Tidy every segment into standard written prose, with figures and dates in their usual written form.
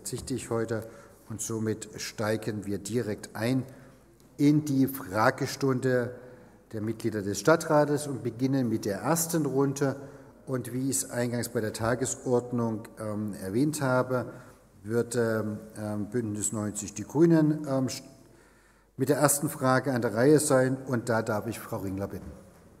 verzichte ich heute und somit steigen wir direkt ein in die Fragestunde der Mitglieder des Stadtrates und beginnen mit der ersten Runde. Und wie ich es eingangs bei der Tagesordnung erwähnt habe, wird Bündnis 90 Die Grünen mit der ersten Frage an der Reihe sein. Und da darf ich Frau Ringler bitten.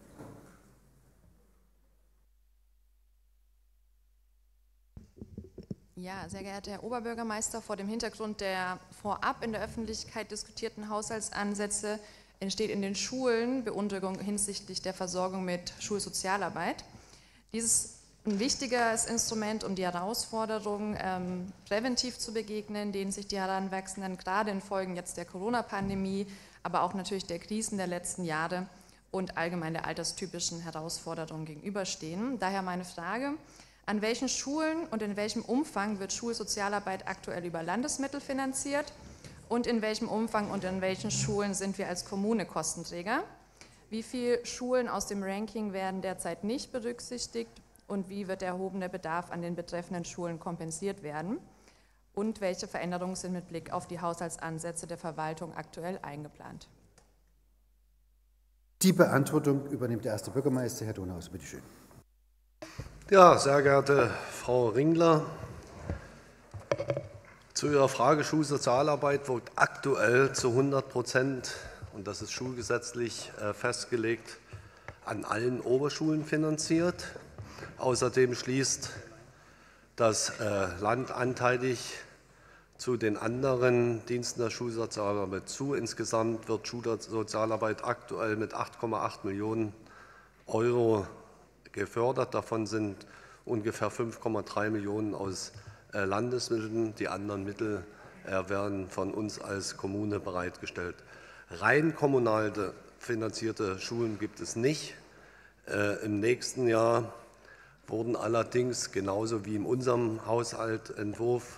Ja, sehr geehrter Herr Oberbürgermeister, vor dem Hintergrund der vorab in der Öffentlichkeit diskutierten Haushaltsansätze entsteht in den Schulen Beunruhigung hinsichtlich der Versorgung mit Schulsozialarbeit. Dies ist ein wichtiges Instrument, um die Herausforderungen präventiv zu begegnen, denen sich die Heranwachsenden gerade infolge jetzt der Corona-Pandemie, aber auch natürlich der Krisen der letzten Jahre und allgemein der alterstypischen Herausforderungen gegenüberstehen. Daher meine Frage: An welchen Schulen und in welchem Umfang wird Schulsozialarbeit aktuell über Landesmittel finanziert? Und in welchem Umfang und in welchen Schulen sind wir als Kommune Kostenträger? Wie viele Schulen aus dem Ranking werden derzeit nicht berücksichtigt? Und wie wird der erhobene Bedarf an den betreffenden Schulen kompensiert werden? Und welche Veränderungen sind mit Blick auf die Haushaltsansätze der Verwaltung aktuell eingeplant? Die Beantwortung übernimmt der erste Bürgermeister, Herr Donhaus. Bitte schön. Ja, sehr geehrte Frau Ringler, zu Ihrer Frage: Schulsozialarbeit wird aktuell zu 100%, und das ist schulgesetzlich festgelegt, an allen Oberschulen finanziert. Außerdem schließt das Land anteilig zu den anderen Diensten der Schulsozialarbeit zu. Insgesamt wird Schulsozialarbeit aktuell mit 8,8 Millionen € gefördert. Davon sind ungefähr 5,3 Millionen aus Landesmitteln. Die anderen Mittel werden von uns als Kommune bereitgestellt. Rein kommunal finanzierte Schulen gibt es nicht. Im nächsten Jahr wurden allerdings, genauso wie in unserem Haushaltsentwurf,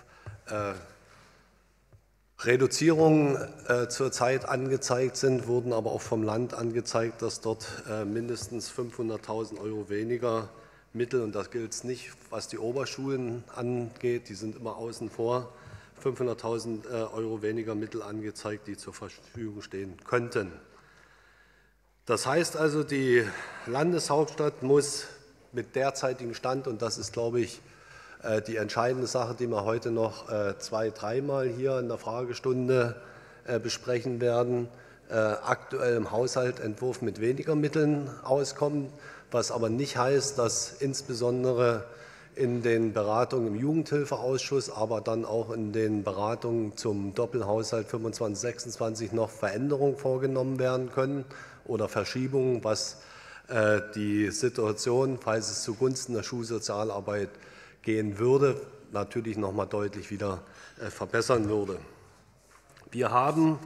Reduzierungen zurzeit angezeigt sind, wurden aber auch vom Land angezeigt, dass dort mindestens 500.000 € weniger Mittel, und das gilt es nicht, was die Oberschulen angeht, die sind immer außen vor, 500.000 € weniger Mittel angezeigt, die zur Verfügung stehen könnten. Das heißt also, die Landeshauptstadt muss mit derzeitigem Stand, und das ist, glaube ich, die entscheidende Sache, die wir heute noch 2-, 3-mal hier in der Fragestunde besprechen werden, aktuell im Haushaltsentwurf mit weniger Mitteln auskommen, was aber nicht heißt, dass insbesondere in den Beratungen im Jugendhilfeausschuss, aber dann auch in den Beratungen zum Doppelhaushalt 25/26 noch Veränderungen vorgenommen werden können oder Verschiebungen, was die Situation, falls es zugunsten der Schulsozialarbeit gehen würde, natürlich noch mal deutlich wieder verbessern würde. Wir haben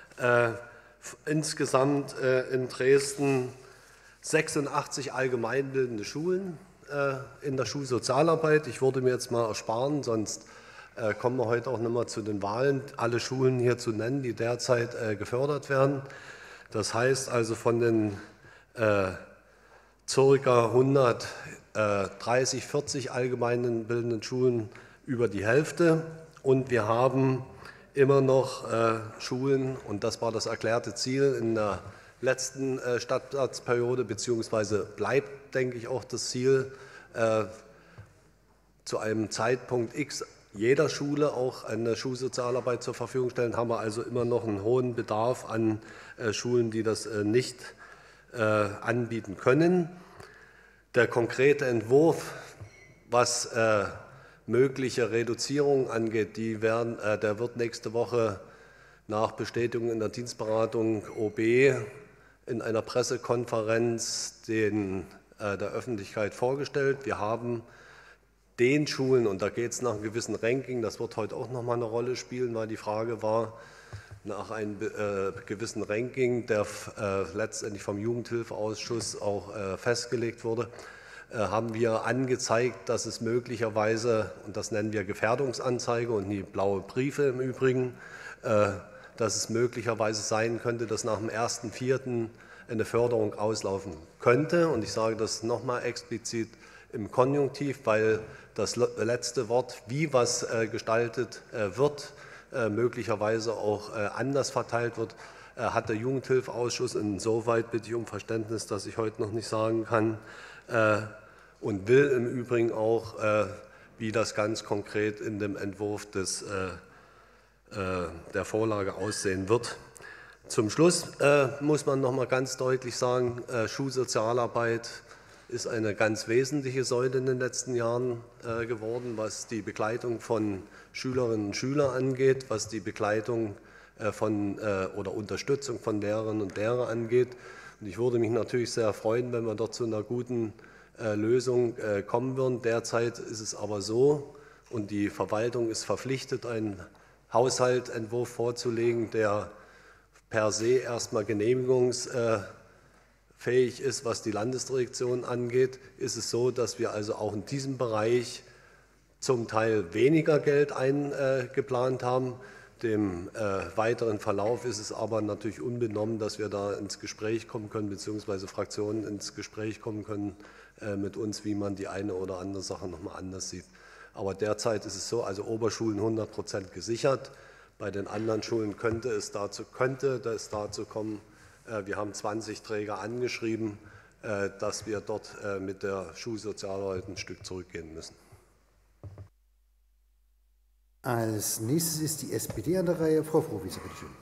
insgesamt in Dresden 86 allgemeinbildende Schulen in der Schulsozialarbeit. Ich würde mir jetzt mal ersparen, sonst kommen wir heute auch nicht mehr zu den Wahlen, alle Schulen hier zu nennen, die derzeit gefördert werden. Das heißt also, von den ca. 130, 40 allgemeinbildenden Schulen über die Hälfte. Und wir haben immer noch Schulen, und das war das erklärte Ziel in der letzten Stadtratsperiode, beziehungsweise bleibt, denke ich, auch das Ziel, zu einem Zeitpunkt X jeder Schule auch eine Schulsozialarbeit zur Verfügung stellen, haben wir also immer noch einen hohen Bedarf an Schulen, die das nicht anbieten können. Der konkrete Entwurf, was mögliche Reduzierungen angeht, der wird nächste Woche nach Bestätigung in der Dienstberatung OB in einer Pressekonferenz der Öffentlichkeit vorgestellt. Wir haben den Schulen, und da geht es nach einem gewissen Ranking, das wird heute auch noch mal eine Rolle spielen, weil die Frage war, nach einem gewissen Ranking, der letztendlich vom Jugendhilfeausschuss auch festgelegt wurde, haben wir angezeigt, dass es möglicherweise, und das nennen wir Gefährdungsanzeige und die blaue Briefe im Übrigen, dass es möglicherweise sein könnte, dass nach dem 1.4. eine Förderung auslaufen könnte. Und ich sage das nochmal explizit im Konjunktiv, weil das letzte Wort, wie was gestaltet wird, möglicherweise auch anders verteilt wird, hat der Jugendhilfeausschuss. Insoweit bitte ich um Verständnis, dass ich heute noch nicht sagen kann und will im Übrigen auch, wie das ganz konkret in dem Entwurf der Vorlage aussehen wird. Zum Schluss muss man noch mal ganz deutlich sagen, Schulsozialarbeit ist eine ganz wesentliche Säule in den letzten Jahren geworden, was die Begleitung von Schülerinnen und Schülern angeht, was die Begleitung oder Unterstützung von Lehrerinnen und Lehrern angeht. Und ich würde mich natürlich sehr freuen, wenn wir dort zu einer guten Lösung kommen würden. Derzeit ist es aber so, und die Verwaltung ist verpflichtet, einen Haushaltsentwurf vorzulegen, der per se erstmal genehmigungsfähig ist, was die Landesdirektion angeht, ist es so, dass wir also auch in diesem Bereich zum Teil weniger Geld eingeplant haben. Dem weiteren Verlauf ist es aber natürlich unbenommen, dass wir da ins Gespräch kommen können, beziehungsweise Fraktionen ins Gespräch kommen können mit uns, wie man die eine oder andere Sache nochmal anders sieht. Aber derzeit ist es so, also Oberschulen 100% gesichert. Bei den anderen Schulen könnte es dazu kommen, wir haben 20 Träger angeschrieben, dass wir dort mit der Schulsozialarbeit ein Stück zurückgehen müssen. Als nächstes ist die SPD an der Reihe. Frau Frohwieser, bitte schön.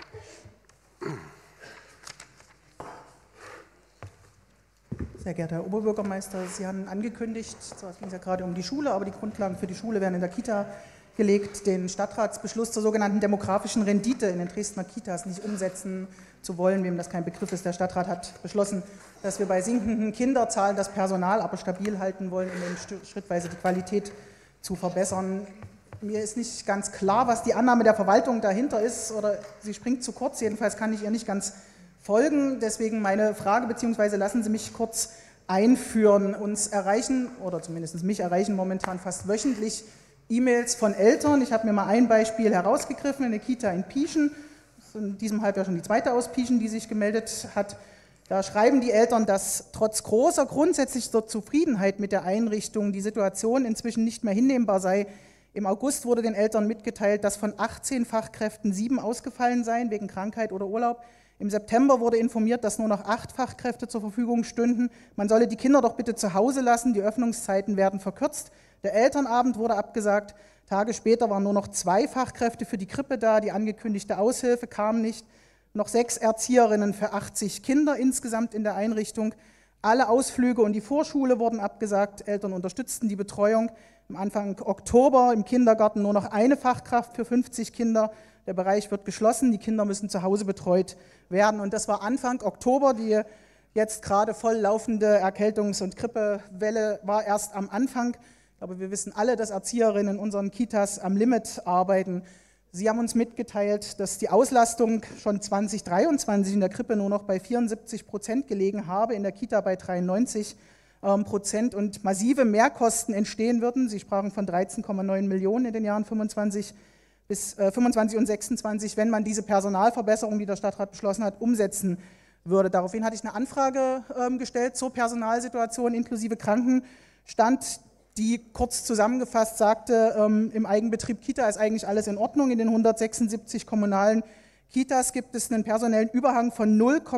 Sehr geehrter Herr Oberbürgermeister, Sie haben angekündigt, zwar ging es ja gerade um die Schule, aber die Grundlagen für die Schule werden in der Kita gelegt, den Stadtratsbeschluss zur sogenannten demografischen Rendite in den Dresdner Kitas nicht umsetzen zu wollen. Wem das kein Begriff ist, der Stadtrat hat beschlossen, dass wir bei sinkenden Kinderzahlen das Personal aber stabil halten wollen, um schrittweise die Qualität zu verbessern. Mir ist nicht ganz klar, was die Annahme der Verwaltung dahinter ist, oder sie springt zu kurz, jedenfalls kann ich ihr nicht ganz folgen. Deswegen meine Frage, beziehungsweise lassen Sie mich kurz einführen. Uns erreichen, oder zumindest mich erreichen momentan fast wöchentlich E-Mails von Eltern. Ich habe mir mal ein Beispiel herausgegriffen, eine Kita in Pieschen. Das ist in diesem Halbjahr schon die zweite aus Pieschen, die sich gemeldet hat. Da schreiben die Eltern, dass trotz großer grundsätzlicher Zufriedenheit mit der Einrichtung die Situation inzwischen nicht mehr hinnehmbar sei. Im August wurde den Eltern mitgeteilt, dass von 18 Fachkräften 7 ausgefallen seien wegen Krankheit oder Urlaub. Im September wurde informiert, dass nur noch 8 Fachkräfte zur Verfügung stünden. Man solle die Kinder doch bitte zu Hause lassen, die Öffnungszeiten werden verkürzt. Der Elternabend wurde abgesagt. Tage später waren nur noch 2 Fachkräfte für die Krippe da. Die angekündigte Aushilfe kam nicht. Noch 6 Erzieherinnen für 80 Kinder insgesamt in der Einrichtung. Alle Ausflüge und die Vorschule wurden abgesagt. Eltern unterstützten die Betreuung. Am Anfang Oktober im Kindergarten nur noch eine Fachkraft für 50 Kinder. Der Bereich wird geschlossen, die Kinder müssen zu Hause betreut werden. Und das war Anfang Oktober. Die jetzt gerade voll laufende Erkältungs- und Grippewelle war erst am Anfang. Aber wir wissen alle, dass Erzieherinnen in unseren Kitas am Limit arbeiten. Sie haben uns mitgeteilt, dass die Auslastung schon 2023 in der Krippe nur noch bei 74% gelegen habe, in der Kita bei 93% und massive Mehrkosten entstehen würden. Sie sprachen von 13,9 Millionen in den Jahren 25 und 26, wenn man diese Personalverbesserung, die der Stadtrat beschlossen hat, umsetzen würde. Daraufhin hatte ich eine Anfrage gestellt zur Personalsituation inklusive Krankenstand, die kurz zusammengefasst sagte, im Eigenbetrieb Kita ist eigentlich alles in Ordnung. In den 176 kommunalen Kitas gibt es einen personellen Überhang von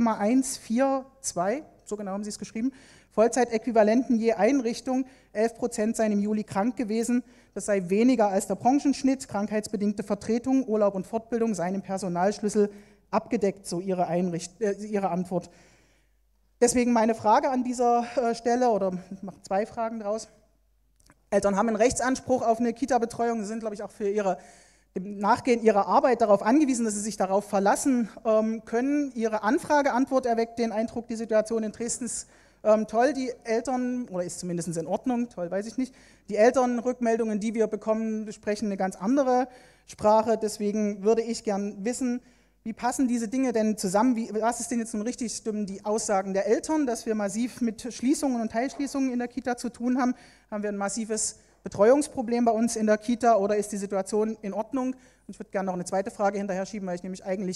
0,142, so genau haben Sie es geschrieben, Vollzeitäquivalenten je Einrichtung. 11% seien im Juli krank gewesen. Das sei weniger als der Branchenschnitt. Krankheitsbedingte Vertretung, Urlaub und Fortbildung seien im Personalschlüssel abgedeckt, so Ihre Antwort. Deswegen meine Frage an dieser Stelle, oder ich mache 2 Fragen draus. Eltern haben einen Rechtsanspruch auf eine Kita-Betreuung. Sie sind, glaube ich, auch für im Nachgehen ihrer Arbeit darauf angewiesen, dass sie sich darauf verlassen können. Ihre Anfrageantwort erweckt den Eindruck, die Situation in Dresden ist toll. Die Eltern, oder ist zumindest in Ordnung, toll weiß ich nicht, die Elternrückmeldungen, die wir bekommen, sprechen eine ganz andere Sprache. Deswegen würde ich gern wissen, wie passen diese Dinge denn zusammen? Was ist denn jetzt nun richtig? Stimmen die Aussagen der Eltern, dass wir massiv mit Schließungen und Teilschließungen in der Kita zu tun haben? Haben wir ein massives Betreuungsproblem bei uns in der Kita oder ist die Situation in Ordnung? Und ich würde gerne noch eine zweite Frage hinterher schieben, weil ich nämlich eigentlich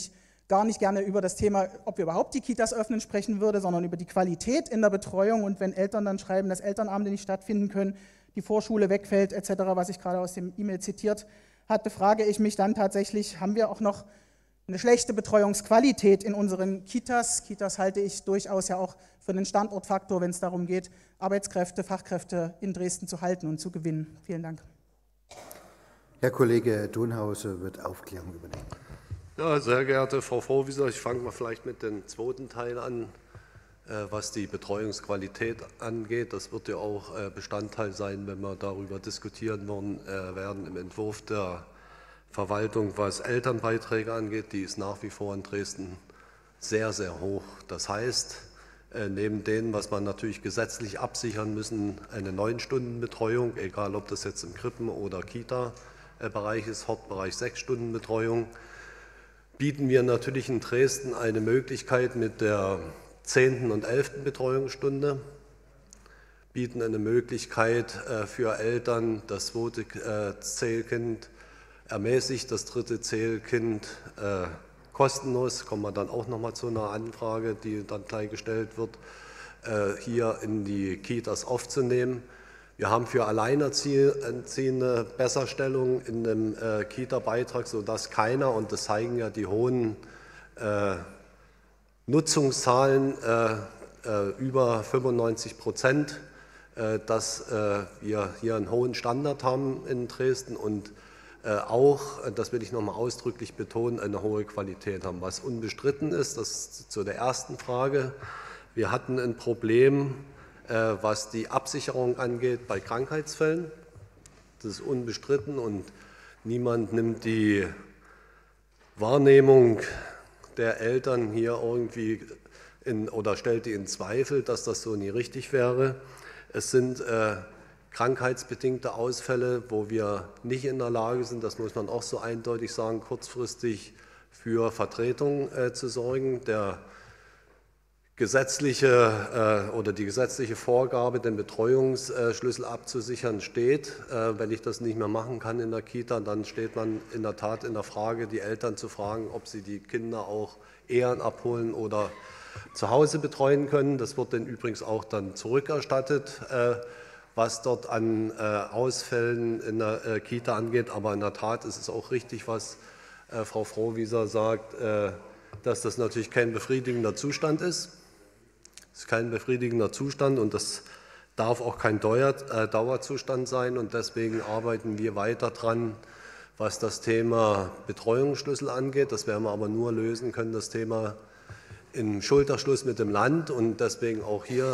gar nicht gerne über das Thema, ob wir überhaupt die Kitas öffnen, sprechen würde, sondern über die Qualität in der Betreuung. Und wenn Eltern dann schreiben, dass Elternabende nicht stattfinden können, die Vorschule wegfällt etc., was ich gerade aus dem E-Mail zitiert hatte, frage ich mich dann tatsächlich, haben wir auch noch eine schlechte Betreuungsqualität in unseren Kitas? Kitas halte ich durchaus ja auch für einen Standortfaktor, wenn es darum geht, Arbeitskräfte, Fachkräfte in Dresden zu halten und zu gewinnen. Vielen Dank. Herr Kollege Thunhauser wird Aufklärung übernehmen. Ja, sehr geehrte Frau Vorwieser, ich fange mal vielleicht mit dem zweiten Teil an, was die Betreuungsqualität angeht. Das wird ja auch Bestandteil sein, wenn wir darüber diskutieren werden im Entwurf der Verwaltung, was Elternbeiträge angeht. Die ist nach wie vor in Dresden sehr, sehr hoch. Das heißt, neben dem, was man natürlich gesetzlich absichern müssen, eine 9-Stunden-Betreuung, egal ob das jetzt im Krippen- oder Kita-Bereich ist, Hortbereich 6-Stunden-Betreuung, bieten wir natürlich in Dresden eine Möglichkeit mit der 10. und 11. Betreuungsstunde, bieten eine Möglichkeit für Eltern, das 2. Zählkind ermäßigt, das 3. Zählkind kostenlos, kommen wir dann auch nochmal zu einer Anfrage, die dann gleich gestellt wird, hier in die Kitas aufzunehmen. Wir haben für Alleinerziehende Besserstellung in dem Kita-Beitrag, sodass keiner, und das zeigen ja die hohen Nutzungszahlen, über 95%, dass wir hier einen hohen Standard haben in Dresden und auch, das will ich nochmal ausdrücklich betonen, eine hohe Qualität haben. Was unbestritten ist, das zu der ersten Frage, wir hatten ein Problem, was die Absicherung angeht bei Krankheitsfällen. Das ist unbestritten und niemand nimmt die Wahrnehmung der Eltern hier irgendwie oder stellt die in Zweifel, dass das so nie richtig wäre. Es sind krankheitsbedingte Ausfälle, wo wir nicht in der Lage sind, das muss man auch so eindeutig sagen, kurzfristig für Vertretung zu sorgen. Der gesetzliche oder die gesetzliche Vorgabe, den Betreuungsschlüssel abzusichern, steht. Wenn ich das nicht mehr machen kann in der Kita, dann steht man in der Tat in der Frage, die Eltern zu fragen, ob sie die Kinder auch eher abholen oder zu Hause betreuen können. Das wird dann übrigens auch dann zurückerstattet, was dort an Ausfällen in der Kita angeht. Aber in der Tat ist es auch richtig, was Frau Frohwieser sagt, dass das natürlich kein befriedigender Zustand ist. Es ist kein befriedigender Zustand und das darf auch kein Dauerzustand sein. Und deswegen arbeiten wir weiter dran, was das Thema Betreuungsschlüssel angeht. Das werden wir aber nur lösen können, das Thema im Schulterschluss mit dem Land. Und deswegen auch hier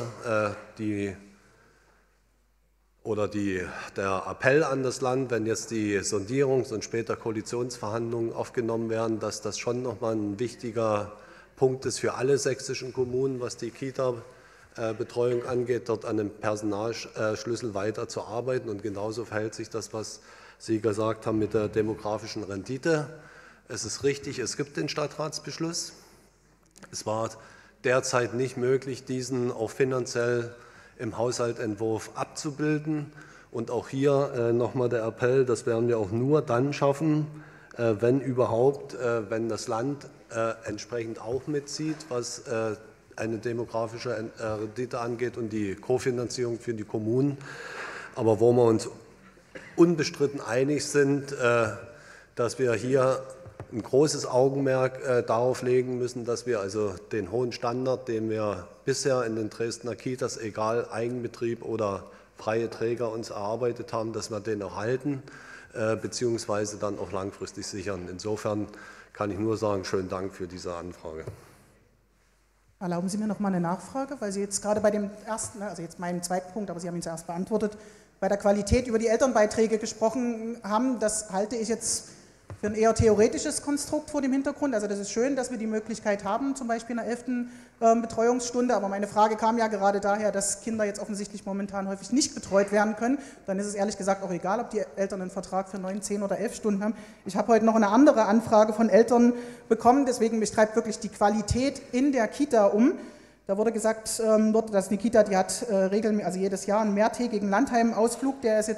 der Appell an das Land, wenn jetzt die Sondierungs- und später Koalitionsverhandlungen aufgenommen werden, dass das schon nochmal ein wichtiger Punkt ist für alle sächsischen Kommunen, was die Kita-Betreuung angeht, dort an dem Personalschlüssel weiterzuarbeiten. Und genauso verhält sich das, was Sie gesagt haben, mit der demografischen Rendite. Es ist richtig, es gibt den Stadtratsbeschluss. Es war derzeit nicht möglich, diesen auch finanziell im Haushaltsentwurf abzubilden. Und auch hier nochmal der Appell, das werden wir auch nur dann schaffen, wenn überhaupt, wenn das Land entsprechend auch mitzieht, was eine demografische Rendite angeht und die Kofinanzierung für die Kommunen. Aber wo wir uns unbestritten einig sind, dass wir hier ein großes Augenmerk darauf legen müssen, dass wir also den hohen Standard, den wir bisher in den Dresdner Kitas, egal Eigenbetrieb oder freie Träger, uns erarbeitet haben, dass wir den auch halten, beziehungsweise dann auch langfristig sichern. Insofern kann ich nur sagen, schönen Dank für diese Anfrage. Erlauben Sie mir noch mal eine Nachfrage, weil Sie jetzt gerade bei dem ersten, also jetzt meinen zweiten Punkt, aber Sie haben ihn zuerst beantwortet, bei der Qualität über die Elternbeiträge gesprochen haben. Das halte ich jetzt für ein eher theoretisches Konstrukt vor dem Hintergrund. Also das ist schön, dass wir die Möglichkeit haben, zum Beispiel in der 11. Betreuungsstunde, aber meine Frage kam ja gerade daher, dass Kinder jetzt offensichtlich momentan häufig nicht betreut werden können. Dann ist es ehrlich gesagt auch egal, ob die Eltern einen Vertrag für 9, 10 oder 11 Stunden haben. Ich habe heute noch eine andere Anfrage von Eltern bekommen, deswegen mich treibt wirklich die Qualität in der Kita um. Da wurde gesagt, dass eine Kita, die hat jedes Jahr einen mehrtägigen Landheim-Ausflug, der ist jetzt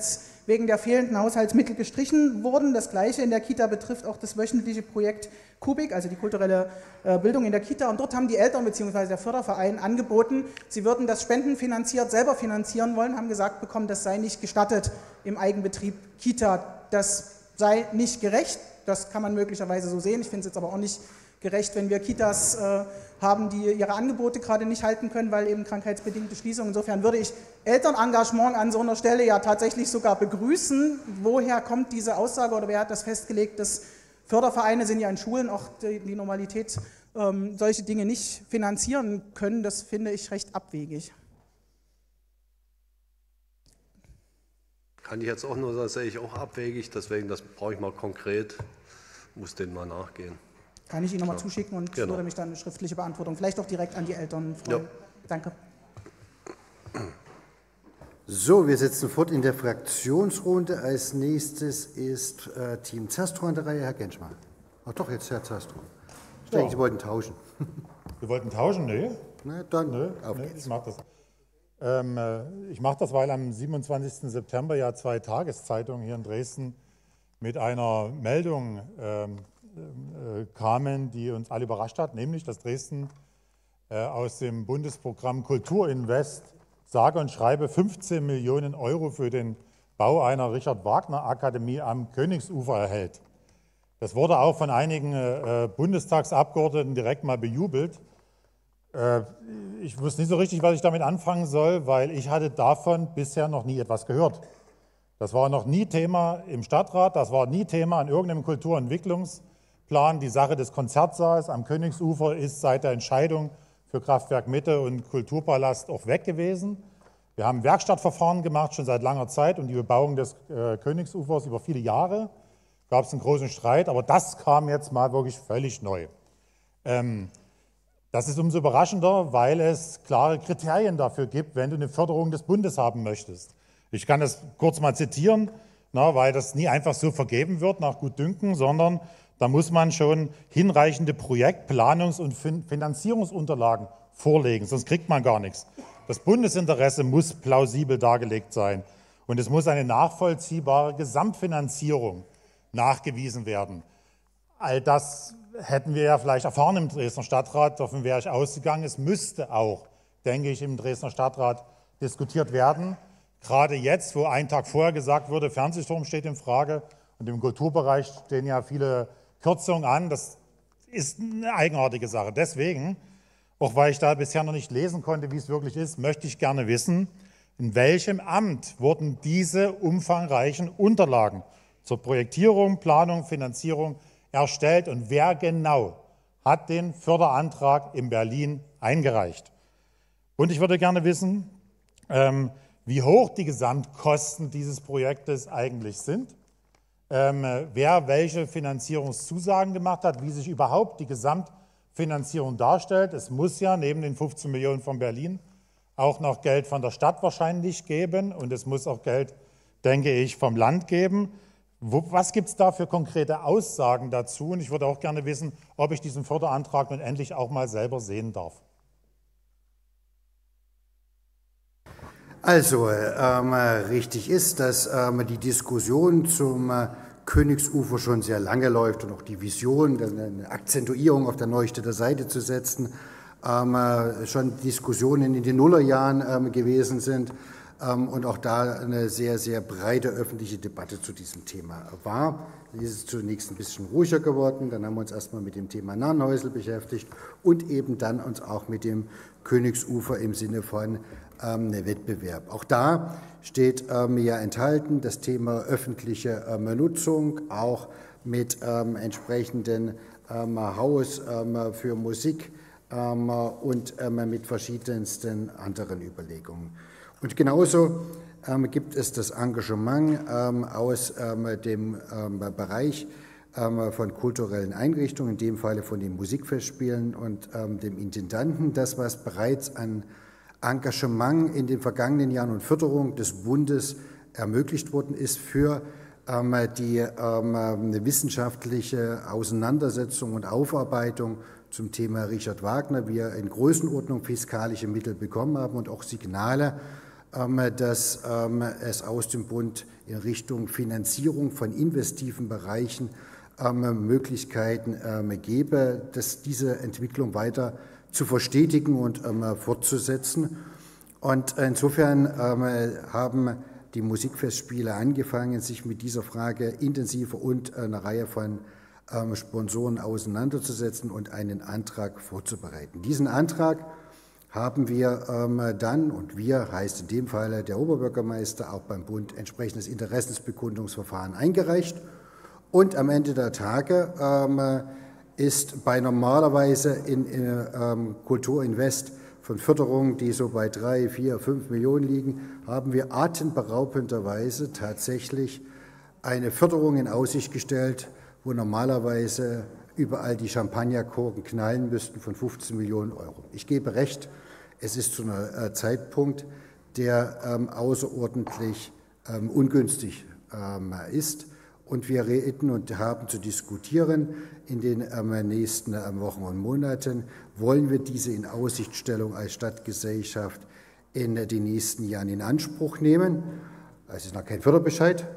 wegen der fehlenden Haushaltsmittel gestrichen wurden. Das Gleiche in der Kita betrifft auch das wöchentliche Projekt Kubik, also die kulturelle Bildung in der Kita. Und dort haben die Eltern bzw. der Förderverein angeboten, sie würden das spendenfinanziert selber finanzieren wollen, haben gesagt bekommen, das sei nicht gestattet im Eigenbetrieb Kita. Das sei nicht gerecht, das kann man möglicherweise so sehen. Ich finde es jetzt aber auch nicht gerecht, wenn wir Kitas haben, die ihre Angebote gerade nicht halten können, weil eben krankheitsbedingte Schließungen. Insofern würde ich Elternengagement an so einer Stelle ja tatsächlich sogar begrüßen. Woher kommt diese Aussage oder wer hat das festgelegt, dass Fördervereine sind ja in Schulen auch die Normalität solche Dinge nicht finanzieren können? Das finde ich recht abwegig. Kann ich jetzt auch nur sagen, das sehe ich auch abwegig, deswegen das brauche ich mal konkret, muss denen mal nachgehen. Kann ich Ihnen nochmal zuschicken und würde mich dann eine schriftliche Beantwortung, vielleicht auch direkt an die Eltern freuen. Ja. Danke. So, wir setzen fort in der Fraktionsrunde. Als nächstes ist Team Zastrow an der Reihe, Herr Genschmann. Ach doch, jetzt Herr Zastrow. Ich denke, Sie wollten tauschen. Sie wollten tauschen? Nee. Na, dann auf geht's. Ich mache das. Ich mache das, weil am 27. September ja 2 Tageszeitungen hier in Dresden mit einer Meldung kamen, die uns alle überrascht hat, nämlich, dass Dresden aus dem Bundesprogramm Kulturinvest sage und schreibe 15 Millionen Euro für den Bau einer Richard-Wagner-Akademie am Königsufer erhält. Das wurde auch von einigen Bundestagsabgeordneten direkt mal bejubelt. Ich wusste nicht so richtig, was ich damit anfangen soll, weil ich hatte davon bisher noch nie etwas gehört. Das war noch nie Thema im Stadtrat, das war nie Thema an irgendeinem Kulturentwicklungsplan. Die Sache des Konzertsaals am Königsufer ist seit der Entscheidung für Kraftwerk Mitte und Kulturpalast auch weg gewesen. Wir haben Werkstattverfahren gemacht, schon seit langer Zeit, und die Bebauung des Königsufers über viele Jahre. Gab es einen großen Streit, aber das kam jetzt mal wirklich völlig neu. Das ist umso überraschender, weil es klare Kriterien dafür gibt, wenn du eine Förderung des Bundes haben möchtest. Ich kann das kurz mal zitieren, weil das nie einfach so vergeben wird nach Gutdünken, sondern da muss man schon hinreichende Projekt-, Planungs- und Finanzierungsunterlagen vorlegen, sonst kriegt man gar nichts. Das Bundesinteresse muss plausibel dargelegt sein und es muss eine nachvollziehbare Gesamtfinanzierung nachgewiesen werden. All das hätten wir ja vielleicht erfahren im Dresdner Stadtrat, davon wäre ich ausgegangen. Es müsste auch, denke ich, im Dresdner Stadtrat diskutiert werden. Gerade jetzt, wo einen Tag vorher gesagt wurde, Fernsehturm steht in Frage und im Kulturbereich stehen ja viele Kürzungen an. Das ist eine eigenartige Sache. Deswegen, auch weil ich da bisher noch nicht lesen konnte, wie es wirklich ist, möchte ich gerne wissen, in welchem Amt wurden diese umfangreichen Unterlagen zur Projektierung, Planung, Finanzierung erstellt und wer genau hat den Förderantrag in Berlin eingereicht. Und ich würde gerne wissen, wie hoch die Gesamtkosten dieses Projektes eigentlich sind, wer welche Finanzierungszusagen gemacht hat, wie sich überhaupt die Gesamtfinanzierung darstellt. Es muss ja neben den 15 Millionen von Berlin auch noch Geld von der Stadt wahrscheinlich geben und es muss auch Geld, denke ich, vom Land geben. Was gibt es da für konkrete Aussagen dazu? Und ich würde auch gerne wissen, ob ich diesen Förderantrag nun endlich auch mal selber sehen darf. Also, richtig ist, dass die Diskussion zum Königsufer schon sehr lange läuft und auch die Vision, eine Akzentuierung auf der Neustädter Seite zu setzen, schon Diskussionen in den Nullerjahren gewesen sind. Und auch da eine sehr, sehr breite öffentliche Debatte zu diesem Thema war. Dann ist es zunächst ein bisschen ruhiger geworden, dann haben wir uns erstmal mit dem Thema Nahenhäusl beschäftigt und eben dann uns auch mit dem Königsufer im Sinne von Wettbewerb. Auch da steht ja enthalten das Thema öffentliche Nutzung, auch mit entsprechenden Haus für Musik und mit verschiedensten anderen Überlegungen. Und genauso gibt es das Engagement aus dem Bereich von kulturellen Einrichtungen, in dem Falle von den Musikfestspielen und dem Intendanten, das, was bereits an Engagement in den vergangenen Jahren und Förderung des Bundes ermöglicht worden ist für die wissenschaftliche Auseinandersetzung und Aufarbeitung zum Thema Richard Wagner, wir in Größenordnung fiskalische Mittel bekommen haben und auch Signale dass es aus dem Bund in Richtung Finanzierung von investiven Bereichen Möglichkeiten gäbe, dass diese Entwicklung weiter zu verstetigen und fortzusetzen. Und insofern haben die Musikfestspiele angefangen, sich mit dieser Frage intensiver und einer Reihe von Sponsoren auseinanderzusetzen und einen Antrag vorzubereiten. Diesen Antrag haben wir dann, und wir heißt in dem Fall der Oberbürgermeister, auch beim Bund entsprechendes Interessensbekundungsverfahren eingereicht. Und am Ende der Tage ist bei normalerweise in Kulturinvest von Förderungen, die so bei 3, 4, 5 Millionen liegen, haben wir atemberaubenderweise tatsächlich eine Förderung in Aussicht gestellt, wo normalerweise überall die Champagnerkorken knallen müssten von 15 Millionen Euro. Ich gebe recht, es ist zu einem Zeitpunkt, der außerordentlich ungünstig ist. Und wir reden und haben zu diskutieren in den nächsten Wochen und Monaten, wollen wir diese Inaussichtstellung als Stadtgesellschaft in den nächsten Jahren in Anspruch nehmen. Es ist noch kein Förderbescheid.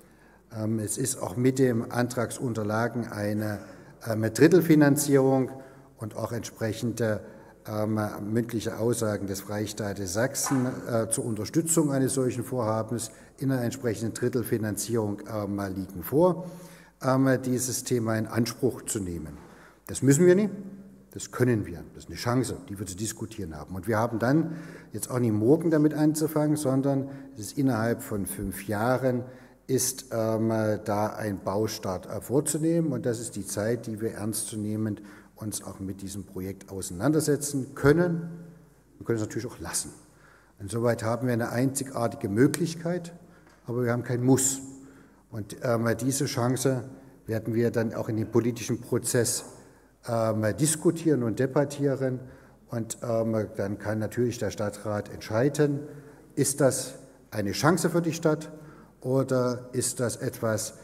Es ist auch mit den Antragsunterlagen eine Drittelfinanzierung und auch entsprechende mündliche Aussagen des Freistaates Sachsen zur Unterstützung eines solchen Vorhabens in einer entsprechenden Drittelfinanzierung liegen vor, dieses Thema in Anspruch zu nehmen. Das müssen wir nicht, das können wir. Das ist eine Chance, die wir zu diskutieren haben. Und wir haben dann jetzt auch nicht morgen damit anzufangen, sondern es ist innerhalb von 5 Jahren ist da ein Baustart vorzunehmen. Und das ist die Zeit, die wir ernstzunehmend uns auch mit diesem Projekt auseinandersetzen können. Wir können es natürlich auch lassen. Insoweit haben wir eine einzigartige Möglichkeit, aber wir haben kein Muss. Und diese Chance werden wir dann auch in dem politischen Prozess diskutieren und debattieren. Und dann kann natürlich der Stadtrat entscheiden, ist das eine Chance für die Stadt oder ist das etwas,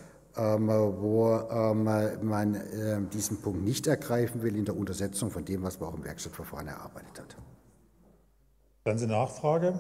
wo man diesen Punkt nicht ergreifen will in der Untersetzung von dem, was man auch im Werkstattverfahren erarbeitet hat. Dann die Nachfrage.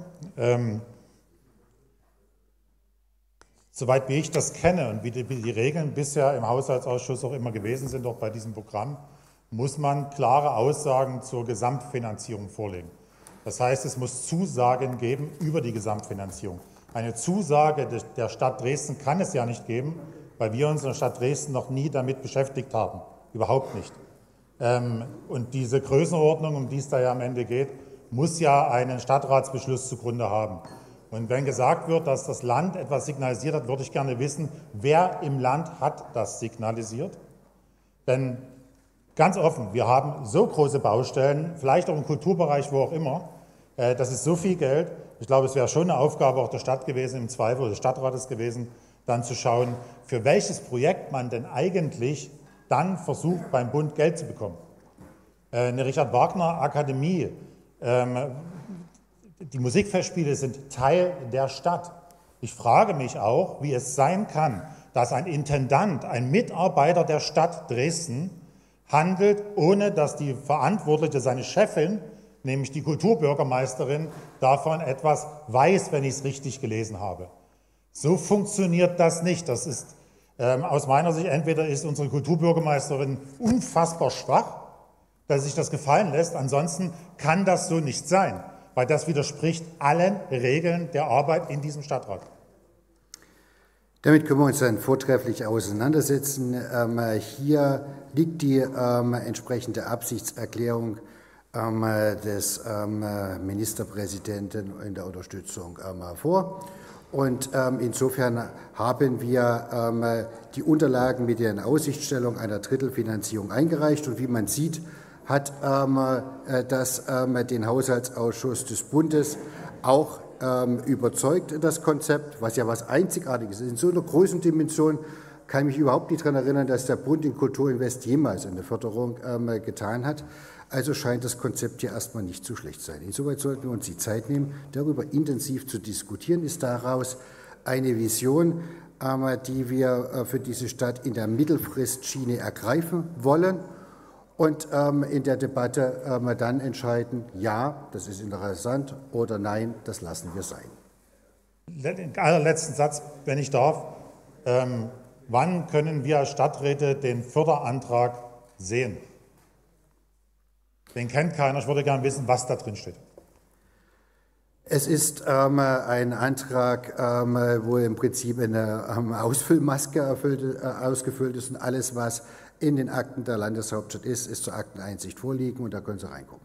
Soweit wie ich das kenne und wie die Regeln bisher im Haushaltsausschuss auch immer gewesen sind, auch bei diesem Programm, muss man klare Aussagen zur Gesamtfinanzierung vorlegen. Das heißt, es muss Zusagen geben über die Gesamtfinanzierung. Eine Zusage der Stadt Dresden kann es ja nicht geben, weil wir uns in der Stadt Dresden noch nie damit beschäftigt haben. Überhaupt nicht. Und diese Größenordnung, um die es da ja am Ende geht, muss ja einen Stadtratsbeschluss zugrunde haben. Und wenn gesagt wird, dass das Land etwas signalisiert hat, würde ich gerne wissen, wer im Land hat das signalisiert? Denn ganz offen, wir haben so große Baustellen, vielleicht auch im Kulturbereich, wo auch immer, das ist so viel Geld. Ich glaube, es wäre schon eine Aufgabe auch der Stadt gewesen, im Zweifel des Stadtrates gewesen, dann zu schauen, für welches Projekt man denn eigentlich dann versucht, beim Bund Geld zu bekommen. Eine Richard-Wagner-Akademie, die Musikfestspiele sind Teil der Stadt. Ich frage mich auch, wie es sein kann, dass ein Intendant, ein Mitarbeiter der Stadt Dresden handelt, ohne dass die Verantwortliche, seine Chefin, nämlich die Kulturbürgermeisterin, davon etwas weiß, wenn ich es richtig gelesen habe. So funktioniert das nicht. Das ist aus meiner Sicht, entweder ist unsere Kulturbürgermeisterin unfassbar schwach, dass sich das gefallen lässt, ansonsten kann das so nicht sein, weil das widerspricht allen Regeln der Arbeit in diesem Stadtrat. Damit können wir uns dann vortrefflich auseinandersetzen. Hier liegt die entsprechende Absichtserklärung des Ministerpräsidenten in der Unterstützung vor. Und insofern haben wir die Unterlagen mit der Aussichtstellung einer Drittelfinanzierung eingereicht. Und wie man sieht, hat das den Haushaltsausschuss des Bundes auch überzeugt, das Konzept, was ja was Einzigartiges ist. In so einer Größendimension kann ich mich überhaupt nicht daran erinnern, dass der Bund in Kulturinvest jemals eine Förderung getan hat. Also scheint das Konzept hier erstmal nicht so schlecht zu sein. Insoweit sollten wir uns die Zeit nehmen, darüber intensiv zu diskutieren. Ist daraus eine Vision, die wir für diese Stadt in der Mittelfristschiene ergreifen wollen und in der Debatte dann entscheiden, ja, das ist interessant oder nein, das lassen wir sein. den allerletzten Satz, wenn ich darf. Wann können wir als Stadträte den Förderantrag sehen? Den kennt keiner. Ich würde gerne wissen, was da drin steht. Es ist ein Antrag, wo im Prinzip eine Ausfüllmaske ausgefüllt ist und alles, was in den Akten der Landeshauptstadt ist, ist zur Akteneinsicht vorliegen und da können Sie reingucken.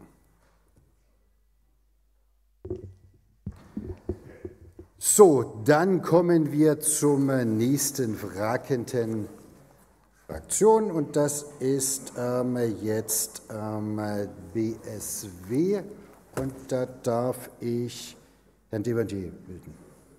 So, dann kommen wir zum nächsten fragenden Fraktion und das ist jetzt BSW und da darf ich Herrn Devantier bilden.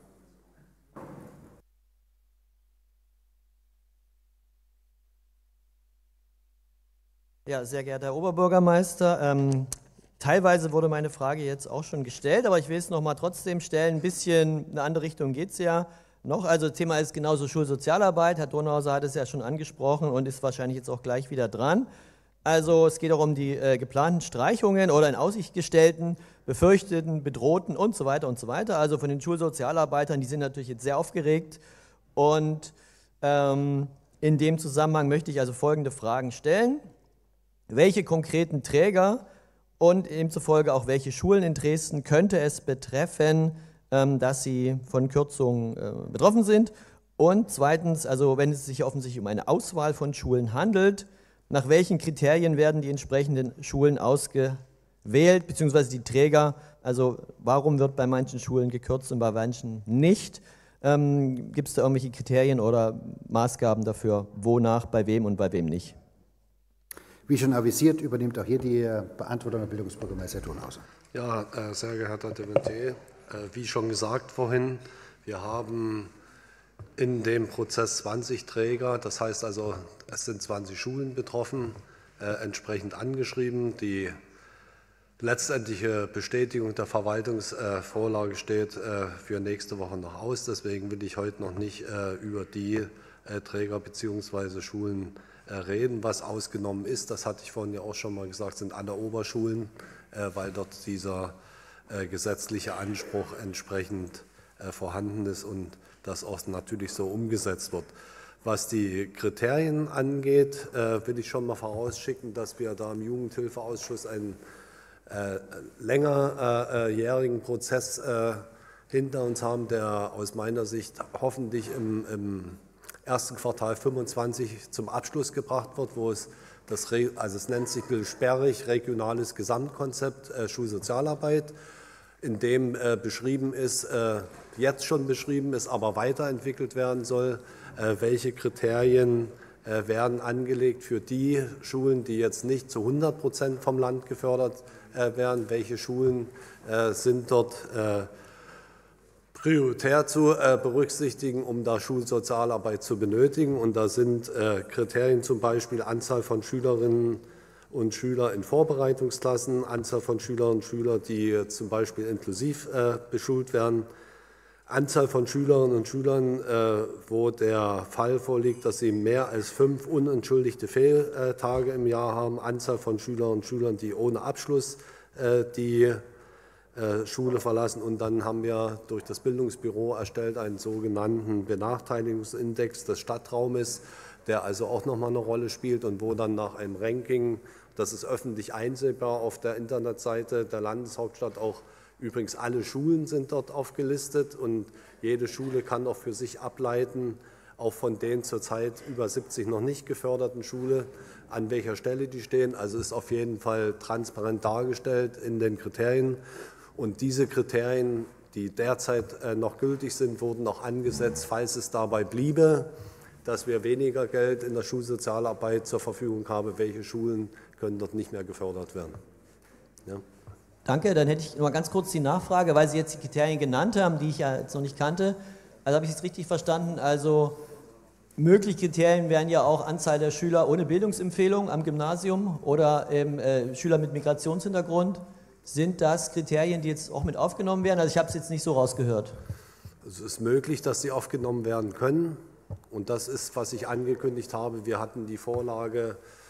Ja, sehr geehrter Herr Oberbürgermeister, teilweise wurde meine Frage jetzt auch schon gestellt, aber ich will es noch mal trotzdem stellen. Ein bisschen in eine andere Richtung geht es ja noch. Also Thema ist genauso Schulsozialarbeit. Herr Donauhauser hat es ja schon angesprochen und ist wahrscheinlich jetzt auch gleich wieder dran. Also es geht auch um die geplanten Streichungen oder in Aussicht gestellten, befürchteten, bedrohten und so weiter und so weiter. Also von den Schulsozialarbeitern, die sind natürlich jetzt sehr aufgeregt. Und in dem Zusammenhang möchte ich also folgende Fragen stellen. Welche konkreten Träger und demzufolge auch welche Schulen in Dresden könnte es betreffen, dass sie von Kürzungen betroffen sind? Und zweitens, also wenn es sich offensichtlich um eine Auswahl von Schulen handelt, nach welchen Kriterien werden die entsprechenden Schulen ausgewählt, beziehungsweise die Träger? Also warum wird bei manchen Schulen gekürzt und bei manchen nicht? Gibt es da irgendwelche Kriterien oder Maßgaben dafür, wonach, bei wem und bei wem nicht? Wie schon avisiert, übernimmt auch hier die Beantwortung der Bildungsbürgermeister Donauhauser. Ja, sehr geehrter Devantier, wie schon gesagt vorhin, wir haben in dem Prozess 20 Träger, das heißt also, es sind 20 Schulen betroffen, entsprechend angeschrieben. Die letztendliche Bestätigung der Verwaltungsvorlage steht für nächste Woche noch aus. Deswegen will ich heute noch nicht über die Träger bzw. Schulen reden. Was ausgenommen ist, das hatte ich vorhin ja auch schon mal gesagt, sind alle Oberschulen, weil dort dieser gesetzliche Anspruch entsprechend vorhanden ist und das auch natürlich so umgesetzt wird. Was die Kriterien angeht, will ich schon mal vorausschicken, dass wir da im Jugendhilfeausschuss einen längerjährigen Prozess hinter uns haben, der aus meiner Sicht hoffentlich im ersten Quartal 25 zum Abschluss gebracht wird, wo es es nennt sich sperrig regionales Gesamtkonzept Schulsozialarbeit, in dem beschrieben ist, jetzt schon beschrieben ist, aber weiterentwickelt werden soll, welche Kriterien werden angelegt für die Schulen, die jetzt nicht zu 100% vom Land gefördert werden, welche Schulen sind dort prioritär zu berücksichtigen, um da Schulsozialarbeit zu benötigen. Und da sind Kriterien zum Beispiel Anzahl von Schülerinnen und Schüler in Vorbereitungsklassen, Anzahl von Schülerinnen und Schülern, die zum Beispiel inklusiv beschult werden, Anzahl von Schülerinnen und Schülern, wo der Fall vorliegt, dass sie mehr als 5 unentschuldigte Fehltage im Jahr haben, Anzahl von Schülerinnen und Schülern, die ohne Abschluss die Schule verlassen. Und dann haben wir durch das Bildungsbüro erstellt einen sogenannten Benachteiligungsindex des Stadtraumes, der also auch nochmal eine Rolle spielt und wo dann nach einem Ranking, das ist öffentlich einsehbar auf der Internetseite der Landeshauptstadt, auch übrigens alle Schulen sind dort aufgelistet und jede Schule kann auch für sich ableiten, auch von den zurzeit über 70 noch nicht geförderten Schulen, an welcher Stelle die stehen. Also ist auf jeden Fall transparent dargestellt in den Kriterien. Und diese Kriterien, die derzeit noch gültig sind, wurden noch angesetzt, falls es dabei bliebe, dass wir weniger Geld in der Schulsozialarbeit zur Verfügung haben. Welche Schulen können dort nicht mehr gefördert werden? Ja. Danke, dann hätte ich noch mal ganz kurz die Nachfrage, weil Sie jetzt die Kriterien genannt haben, die ich ja jetzt noch nicht kannte. Also habe ich es richtig verstanden? Also mögliche Kriterien wären ja auch Anzahl der Schüler ohne Bildungsempfehlung am Gymnasium oder Schüler mit Migrationshintergrund. Sind das Kriterien, die jetzt auch mit aufgenommen werden? Also ich habe es jetzt nicht so rausgehört. Es ist möglich, dass sie aufgenommen werden können. Und das ist, was ich angekündigt habe. Wir hatten die Vorlage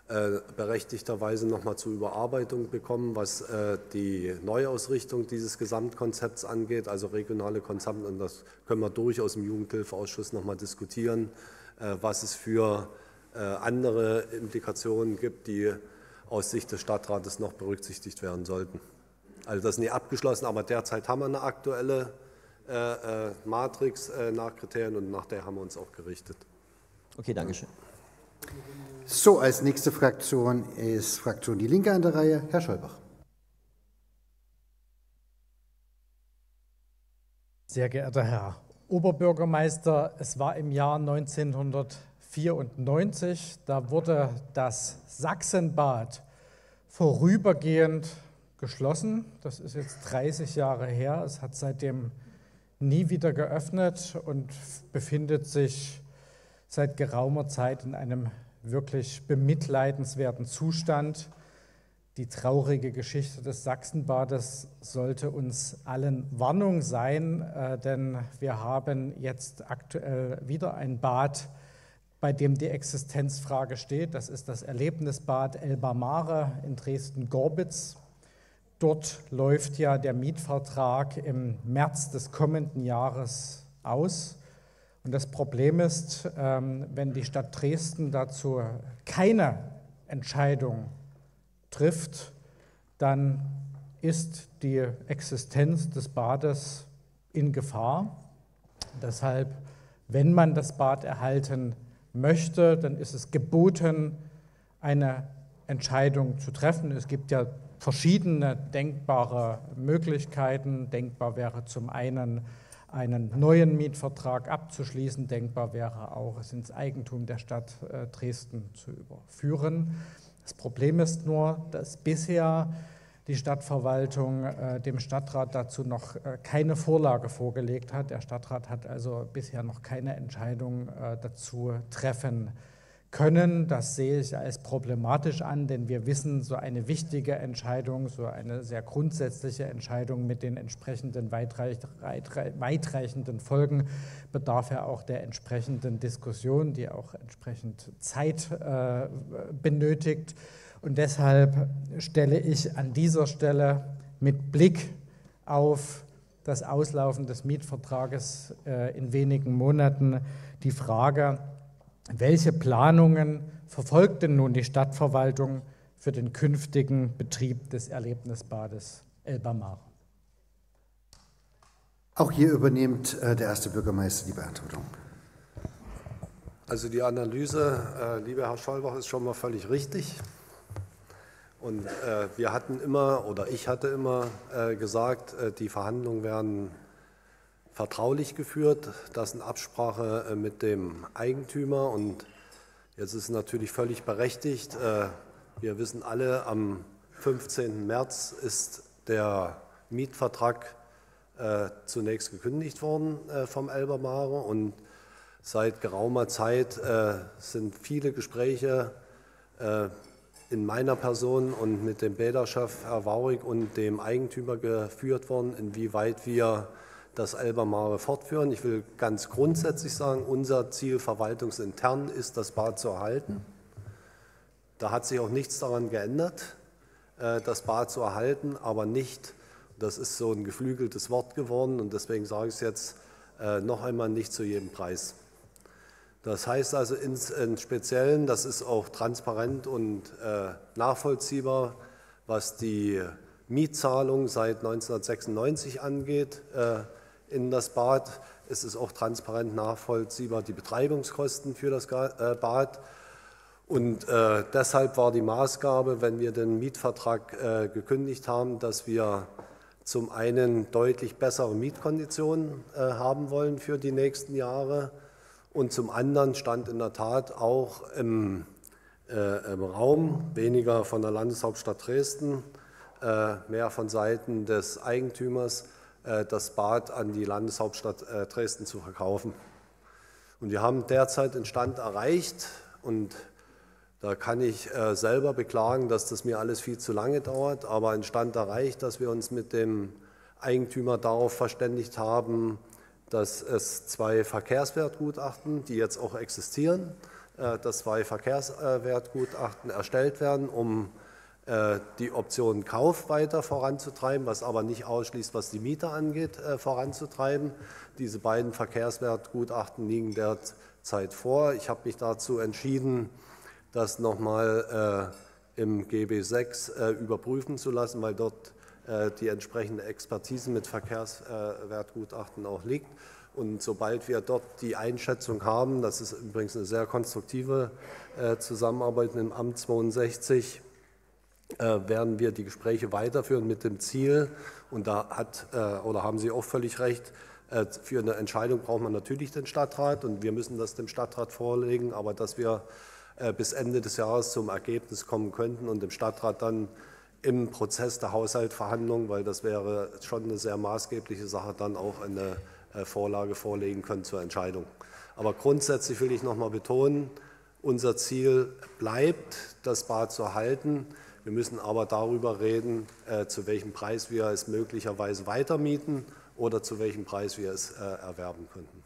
berechtigterweise nochmal zur Überarbeitung bekommen, was die Neuausrichtung dieses Gesamtkonzepts angeht, also regionale Konzepte. Und das können wir durchaus im Jugendhilfeausschuss nochmal diskutieren, was es für andere Implikationen gibt, die aus Sicht des Stadtrates noch berücksichtigt werden sollten. Also das ist nicht abgeschlossen, aber derzeit haben wir eine aktuelle Matrix nach Kriterien und nach der haben wir uns auch gerichtet. Okay, danke schön. So, als nächste Fraktion ist Fraktion Die Linke an der Reihe. Herr Scholbach. Sehr geehrter Herr Oberbürgermeister, es war im Jahr 1994, da wurde das Sachsenbad vorübergehend geschlossen. Das ist jetzt 30 Jahre her. Es hat seitdem nie wieder geöffnet und befindet sich seit geraumer Zeit in einem wirklich bemitleidenswerten Zustand. Die traurige Geschichte des Sachsenbades sollte uns allen Warnung sein, denn wir haben jetzt aktuell wieder ein Bad, bei dem die Existenzfrage steht. Das ist das Erlebnisbad Elba Mare in Dresden-Gorbitz. Dort läuft ja der Mietvertrag im März des kommenden Jahres aus. Und das Problem ist, wenn die Stadt Dresden dazu keine Entscheidung trifft, dann ist die Existenz des Bades in Gefahr. Deshalb, wenn man das Bad erhalten möchte, dann ist es geboten, eine Entscheidung zu treffen. Es gibt ja verschiedene denkbare Möglichkeiten. Denkbar wäre zum einen, einen neuen Mietvertrag abzuschließen. Denkbar wäre auch, es ins Eigentum der Stadt Dresden zu überführen. Das Problem ist nur, dass bisher die Stadtverwaltung dem Stadtrat dazu noch keine Vorlage vorgelegt hat. Der Stadtrat hat also bisher noch keine Entscheidung dazu treffen können. Das sehe ich als problematisch an, denn wir wissen, so eine wichtige Entscheidung, so eine sehr grundsätzliche Entscheidung mit den entsprechenden weitreichenden Folgen bedarf ja auch der entsprechenden Diskussion, die auch entsprechend Zeit benötigt. Und deshalb stelle ich an dieser Stelle mit Blick auf das Auslaufen des Mietvertrages in wenigen Monaten die Frage, welche Planungen verfolgt denn nun die Stadtverwaltung für den künftigen Betrieb des Erlebnisbades Elba Mare? Auch hier übernimmt der erste Bürgermeister die Beantwortung. Also die Analyse, lieber Herr Scholbach, ist schon mal völlig richtig. Und wir hatten immer, oder ich hatte immer gesagt, die Verhandlungen werden vertraulich geführt, das in Absprache mit dem Eigentümer. Und jetzt ist natürlich völlig berechtigt. Wir wissen alle, am 15. März ist der Mietvertrag zunächst gekündigt worden vom Elba Mare. Und seit geraumer Zeit sind viele Gespräche in meiner Person und mit dem Bäderchef Herr Waurig und dem Eigentümer geführt worden, inwieweit wir das Elba Mare fortführen. Ich will ganz grundsätzlich sagen, unser Ziel verwaltungsintern ist, das Bad zu erhalten. Da hat sich auch nichts daran geändert, das Bad zu erhalten, aber nicht, das ist so ein geflügeltes Wort geworden und deswegen sage ich es jetzt noch einmal, nicht zu jedem Preis. Das heißt also im Speziellen, das ist auch transparent und nachvollziehbar, was die Mietzahlung seit 1996 angeht. In das Bad ist es auch transparent nachvollziehbar, die Betreibungskosten für das Bad. Und deshalb war die Maßgabe, wenn wir den Mietvertrag gekündigt haben, dass wir zum einen deutlich bessere Mietkonditionen haben wollen für die nächsten Jahre und zum anderen stand in der Tat auch im Raum, weniger von der Landeshauptstadt Dresden, mehr von Seiten des Eigentümers, das Bad an die Landeshauptstadt Dresden zu verkaufen. Und wir haben derzeit den Stand erreicht und da kann ich selber beklagen, dass das mir alles viel zu lange dauert, aber einen Stand erreicht, dass wir uns mit dem Eigentümer darauf verständigt haben, dass es 2 Verkehrswertgutachten, die jetzt auch existieren, dass 2 Verkehrswertgutachten erstellt werden, um die Option Kauf weiter voranzutreiben, was aber nicht ausschließt, was die Miete angeht, voranzutreiben. Diese beiden Verkehrswertgutachten liegen derzeit vor. Ich habe mich dazu entschieden, das nochmal im GB 6 überprüfen zu lassen, weil dort die entsprechende Expertise mit Verkehrswertgutachten auch liegt. Und sobald wir dort die Einschätzung haben, das ist übrigens eine sehr konstruktive Zusammenarbeit mit dem Amt 62, werden wir die Gespräche weiterführen mit dem Ziel, und da haben Sie auch völlig recht, für eine Entscheidung braucht man natürlich den Stadtrat und wir müssen das dem Stadtrat vorlegen, aber dass wir bis Ende des Jahres zum Ergebnis kommen könnten und dem Stadtrat dann im Prozess der Haushaltsverhandlungen, weil das wäre schon eine sehr maßgebliche Sache, dann auch eine Vorlage vorlegen können zur Entscheidung. Aber grundsätzlich will ich noch mal betonen, unser Ziel bleibt, das Bad zu erhalten. Wir müssen aber darüber reden, zu welchem Preis wir es möglicherweise weitermieten oder zu welchem Preis wir es erwerben könnten.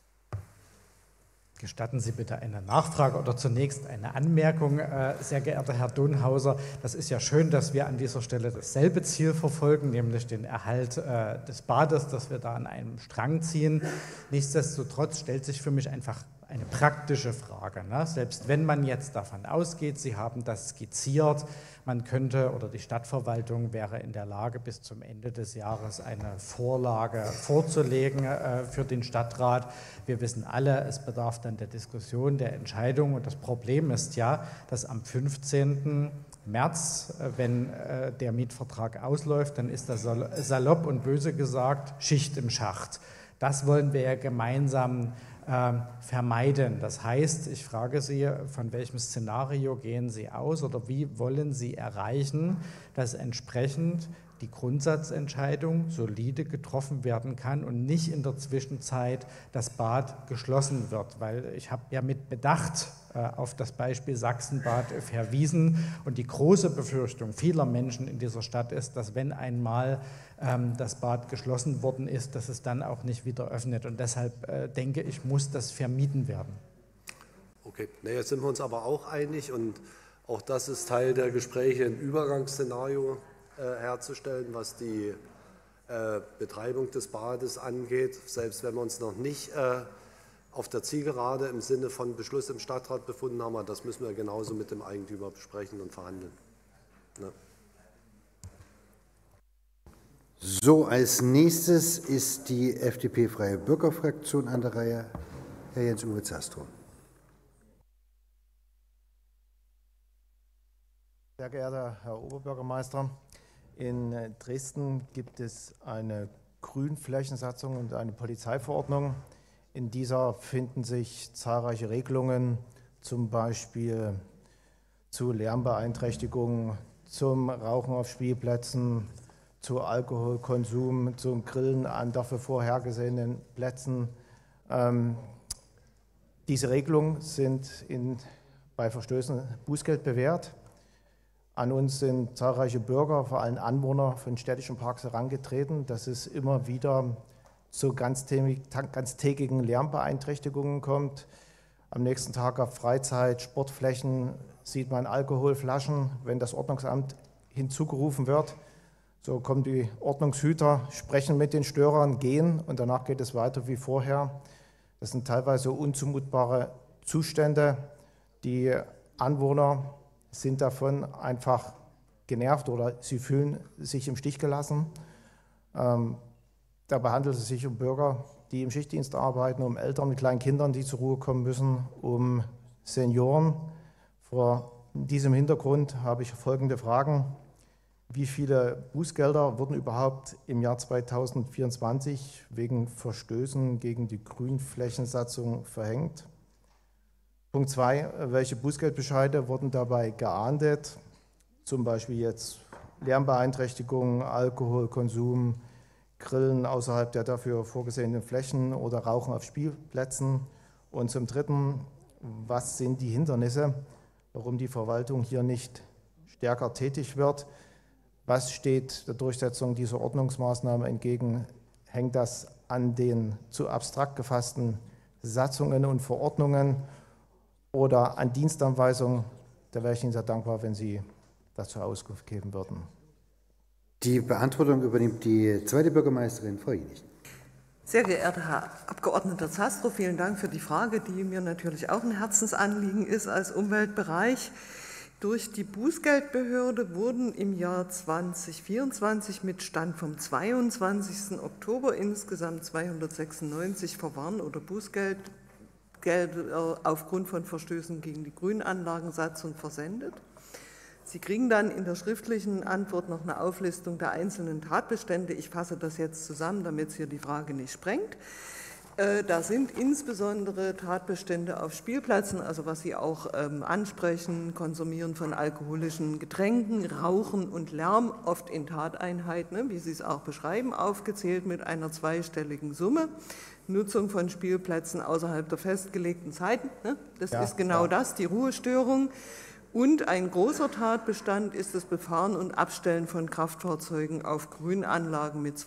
Gestatten Sie bitte eine Nachfrage oder zunächst eine Anmerkung, sehr geehrter Herr Donhauser. Das ist ja schön, dass wir an dieser Stelle dasselbe Ziel verfolgen, nämlich den Erhalt des Bades, dass wir da an einem Strang ziehen. Nichtsdestotrotz stellt sich für mich einfach eine praktische Frage. Ne? Selbst wenn man jetzt davon ausgeht, Sie haben das skizziert, man könnte oder die Stadtverwaltung wäre in der Lage, bis zum Ende des Jahres eine Vorlage vorzulegen für den Stadtrat. Wir wissen alle, es bedarf dann der Diskussion, der Entscheidung, und das Problem ist ja, dass am 15. März, wenn der Mietvertrag ausläuft, dann ist das salopp und böse gesagt Schicht im Schacht. Das wollen wir ja gemeinsam vermeiden. Das heißt, ich frage Sie, von welchem Szenario gehen Sie aus oder wie wollen Sie erreichen, dass entsprechend die Grundsatzentscheidung solide getroffen werden kann und nicht in der Zwischenzeit das Bad geschlossen wird. Weil ich habe ja mit Bedacht auf das Beispiel Sachsenbad verwiesen und die große Befürchtung vieler Menschen in dieser Stadt ist, dass wenn einmal das Bad geschlossen worden ist, dass es dann auch nicht wieder öffnet. Und deshalb denke ich, muss das vermieden werden. Okay, jetzt sind wir uns aber auch einig und auch das ist Teil der Gespräche, ein Übergangsszenario herzustellen, was die Betreibung des Bades angeht. Selbst wenn wir uns noch nicht auf der Zielgerade im Sinne von Beschluss im Stadtrat befunden haben, aber das müssen wir genauso mit dem Eigentümer besprechen und verhandeln. Ja. So, als nächstes ist die FDP-Freie Bürgerfraktion an der Reihe. Herr Jens-Uwe Zastrow. Sehr geehrter Herr Oberbürgermeister, in Dresden gibt es eine Grünflächensatzung und eine Polizeiverordnung. In dieser finden sich zahlreiche Regelungen, zum Beispiel zu Lärmbeeinträchtigungen, zum Rauchen auf Spielplätzen, zu Alkoholkonsum, zum Grillen an dafür vorhergesehenen Plätzen. Diese Regelungen sind bei Verstößen Bußgeld bewährt. An uns sind zahlreiche Bürger, vor allem Anwohner von städtischen Parks herangetreten, dass es immer wieder zu ganztägigen Lärmbeeinträchtigungen kommt. Am nächsten Tag auf Freizeit, Sportflächen sieht man Alkoholflaschen, wenn das Ordnungsamt hinzugerufen wird. So kommen die Ordnungshüter, sprechen mit den Störern, gehen und danach geht es weiter wie vorher. Das sind teilweise unzumutbare Zustände. Die Anwohner sind davon einfach genervt oder sie fühlen sich im Stich gelassen. Dabei handelt es sich um Bürger, die im Schichtdienst arbeiten, um Eltern mit kleinen Kindern, die zur Ruhe kommen müssen, um Senioren. Vor diesem Hintergrund habe ich folgende Fragen. Wie viele Bußgelder wurden überhaupt im Jahr 2024 wegen Verstößen gegen die Grünflächensatzung verhängt? Punkt 2, welche Bußgeldbescheide wurden dabei geahndet? Zum Beispiel jetzt Lärmbeeinträchtigungen, Alkoholkonsum, Grillen außerhalb der dafür vorgesehenen Flächen oder Rauchen auf Spielplätzen. Und zum Dritten, was sind die Hindernisse, warum die Verwaltung hier nicht stärker tätig wird? Was steht der Durchsetzung dieser Ordnungsmaßnahme entgegen? Hängt das an den zu abstrakt gefassten Satzungen und Verordnungen? oder an Dienstanweisungen. Da wäre ich Ihnen sehr dankbar, wenn Sie dazu Auskunft geben würden. Die Beantwortung übernimmt die zweite Bürgermeisterin, Frau Jenichen. Sehr geehrter Herr Abgeordneter Zastrow, vielen Dank für die Frage, die mir natürlich auch ein Herzensanliegen ist als Umweltbereich. Durch die Bußgeldbehörde wurden im Jahr 2024 mit Stand vom 22. Oktober insgesamt 296 Verwarn- oder Bußgelder aufgrund von Verstößen gegen die Grünanlagensatzung versendet. Sie kriegen dann in der schriftlichen Antwort noch eine Auflistung der einzelnen Tatbestände. Ich fasse das jetzt zusammen, damit es hier die Frage nicht sprengt. Da sind insbesondere Tatbestände auf Spielplätzen, also was Sie auch ansprechen, Konsumieren von alkoholischen Getränken, Rauchen und Lärm, oft in Tateinheiten, wie Sie es auch beschreiben, aufgezählt mit einer zweistelligen Summe. Nutzung von Spielplätzen außerhalb der festgelegten Zeiten, das ist genau das, die Ruhestörung. Und ein großer Tatbestand ist das Befahren und Abstellen von Kraftfahrzeugen auf Grünanlagen mit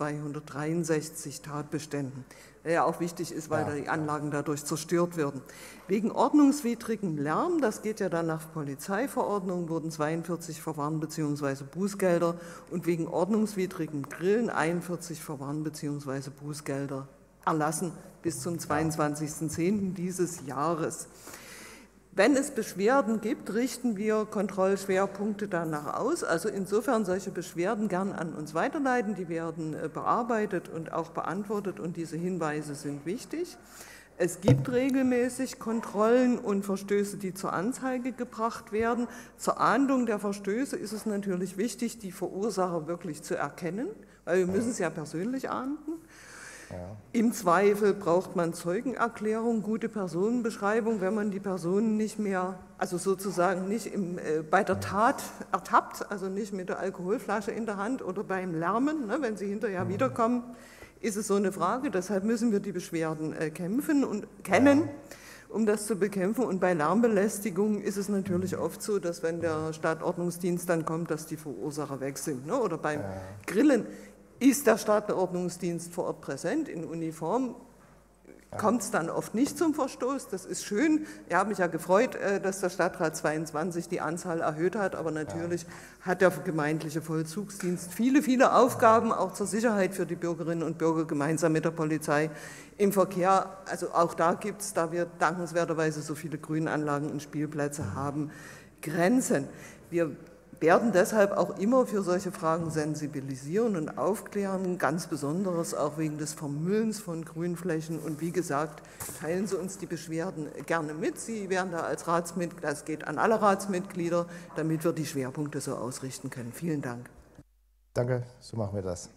263 Tatbeständen. Der ja auch wichtig ist, weil die Anlagen dadurch zerstört werden. Wegen ordnungswidrigem Lärm, das geht ja dann nach Polizeiverordnung, wurden 42 Verwarn- bzw. Bußgelder und wegen ordnungswidrigem Grillen 41 Verwarn- bzw. Bußgelder erlassen bis zum 22.10. dieses Jahres. Wenn es Beschwerden gibt, richten wir Kontrollschwerpunkte danach aus. Also insofern solche Beschwerden gern an uns weiterleiten. Die werden bearbeitet und auch beantwortet und diese Hinweise sind wichtig. Es gibt regelmäßig Kontrollen und Verstöße, die zur Anzeige gebracht werden. Zur Ahndung der Verstöße ist es natürlich wichtig, die Verursacher wirklich zu erkennen, weil wir müssen es ja persönlich ahnden. Ja. Im Zweifel braucht man Zeugenerklärung, gute Personenbeschreibung, wenn man die Personen nicht mehr, also sozusagen nicht bei der Tat ertappt, also nicht mit der Alkoholflasche in der Hand oder beim Lärmen, ne, wenn sie hinterher wiederkommen, ist es so eine Frage. Deshalb müssen wir die Beschwerden kämpfen und kennen, um das zu bekämpfen. Und bei Lärmbelästigung ist es natürlich oft so, dass wenn der Stadtordnungsdienst dann kommt, dass die Verursacher weg sind. Ne? Oder beim Grillen. Ist der Stadtordnungsdienst vor Ort präsent in Uniform, kommt es dann oft nicht zum Verstoß. Das ist schön. Ich habe mich ja gefreut, dass der Stadtrat 22 die Anzahl erhöht hat, aber natürlich hat der gemeindliche Vollzugsdienst viele, viele Aufgaben, auch zur Sicherheit für die Bürgerinnen und Bürger gemeinsam mit der Polizei im Verkehr. Also auch da gibt es, da wir dankenswerterweise so viele Grünanlagen und Spielplätze haben, Grenzen. Wir werden deshalb auch immer für solche Fragen sensibilisieren und aufklären, ganz besonders auch wegen des Vermüllens von Grünflächen. Und wie gesagt, teilen Sie uns die Beschwerden gerne mit. Sie werden da als Ratsmitglied, das geht an alle Ratsmitglieder, damit wir die Schwerpunkte so ausrichten können. Vielen Dank. Danke, so machen wir das.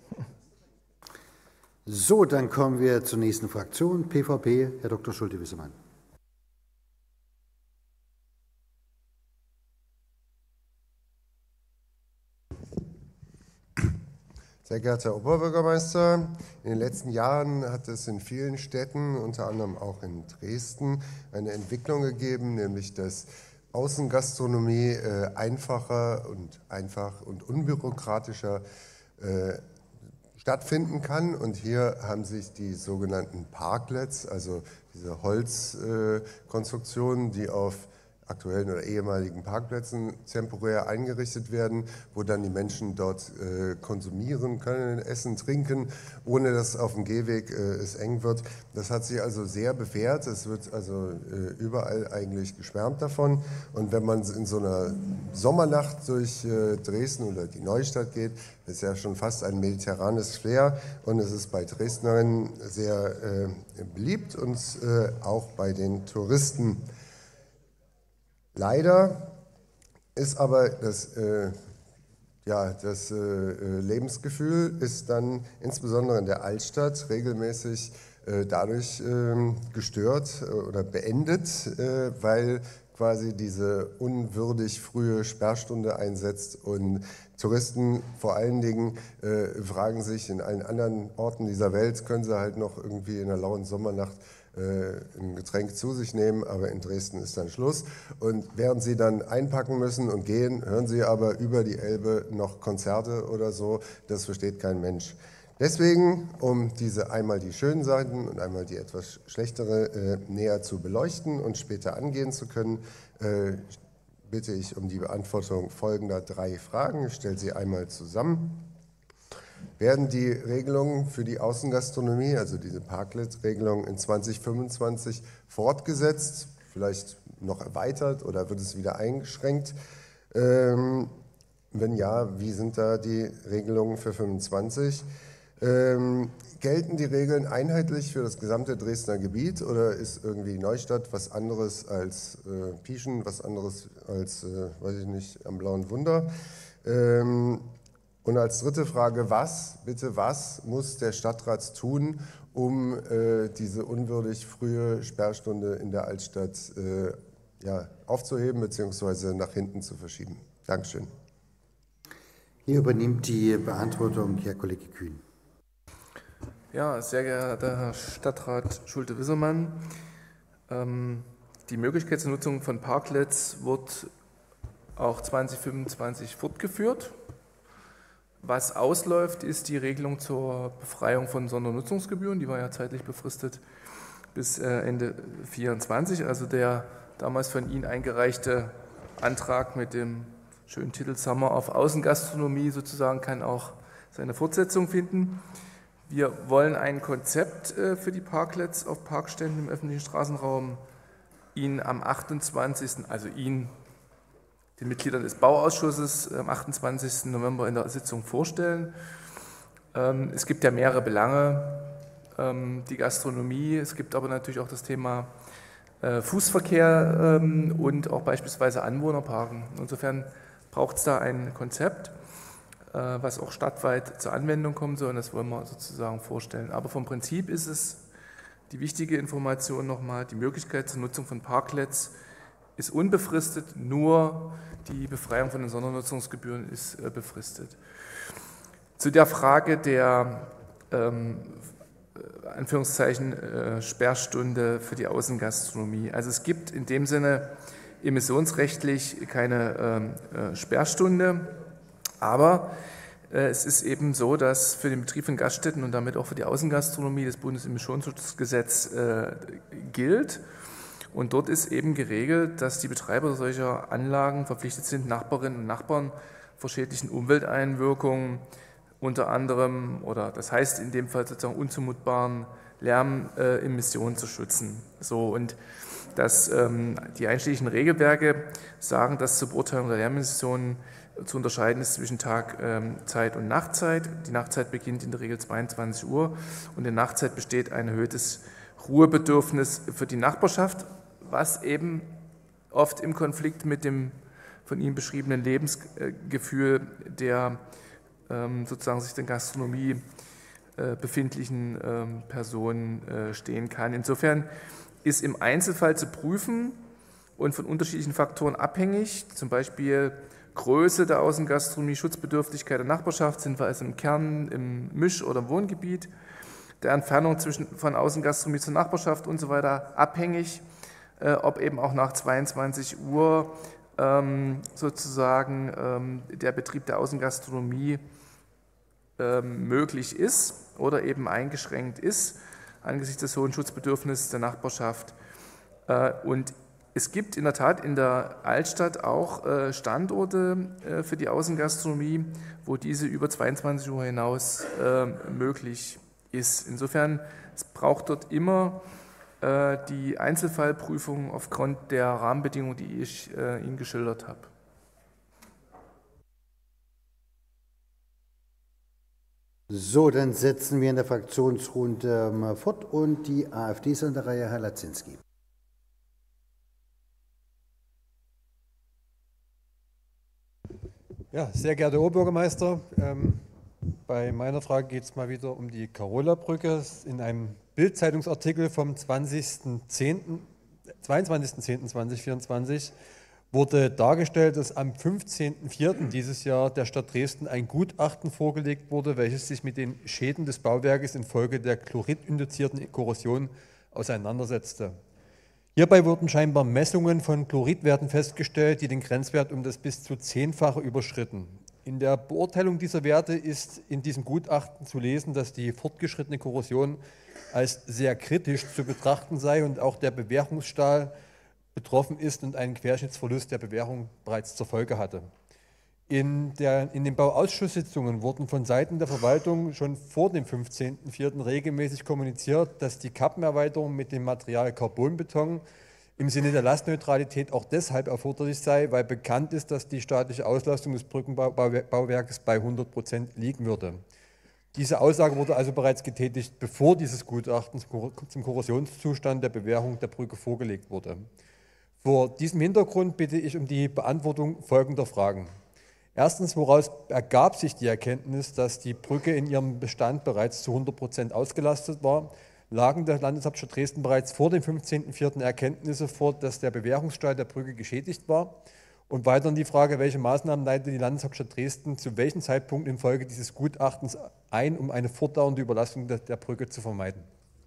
So, dann kommen wir zur nächsten Fraktion, PVP, Herr Dr. Schulte-Wissemann. Sehr geehrter Herr Oberbürgermeister, in den letzten Jahren hat es in vielen Städten, unter anderem auch in Dresden, eine Entwicklung gegeben, nämlich dass Außengastronomie einfach und unbürokratischer stattfinden kann. Und hier haben sich die sogenannten Parklets, also diese Holzkonstruktionen, die auf aktuellen oder ehemaligen Parkplätzen temporär eingerichtet werden, wo dann die Menschen dort konsumieren können, essen, trinken, ohne dass auf dem Gehweg es eng wird. Das hat sich also sehr bewährt. Es wird also überall eigentlich geschwärmt davon. Und wenn man in so einer Sommernacht durch Dresden oder die Neustadt geht, ist ja schon fast ein mediterranes Flair. Und es ist bei Dresdnerinnen sehr beliebt und auch bei den Touristen. Leider ist aber das Lebensgefühl ist dann insbesondere in der Altstadt regelmäßig dadurch gestört oder beendet, weil quasi diese unwürdig frühe Sperrstunde einsetzt und Touristen vor allen Dingen fragen sich, in allen anderen Orten dieser Welt können sie halt noch irgendwie in einer lauen Sommernacht ein Getränk zu sich nehmen, aber in Dresden ist dann Schluss. Und während sie dann einpacken müssen und gehen, hören sie aber über die Elbe noch Konzerte oder so. Das versteht kein Mensch. Deswegen, um diese einmal die schönen Seiten und einmal die etwas schlechtere näher zu beleuchten und später angehen zu können, bitte ich um die Beantwortung folgender 3 Fragen. Ich stelle sie einmal zusammen. Werden die Regelungen für die Außengastronomie, also diese Parklet-Regelung in 2025 fortgesetzt, vielleicht noch erweitert oder wird es wieder eingeschränkt? Wenn ja, wie sind da die Regelungen für 2025? Gelten die Regeln einheitlich für das gesamte Dresdner Gebiet oder ist irgendwie Neustadt was anderes als Pieschen, was anderes als, weiß ich nicht, am Blauen Wunder? Und als dritte Frage, was muss der Stadtrat tun, um diese unwürdig frühe Sperrstunde in der Altstadt aufzuheben bzw. nach hinten zu verschieben? Dankeschön. Hier übernimmt die Beantwortung Herr Kollege Kühn. Ja, sehr geehrter Herr Stadtrat Schulte-Wissermann, die Möglichkeit zur Nutzung von Parklets wird auch 2025 fortgeführt. Was ausläuft, ist die Regelung zur Befreiung von Sondernutzungsgebühren, die war ja zeitlich befristet bis Ende 2024, also der damals von Ihnen eingereichte Antrag mit dem schönen Titel Sommer auf Außengastronomie sozusagen kann auch seine Fortsetzung finden. Wir wollen ein Konzept für die Parklets auf Parkständen im öffentlichen Straßenraum Ihnen am 28., also Ihnen, den Mitgliedern des Bauausschusses, am 28. November in der Sitzung vorstellen. Es gibt ja mehrere Belange, die Gastronomie, es gibt aber natürlich auch das Thema Fußverkehr und auch beispielsweise Anwohnerparken. Insofern braucht es da ein Konzept, was auch stadtweit zur Anwendung kommen soll, und das wollen wir sozusagen vorstellen. Aber vom Prinzip ist es die wichtige Information nochmal, die Möglichkeit zur Nutzung von Parklets ist unbefristet, nur die Befreiung von den Sondernutzungsgebühren ist befristet. Zu der Frage der Anführungszeichen Sperrstunde für die Außengastronomie. Also es gibt in dem Sinne emissionsrechtlich keine Sperrstunde, aber es ist eben so, dass für den Betrieb von Gaststätten und damit auch für die Außengastronomie das Bundesemissionsschutzgesetz gilt. Und dort ist eben geregelt, dass die Betreiber solcher Anlagen verpflichtet sind, Nachbarinnen und Nachbarn vor schädlichen Umwelteinwirkungen unter anderem, oder das heißt in dem Fall sozusagen unzumutbaren Lärmemissionen zu schützen. So, und dass die einschlägigen Regelwerke sagen, dass zur Beurteilung der Lärmemissionen zu unterscheiden ist zwischen Tagzeit und Nachtzeit. Die Nachtzeit beginnt in der Regel 22 Uhr und in der Nachtzeit besteht ein erhöhtes Ruhebedürfnis für die Nachbarschaft, was eben oft im Konflikt mit dem von Ihnen beschriebenen Lebensgefühl der sozusagen sich in der Gastronomie befindlichen Personen stehen kann. Insofern ist im Einzelfall zu prüfen und von unterschiedlichen Faktoren abhängig, zum Beispiel Größe der Außengastronomie, Schutzbedürftigkeit der Nachbarschaft, sind wir also im Kern, im Misch- oder Wohngebiet, der Entfernung von Außengastronomie zur Nachbarschaft und so weiter abhängig, ob eben auch nach 22 Uhr sozusagen der Betrieb der Außengastronomie möglich ist oder eben eingeschränkt ist angesichts des hohen Schutzbedürfnisses der Nachbarschaft. Und es gibt in der Tat in der Altstadt auch Standorte für die Außengastronomie, wo diese über 22 Uhr hinaus möglich ist. Insofern, es braucht dort immer die Einzelfallprüfung aufgrund der Rahmenbedingungen, die ich Ihnen geschildert habe. So, dann setzen wir in der Fraktionsrunde fort und die AfD ist an der Reihe, Herr Lazinski. Ja, sehr geehrter Oberbürgermeister, bei meiner Frage geht es mal wieder um die Karola-Brücke. In einem Bild-Zeitungsartikel vom 22.10.2024 wurde dargestellt, dass am 15.04. dieses Jahr der Stadt Dresden ein Gutachten vorgelegt wurde, welches sich mit den Schäden des Bauwerkes infolge der chloridinduzierten Korrosion auseinandersetzte. Hierbei wurden scheinbar Messungen von Chloridwerten festgestellt, die den Grenzwert um das bis zu 10-fache überschritten. In der Beurteilung dieser Werte ist in diesem Gutachten zu lesen, dass die fortgeschrittene Korrosion als sehr kritisch zu betrachten sei und auch der Bewährungsstahl betroffen ist und einen Querschnittsverlust der Bewährung bereits zur Folge hatte. In den Bauausschusssitzungen wurden von Seiten der Verwaltung schon vor dem 15.04. regelmäßig kommuniziert, dass die Kappenerweiterung mit dem Material Carbonbeton im Sinne der Lastneutralität auch deshalb erforderlich sei, weil bekannt ist, dass die staatliche Auslastung des Brückenbauwerkes bei 100% liegen würde. Diese Aussage wurde also bereits getätigt, bevor dieses Gutachten zum Korrosionszustand der Bewährung der Brücke vorgelegt wurde. Vor diesem Hintergrund bitte ich um die Beantwortung folgender Fragen. Erstens, woraus ergab sich die Erkenntnis, dass die Brücke in ihrem Bestand bereits zu 100% ausgelastet war? Lagen der Landeshauptstadt Dresden bereits vor dem 15.04. Erkenntnisse vor, dass der Bewährungsstahl der Brücke geschädigt war? Und weiterhin die Frage, welche Maßnahmen leitet die Landeshauptstadt Dresden zu welchem Zeitpunkt infolge dieses Gutachtens ein, um eine fortdauernde Überlastung der Brücke zu vermeiden?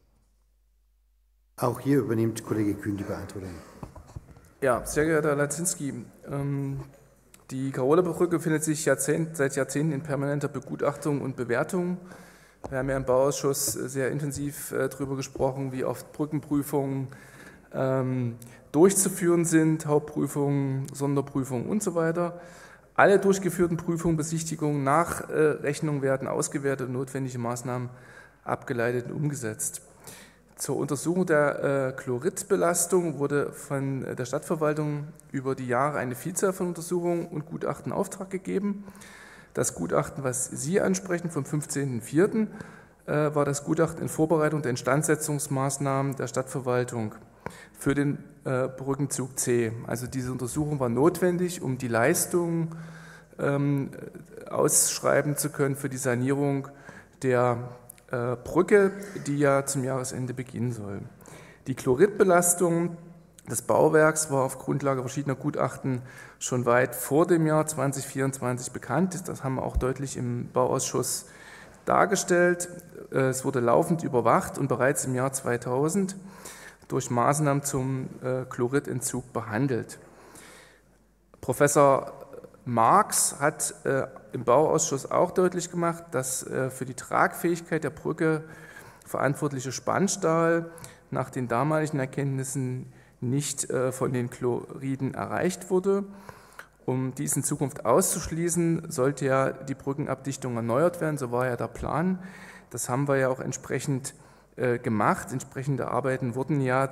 Auch hier übernimmt Kollege Kühn die Beantwortung. Ja, sehr geehrter Herr Lazinski, die Karola-Brücke befindet sich seit Jahrzehnten in permanenter Begutachtung und Bewertung. Wir haben ja im Bauausschuss sehr intensiv darüber gesprochen, wie oft Brückenprüfungen durchzuführen sind, Hauptprüfungen, Sonderprüfungen und so weiter. Alle durchgeführten Prüfungen, Besichtigungen, Nachrechnungen werden ausgewertet und notwendige Maßnahmen abgeleitet und umgesetzt. Zur Untersuchung der Chloridbelastung wurde von der Stadtverwaltung über die Jahre eine Vielzahl von Untersuchungen und Gutachten in Auftrag gegeben. Das Gutachten, was Sie ansprechen, vom 15.04., war das Gutachten in Vorbereitung der Instandsetzungsmaßnahmen der Stadtverwaltung für den Brückenzug C. Also diese Untersuchung war notwendig, um die Leistungen ausschreiben zu können für die Sanierung der Brücke, die ja zum Jahresende beginnen soll. Die Chloridbelastung des Bauwerks war auf Grundlage verschiedener Gutachten schon weit vor dem Jahr 2024 bekannt. Das haben wir auch deutlich im Bauausschuss dargestellt. Es wurde laufend überwacht und bereits im Jahr 2000 durch Maßnahmen zum Chloridentzug behandelt. Professor Marx hat im Bauausschuss auch deutlich gemacht, dass für die Tragfähigkeit der Brücke verantwortliche Spannstahl nach den damaligen Erkenntnissen nicht von den Chloriden erreicht wurde. Um dies in Zukunft auszuschließen, sollte ja die Brückenabdichtung erneuert werden, so war ja der Plan. Das haben wir ja auch entsprechend gemacht. Entsprechende Arbeiten wurden ja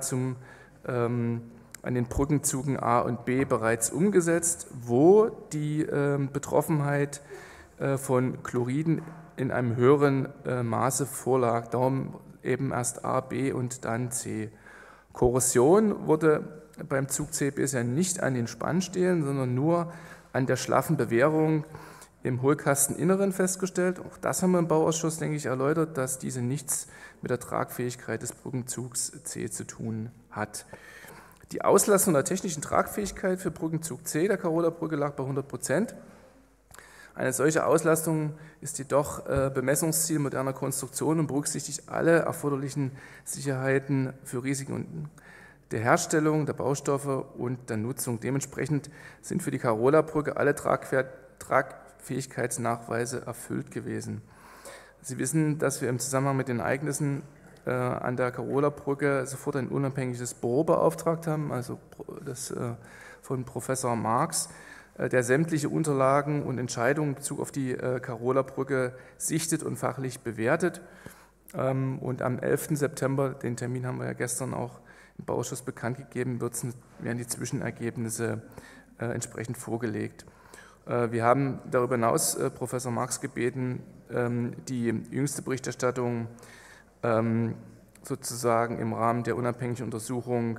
an den Brückenzügen A und B bereits umgesetzt, wo die Betroffenheit von Chloriden in einem höheren Maße vorlag. Darum eben erst A, B und dann C. Korrosion wurde beim Zug C bisher nicht an den Spannstählen, sondern nur an der schlaffen Bewährung im Hohlkasteninneren festgestellt. Auch das haben wir im Bauausschuss, denke ich, erläutert, dass diese nichts mit der Tragfähigkeit des Brückenzugs C zu tun hat. Die Auslastung der technischen Tragfähigkeit für Brückenzug C der Karola-Brücke lag bei 100%. Eine solche Auslastung ist jedoch Bemessungsziel moderner Konstruktion und berücksichtigt alle erforderlichen Sicherheiten für Risiken der Herstellung, der Baustoffe und der Nutzung. Dementsprechend sind für die Karola-Brücke alle Tragfähigkeitsnachweise erfüllt gewesen. Sie wissen, dass wir im Zusammenhang mit den Ereignissen an der Karola-Brücke sofort ein unabhängiges Büro beauftragt haben, also das von Professor Marx, der sämtliche Unterlagen und Entscheidungen in Bezug auf die Karola-Brücke sichtet und fachlich bewertet. Und am 11. September, den Termin haben wir ja gestern auch im Bauausschuss bekannt gegeben, werden die Zwischenergebnisse entsprechend vorgelegt. Wir haben darüber hinaus Professor Marx gebeten, die jüngste Berichterstattung sozusagen im Rahmen der unabhängigen Untersuchung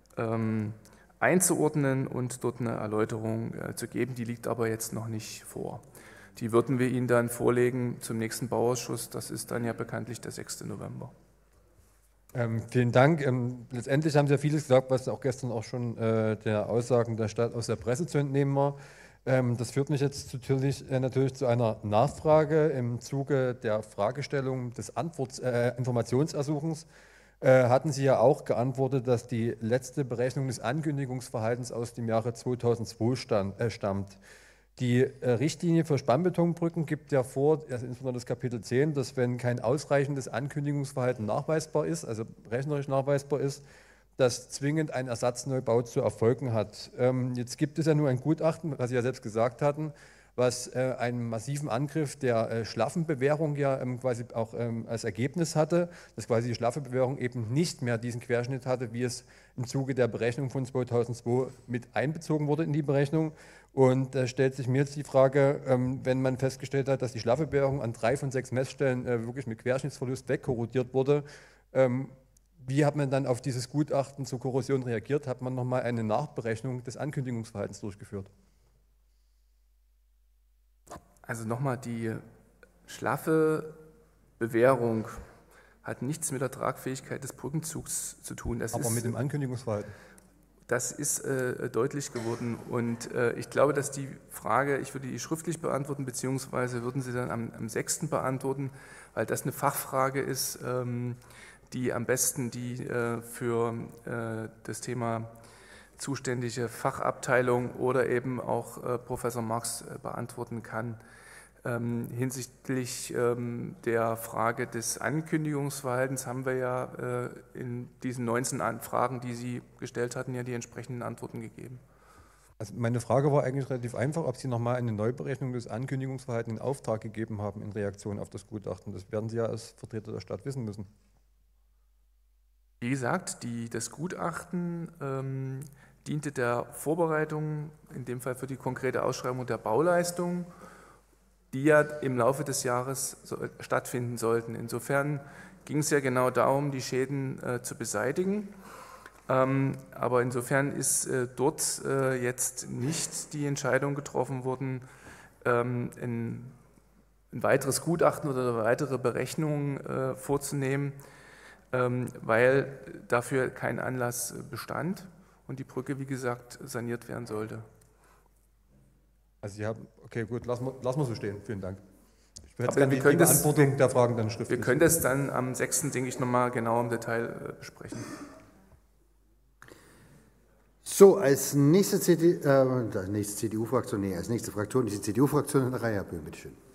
einzuordnen und dort eine Erläuterung zu geben. Die liegt aber jetzt noch nicht vor. Die würden wir Ihnen dann vorlegen zum nächsten Bauausschuss. Das ist dann ja bekanntlich der 6. November. Vielen Dank. Letztendlich haben Sie ja vieles gesagt, was auch gestern auch schon der Aussagen der Stadt aus der Presse zu entnehmen war. Das führt mich jetzt natürlich zu einer Nachfrage im Zuge der Fragestellung des Informationsersuchens. Hatten Sie ja auch geantwortet, dass die letzte Berechnung des Ankündigungsverhaltens aus dem Jahre 2002 stammt. Die Richtlinie für Spannbetonbrücken gibt ja vor, also insbesondere das Kapitel 10, dass wenn kein ausreichendes Ankündigungsverhalten nachweisbar ist, also rechnerisch nachweisbar ist, dass zwingend ein Ersatzneubau zu erfolgen hat. Jetzt gibt es ja nur ein Gutachten, was Sie ja selbst gesagt hatten, was einen massiven Angriff der schlaffen Bewährung ja quasi auch als Ergebnis hatte, dass quasi die schlaffe Bewährung eben nicht mehr diesen Querschnitt hatte, wie es im Zuge der Berechnung von 2002 mit einbezogen wurde in die Berechnung. Und da stellt sich mir jetzt die Frage, wenn man festgestellt hat, dass die schlaffe Bewährung an 3 von 6 Messstellen wirklich mit Querschnittsverlust wegkorrodiert wurde, wie hat man dann auf dieses Gutachten zur Korrosion reagiert? Hat man nochmal eine Nachberechnung des Ankündigungsverhaltens durchgeführt? Also nochmal, die schlaffe Bewährung hat nichts mit der Tragfähigkeit des Brückenzugs zu tun. Aber mit dem Ankündigungsverhalten? Das ist deutlich geworden und ich glaube, dass die Frage, ich würde die schriftlich beantworten, beziehungsweise würden Sie dann am 6. beantworten, weil das eine Fachfrage ist, die am besten die für das Thema zuständige Fachabteilung oder eben auch Professor Marx beantworten kann. Hinsichtlich der Frage des Ankündigungsverhaltens haben wir ja in diesen 19 Fragen, die Sie gestellt hatten, ja die entsprechenden Antworten gegeben. Also meine Frage war eigentlich relativ einfach, ob Sie nochmal eine Neuberechnung des Ankündigungsverhaltens in Auftrag gegeben haben in Reaktion auf das Gutachten. Das werden Sie ja als Vertreter der Stadt wissen müssen. Wie gesagt, das Gutachten diente der Vorbereitung, in dem Fall für die konkrete Ausschreibung der Bauleistung, die ja im Laufe des Jahres stattfinden sollten. Insofern ging es ja genau darum, die Schäden zu beseitigen. Aber insofern ist dort jetzt nicht die Entscheidung getroffen worden, ein weiteres Gutachten oder eine weitere Berechnung vorzunehmen, weil dafür kein Anlass bestand und die Brücke, wie gesagt, saniert werden sollte. Also Sie haben, okay, gut, lassen wir so stehen. Vielen Dank. Ich hätte Aber gerne die Beantwortung der Fragen dann schriftlich. Wir können das dann am 6., denke ich, nochmal genau im Detail besprechen. So, als nächste CDU-Fraktion, als nächste Fraktion ist die CDU-Fraktion in der Reihe. Herr Böhm, bitte schön.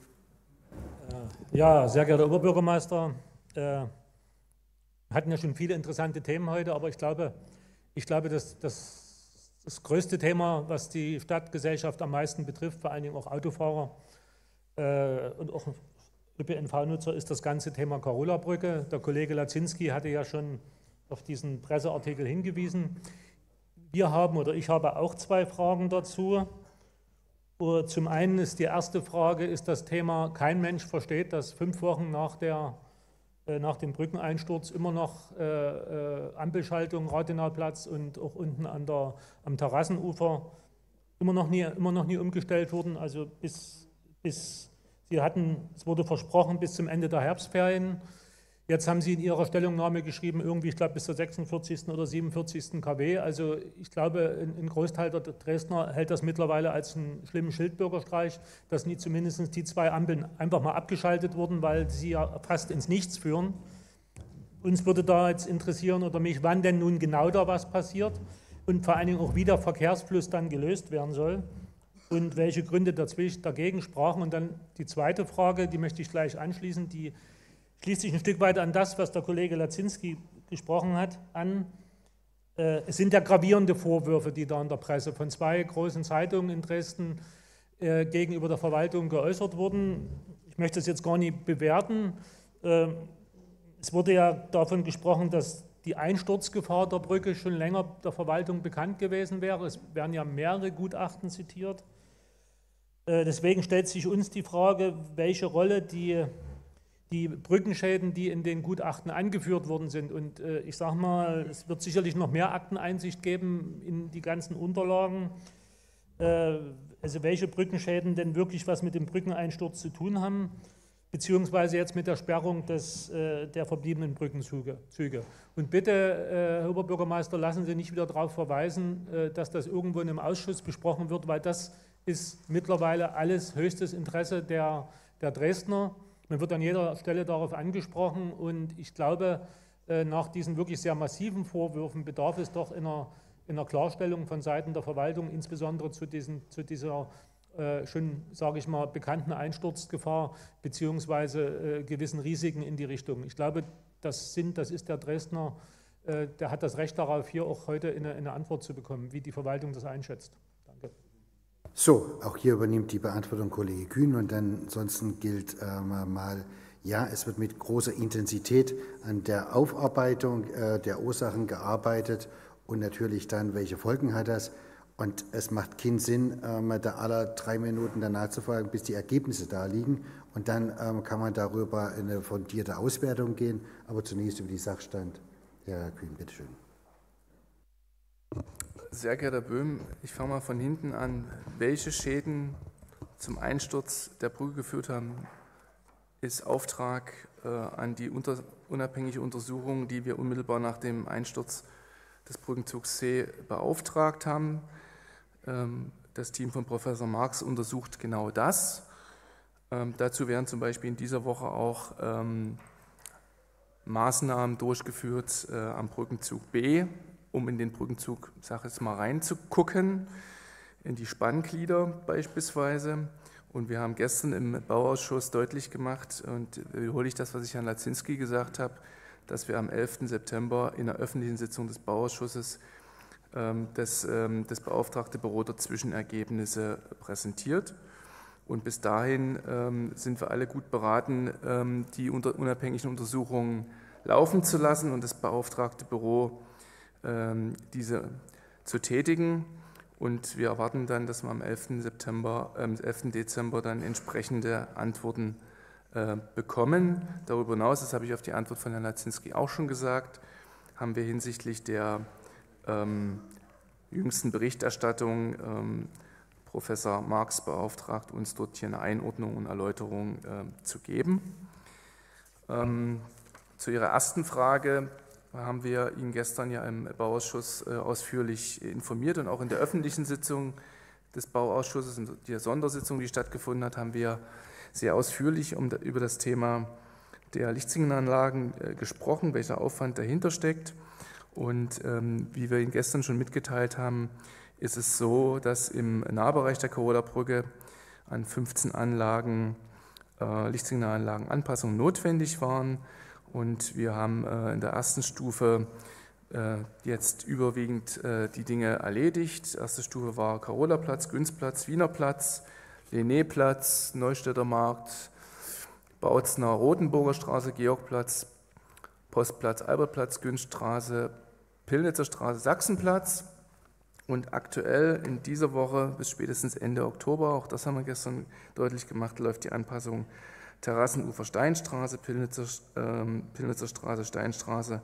Ja, sehr geehrter Oberbürgermeister, wir hatten ja schon viele interessante Themen heute, aber ich glaube, dass das größte Thema, was die Stadtgesellschaft am meisten betrifft, vor allen Dingen auch Autofahrer und auch ÖPNV-Nutzer, ist das ganze Thema Karola-Brücke. Der Kollege Lazinski hatte ja schon auf diesen Presseartikel hingewiesen. Ich habe auch 2 Fragen dazu. Zum einen ist die erste Frage, ist das Thema, kein Mensch versteht, dass 5 Wochen nach dem Brückeneinsturz immer noch Ampelschaltung, Rathenauplatz und auch unten am Terrassenufer immer noch nie umgestellt wurden. Also es wurde versprochen bis zum Ende der Herbstferien. Jetzt haben Sie in Ihrer Stellungnahme geschrieben, irgendwie, ich glaube, bis zur 46. oder 47. kW. Also ich glaube, ein Großteil der Dresdner hält das mittlerweile als einen schlimmen Schildbürgerstreich, dass nie zumindest die 2 Ampeln einfach mal abgeschaltet wurden, weil sie ja fast ins Nichts führen. Uns würde da jetzt interessieren, oder mich, wann denn nun genau da was passiert und vor allen Dingen auch, wie der Verkehrsfluss dann gelöst werden soll und welche Gründe dagegen sprachen. Und dann die zweite Frage, die möchte ich gleich anschließen, die schließt sich ein Stück weit an das, was der Kollege Lazinski gesprochen hat, an. Es sind ja gravierende Vorwürfe, die da in der Presse von 2 großen Zeitungen in Dresden gegenüber der Verwaltung geäußert wurden. Ich möchte das jetzt gar nicht bewerten. Es wurde ja davon gesprochen, dass die Einsturzgefahr der Brücke schon länger der Verwaltung bekannt gewesen wäre. Es werden ja mehrere Gutachten zitiert. Deswegen stellt sich uns die Frage, welche Rolle die Brückenschäden, die in den Gutachten angeführt worden sind. Und ich sage mal, es wird sicherlich noch mehr Akteneinsicht geben in die ganzen Unterlagen. Also welche Brückenschäden denn wirklich was mit dem Brückeneinsturz zu tun haben, beziehungsweise jetzt mit der Sperrung der verbliebenen Brückenzüge. Und bitte, Herr Oberbürgermeister, lassen Sie nicht wieder darauf verweisen, dass das irgendwo in einem Ausschuss besprochen wird, weil das ist mittlerweile alles höchstes Interesse der Dresdner. Man wird an jeder Stelle darauf angesprochen und ich glaube, nach diesen wirklich sehr massiven Vorwürfen bedarf es doch in einer Klarstellung von Seiten der Verwaltung, insbesondere zu dieser schon, sage ich mal, bekannten Einsturzgefahr beziehungsweise gewissen Risiken in die Richtung. Ich glaube, das ist der Dresdner, der hat das Recht darauf, hier auch heute eine Antwort zu bekommen, wie die Verwaltung das einschätzt. Danke. So, auch hier übernimmt die Beantwortung Kollege Kühn und dann ansonsten gilt mal, ja, es wird mit großer Intensität an der Aufarbeitung der Ursachen gearbeitet und natürlich dann, welche Folgen hat das? Und es macht keinen Sinn, da alle 3 Minuten danach zu fragen, bis die Ergebnisse da liegen. Und dann kann man darüber in eine fundierte Auswertung gehen. Aber zunächst über den Sachstand. Herr Kühn, bitteschön. Sehr geehrter Herr Böhm, ich fange mal von hinten an. Welche Schäden zum Einsturz der Brücke geführt haben, ist Auftrag an die unabhängige Untersuchung, die wir unmittelbar nach dem Einsturz des Brückenzugs C beauftragt haben. Das Team von Professor Marx untersucht genau das. Dazu werden zum Beispiel in dieser Woche auch Maßnahmen durchgeführt am Brückenzug B, um in den Brückenzug, ich sage jetzt mal, reinzugucken, in die Spannglieder beispielsweise. Und wir haben gestern im Bauausschuss deutlich gemacht, und wiederhole ich das, was ich Herrn Lazinski gesagt habe, dass wir am 11. September in der öffentlichen Sitzung des Bauausschusses das beauftragte Büro der Zwischenergebnisse präsentiert. Und bis dahin sind wir alle gut beraten, die unabhängigen Untersuchungen laufen zu lassen und das beauftragte Büro diese zu tätigen. Und wir erwarten dann, dass wir am 11. Dezember dann entsprechende Antworten bekommen. Darüber hinaus, das habe ich auf die Antwort von Herrn Lazinski auch schon gesagt, haben wir hinsichtlich der jüngsten Berichterstattung Professor Marx beauftragt, uns dort hier eine Einordnung und Erläuterung zu geben. Zu Ihrer ersten Frage haben wir Ihnen gestern ja im Bauausschuss ausführlich informiert und auch in der öffentlichen Sitzung des Bauausschusses, in der Sondersitzung, die stattgefunden hat, haben wir sehr ausführlich über das Thema der Lichtsignalanlagen gesprochen, welcher Aufwand dahinter steckt. Und wie wir Ihnen gestern schon mitgeteilt haben, ist es so, dass im Nahbereich der Karola-Brücke an 15 Anlagen Lichtsignalanlagen Anpassungen notwendig waren. Und wir haben in der ersten Stufe jetzt überwiegend die Dinge erledigt. Die erste Stufe war Karolaplatz, Günzplatz, Wienerplatz, Lennéplatz, Neustädter Markt, Bautzner, Rotenburger Straße, Georgplatz, Postplatz, Albertplatz, Günzstraße, Pillnitzer Straße, Sachsenplatz. Und aktuell in dieser Woche bis spätestens Ende Oktober, auch das haben wir gestern deutlich gemacht, läuft die Anpassung Terrassenufer Steinstraße, Pillnitzer Straße, Steinstraße.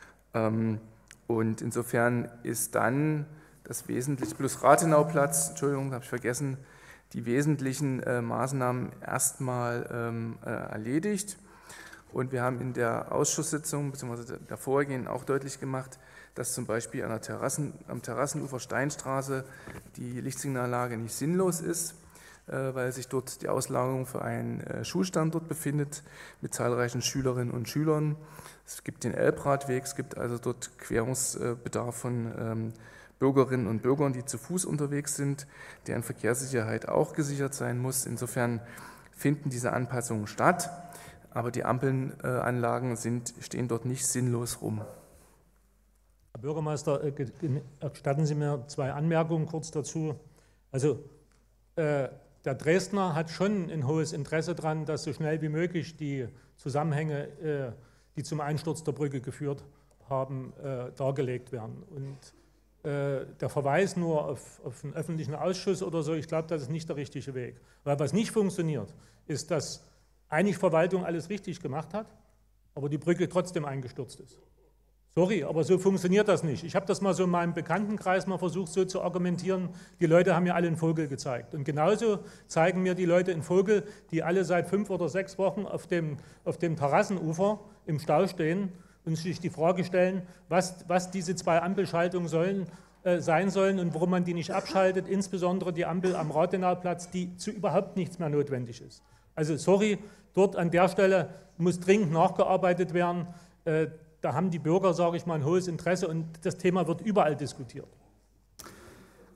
Und insofern ist dann das Wesentliche, plus Rathenauplatz, Entschuldigung, habe ich vergessen, die wesentlichen Maßnahmen erstmal erledigt. Und wir haben in der Ausschusssitzung bzw. der vorhergehenden auch deutlich gemacht, dass zum Beispiel am Terrassenufer Steinstraße die Lichtsignalanlage nicht sinnlos ist, weil sich dort die Auslagerung für einen Schulstandort befindet mit zahlreichen Schülerinnen und Schülern. Es gibt den Elbradweg, es gibt also dort Querungsbedarf von Bürgerinnen und Bürgern, die zu Fuß unterwegs sind, deren Verkehrssicherheit auch gesichert sein muss. Insofern finden diese Anpassungen statt, aber die Ampelanlagen stehen dort nicht sinnlos rum. Herr Bürgermeister, gestatten Sie mir 2 Anmerkungen kurz dazu. Also der Dresdner hat schon ein hohes Interesse daran, dass so schnell wie möglich die Zusammenhänge, die zum Einsturz der Brücke geführt haben, dargelegt werden. Und der Verweis nur auf einen öffentlichen Ausschuss oder so, ich glaube, das ist nicht der richtige Weg. Weil was nicht funktioniert, ist, dass eigentlich Verwaltung alles richtig gemacht hat, aber die Brücke trotzdem eingestürzt ist. Sorry, aber so funktioniert das nicht. Ich habe das mal so in meinem Bekanntenkreis mal versucht, so zu argumentieren. Die Leute haben mir alle einen Vogel gezeigt. Und genauso zeigen mir die Leute einen Vogel, die alle seit 5 oder 6 Wochen auf dem Terrassenufer im Stau stehen und sich die Frage stellen, was diese 2 Ampelschaltungen sein sollen und warum man die nicht abschaltet, insbesondere die Ampel am Rathenauplatz, die zu überhaupt nichts mehr notwendig ist. Also sorry, dort an der Stelle muss dringend nachgearbeitet werden. Da haben die Bürger, sage ich mal, ein hohes Interesse und das Thema wird überall diskutiert.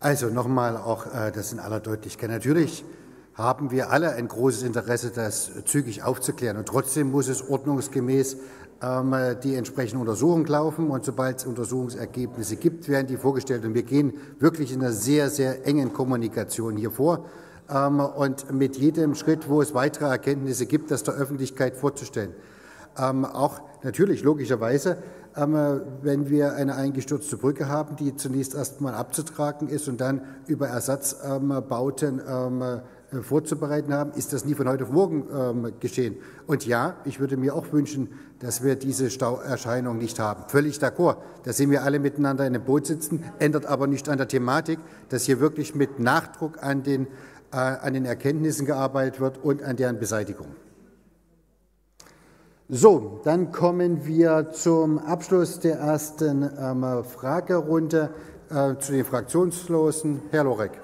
Also nochmal auch das in aller Deutlichkeit. Natürlich haben wir alle ein großes Interesse, das zügig aufzuklären. Und trotzdem muss es ordnungsgemäß die entsprechenden Untersuchungen laufen. Und sobald es Untersuchungsergebnisse gibt, werden die vorgestellt. Und wir gehen wirklich in einer sehr, sehr engen Kommunikation hier vor. Und mit jedem Schritt, wo es weitere Erkenntnisse gibt, das der Öffentlichkeit vorzustellen. Auch natürlich logischerweise, wenn wir eine eingestürzte Brücke haben, die zunächst erstmal abzutragen ist und dann über Ersatzbauten vorzubereiten haben, ist das nie von heute auf morgen geschehen. Und ja, ich würde mir auch wünschen, dass wir diese Stauerscheinung nicht haben. Völlig d'accord. Da sind wir alle miteinander in einem Boot sitzen, ändert aber nicht an der Thematik, dass hier wirklich mit Nachdruck an den Erkenntnissen gearbeitet wird und an deren Beseitigung. So, dann kommen wir zum Abschluss der ersten Fragerunde zu den Fraktionslosen. Herr Lorek.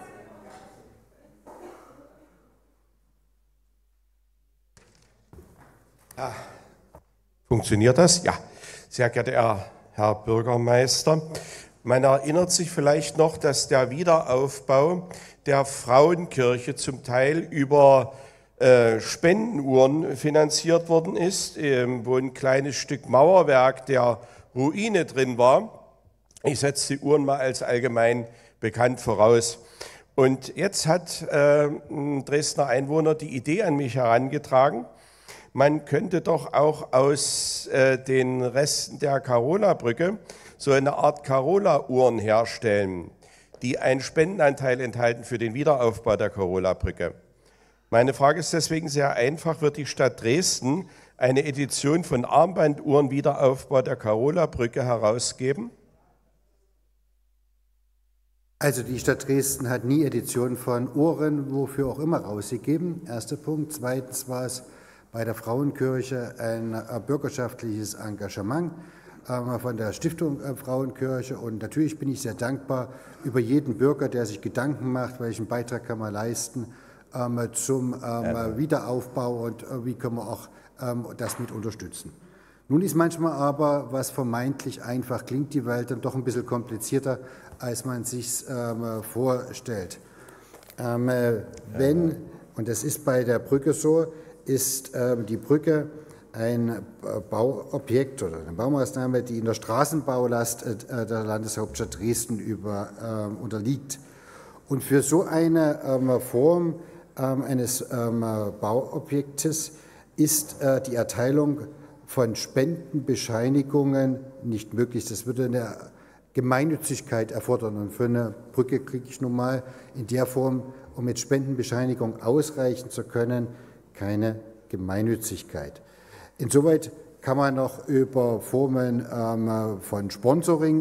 Ja. Funktioniert das? Ja. Sehr geehrter Herr Bürgermeister, man erinnert sich vielleicht noch, dass der Wiederaufbau der Frauenkirche zum Teil über Spendenuhren finanziert worden ist, wo ein kleines Stück Mauerwerk der Ruine drin war. Ich setze die Uhren mal als allgemein bekannt voraus. Und jetzt hat ein Dresdner Einwohner die Idee an mich herangetragen, man könnte doch auch aus den Resten der Carola-Brücke so eine Art Carola-Uhren herstellen, die einen Spendenanteil enthalten für den Wiederaufbau der Carola-Brücke. Meine Frage ist deswegen sehr einfach, wird die Stadt Dresden eine Edition von Armbanduhren Wiederaufbau der Carola-Brücke herausgeben? Also die Stadt Dresden hat nie Editionen von Uhren, wofür auch immer, rausgegeben. Erster Punkt. Zweitens war es bei der Frauenkirche ein bürgerschaftliches Engagement von der Stiftung Frauenkirche. Und natürlich bin ich sehr dankbar über jeden Bürger, der sich Gedanken macht, welchen Beitrag kann man leisten zum Wiederaufbau und wie können wir auch das mit unterstützen. Nun ist manchmal aber, was vermeintlich einfach klingt, die Welt dann doch ein bisschen komplizierter, als man sich vorstellt. Und das ist bei der Brücke so, ist die Brücke ein Bauobjekt oder eine Baumaßnahme, die in der Straßenbaulast der Landeshauptstadt Dresden unterliegt. Und für so eine Form eines Bauobjektes ist die Erteilung von Spendenbescheinigungen nicht möglich. Das würde eine Gemeinnützigkeit erfordern. Und für eine Brücke kriege ich nun mal in der Form, um mit Spendenbescheinigung ausreichen zu können, keine Gemeinnützigkeit. Insoweit kann man noch über Formen von Sponsoring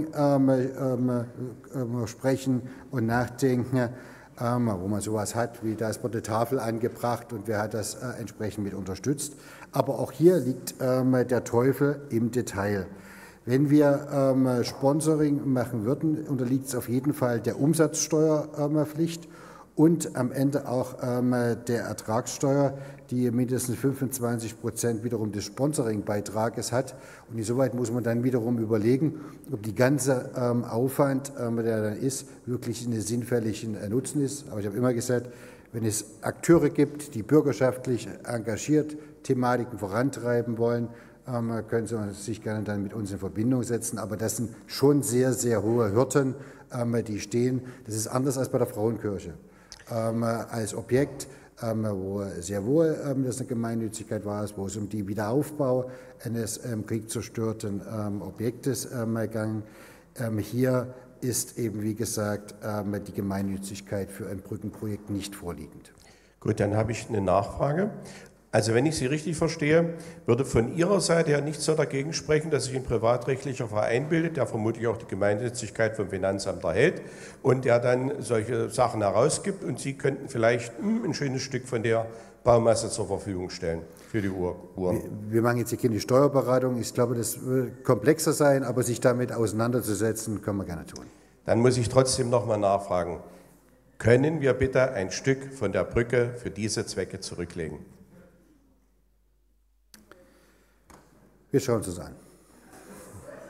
sprechen und nachdenken, wo man sowas hat, wie da ist eine Tafel angebracht und wer hat das entsprechend mit unterstützt. Aber auch hier liegt der Teufel im Detail. Wenn wir Sponsoring machen würden, unterliegt es auf jeden Fall der Umsatzsteuerpflicht und am Ende auch der Ertragssteuer, die mindestens 25% wiederum des Sponsoringbeitrages hat. Und insoweit muss man dann wiederum überlegen, ob die ganze Aufwand, der dann ist, wirklich einen sinnfälligen Nutzen ist. Aber ich habe immer gesagt, wenn es Akteure gibt, die bürgerschaftlich engagiert Thematiken vorantreiben wollen, können Sie sich gerne dann mit uns in Verbindung setzen. Aber das sind schon sehr, sehr hohe Hürden, die stehen. Das ist anders als bei der Frauenkirche. Als Objekt, wo sehr wohl das eine Gemeinnützigkeit war, wo es um den Wiederaufbau eines im Krieg zerstörten Objektes ging. Hier ist eben, wie gesagt, die Gemeinnützigkeit für ein Brückenprojekt nicht vorliegend. Gut, dann habe ich eine Nachfrage. Also wenn ich Sie richtig verstehe, würde von Ihrer Seite her nichts so dagegen sprechen, dass sich ein privatrechtlicher Verein bildet, der vermutlich auch die Gemeinnützigkeit vom Finanzamt erhält und der dann solche Sachen herausgibt und Sie könnten vielleicht ein schönes Stück von der Baumasse zur Verfügung stellen für die Uhren. Wir machen jetzt hier keine Steuerberatung. Ich glaube, das wird komplexer sein, aber sich damit auseinanderzusetzen, können wir gerne tun. Dann muss ich trotzdem noch mal nachfragen. Können wir bitte ein Stück von der Brücke für diese Zwecke zurücklegen? Wir schauen uns das an.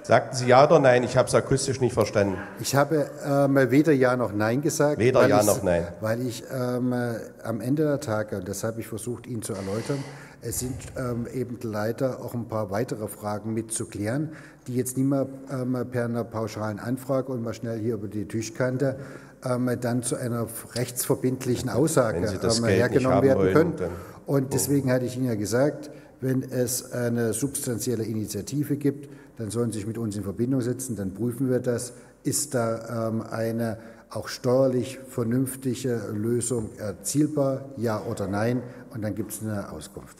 Sagten Sie ja oder nein? Ich habe es akustisch nicht verstanden. Ich habe weder Ja noch Nein gesagt. Weder Ja noch Nein. Weil ich am Ende der Tage, und das habe ich versucht, Ihnen zu erläutern, es sind eben leider auch ein paar weitere Fragen mitzuklären, die jetzt nicht mehr per einer pauschalen Anfrage und mal schnell hier über die Tischkante dann zu einer rechtsverbindlichen Aussage hergenommen werden können. Und deswegen hatte ich Ihnen ja gesagt, wenn es eine substanzielle Initiative gibt, dann sollen Sie sich mit uns in Verbindung setzen, dann prüfen wir das. Ist da eine auch steuerlich vernünftige Lösung erzielbar, ja oder nein? Und dann gibt es eine Auskunft.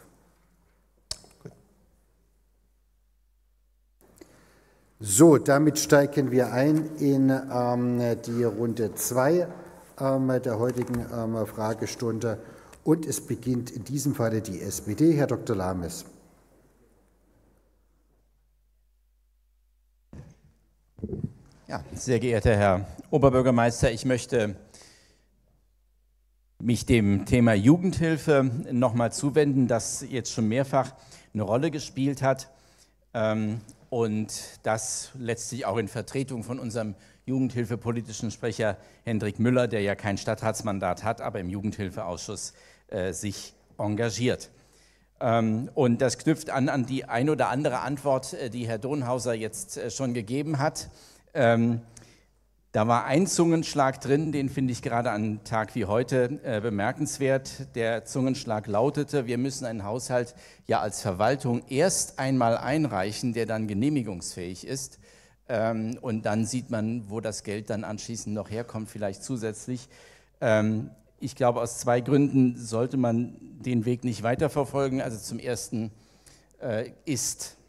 So, damit steigen wir ein in die Runde 2 der heutigen Fragestunde. Und es beginnt in diesem Falle die SPD. Herr Dr. Lames. Ja, sehr geehrter Herr Oberbürgermeister, ich möchte mich dem Thema Jugendhilfe nochmal zuwenden, das jetzt schon mehrfach eine Rolle gespielt hat und das letztlich auch in Vertretung von unserem jugendhilfepolitischen Sprecher Hendrik Müller, der ja kein Stadtratsmandat hat, aber im Jugendhilfeausschuss sich engagiert. Und das knüpft an die ein oder andere Antwort, die Herr Donhauser jetzt schon gegeben hat. Da war ein Zungenschlag drin, den finde ich gerade an einem Tag wie heute bemerkenswert. Der Zungenschlag lautete, wir müssen einen Haushalt ja als Verwaltung erst einmal einreichen, der dann genehmigungsfähig ist. Und dann sieht man, wo das Geld dann anschließend noch herkommt, vielleicht zusätzlich. Ich glaube, aus zwei Gründen sollte man den Weg nicht weiterverfolgen. Also zum Ersten ist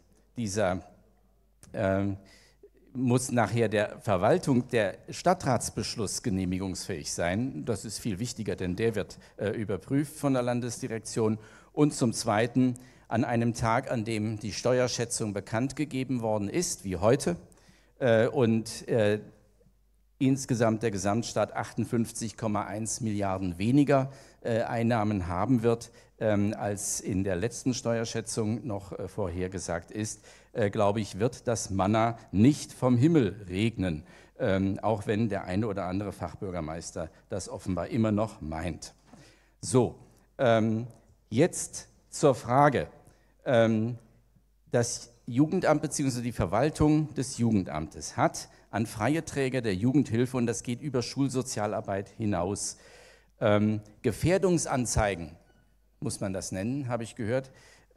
muss nachher der Verwaltung der Stadtratsbeschluss genehmigungsfähig sein. Das ist viel wichtiger, denn der wird überprüft von der Landesdirektion. Und zum Zweiten an einem Tag, an dem die Steuerschätzung bekannt gegeben worden ist, wie heute, und insgesamt der Gesamtstaat 58,1 Milliarden weniger Einnahmen haben wird, als in der letzten Steuerschätzung noch vorhergesagt ist, glaube ich, wird das Manna nicht vom Himmel regnen, auch wenn der eine oder andere Fachbürgermeister das offenbar immer noch meint. So, jetzt zur Frage. Das Jugendamt bzw. die Verwaltung des Jugendamtes hat an freie Träger der Jugendhilfe, und das geht über Schulsozialarbeit hinaus, Gefährdungsanzeigen, muss man das nennen, habe ich gehört,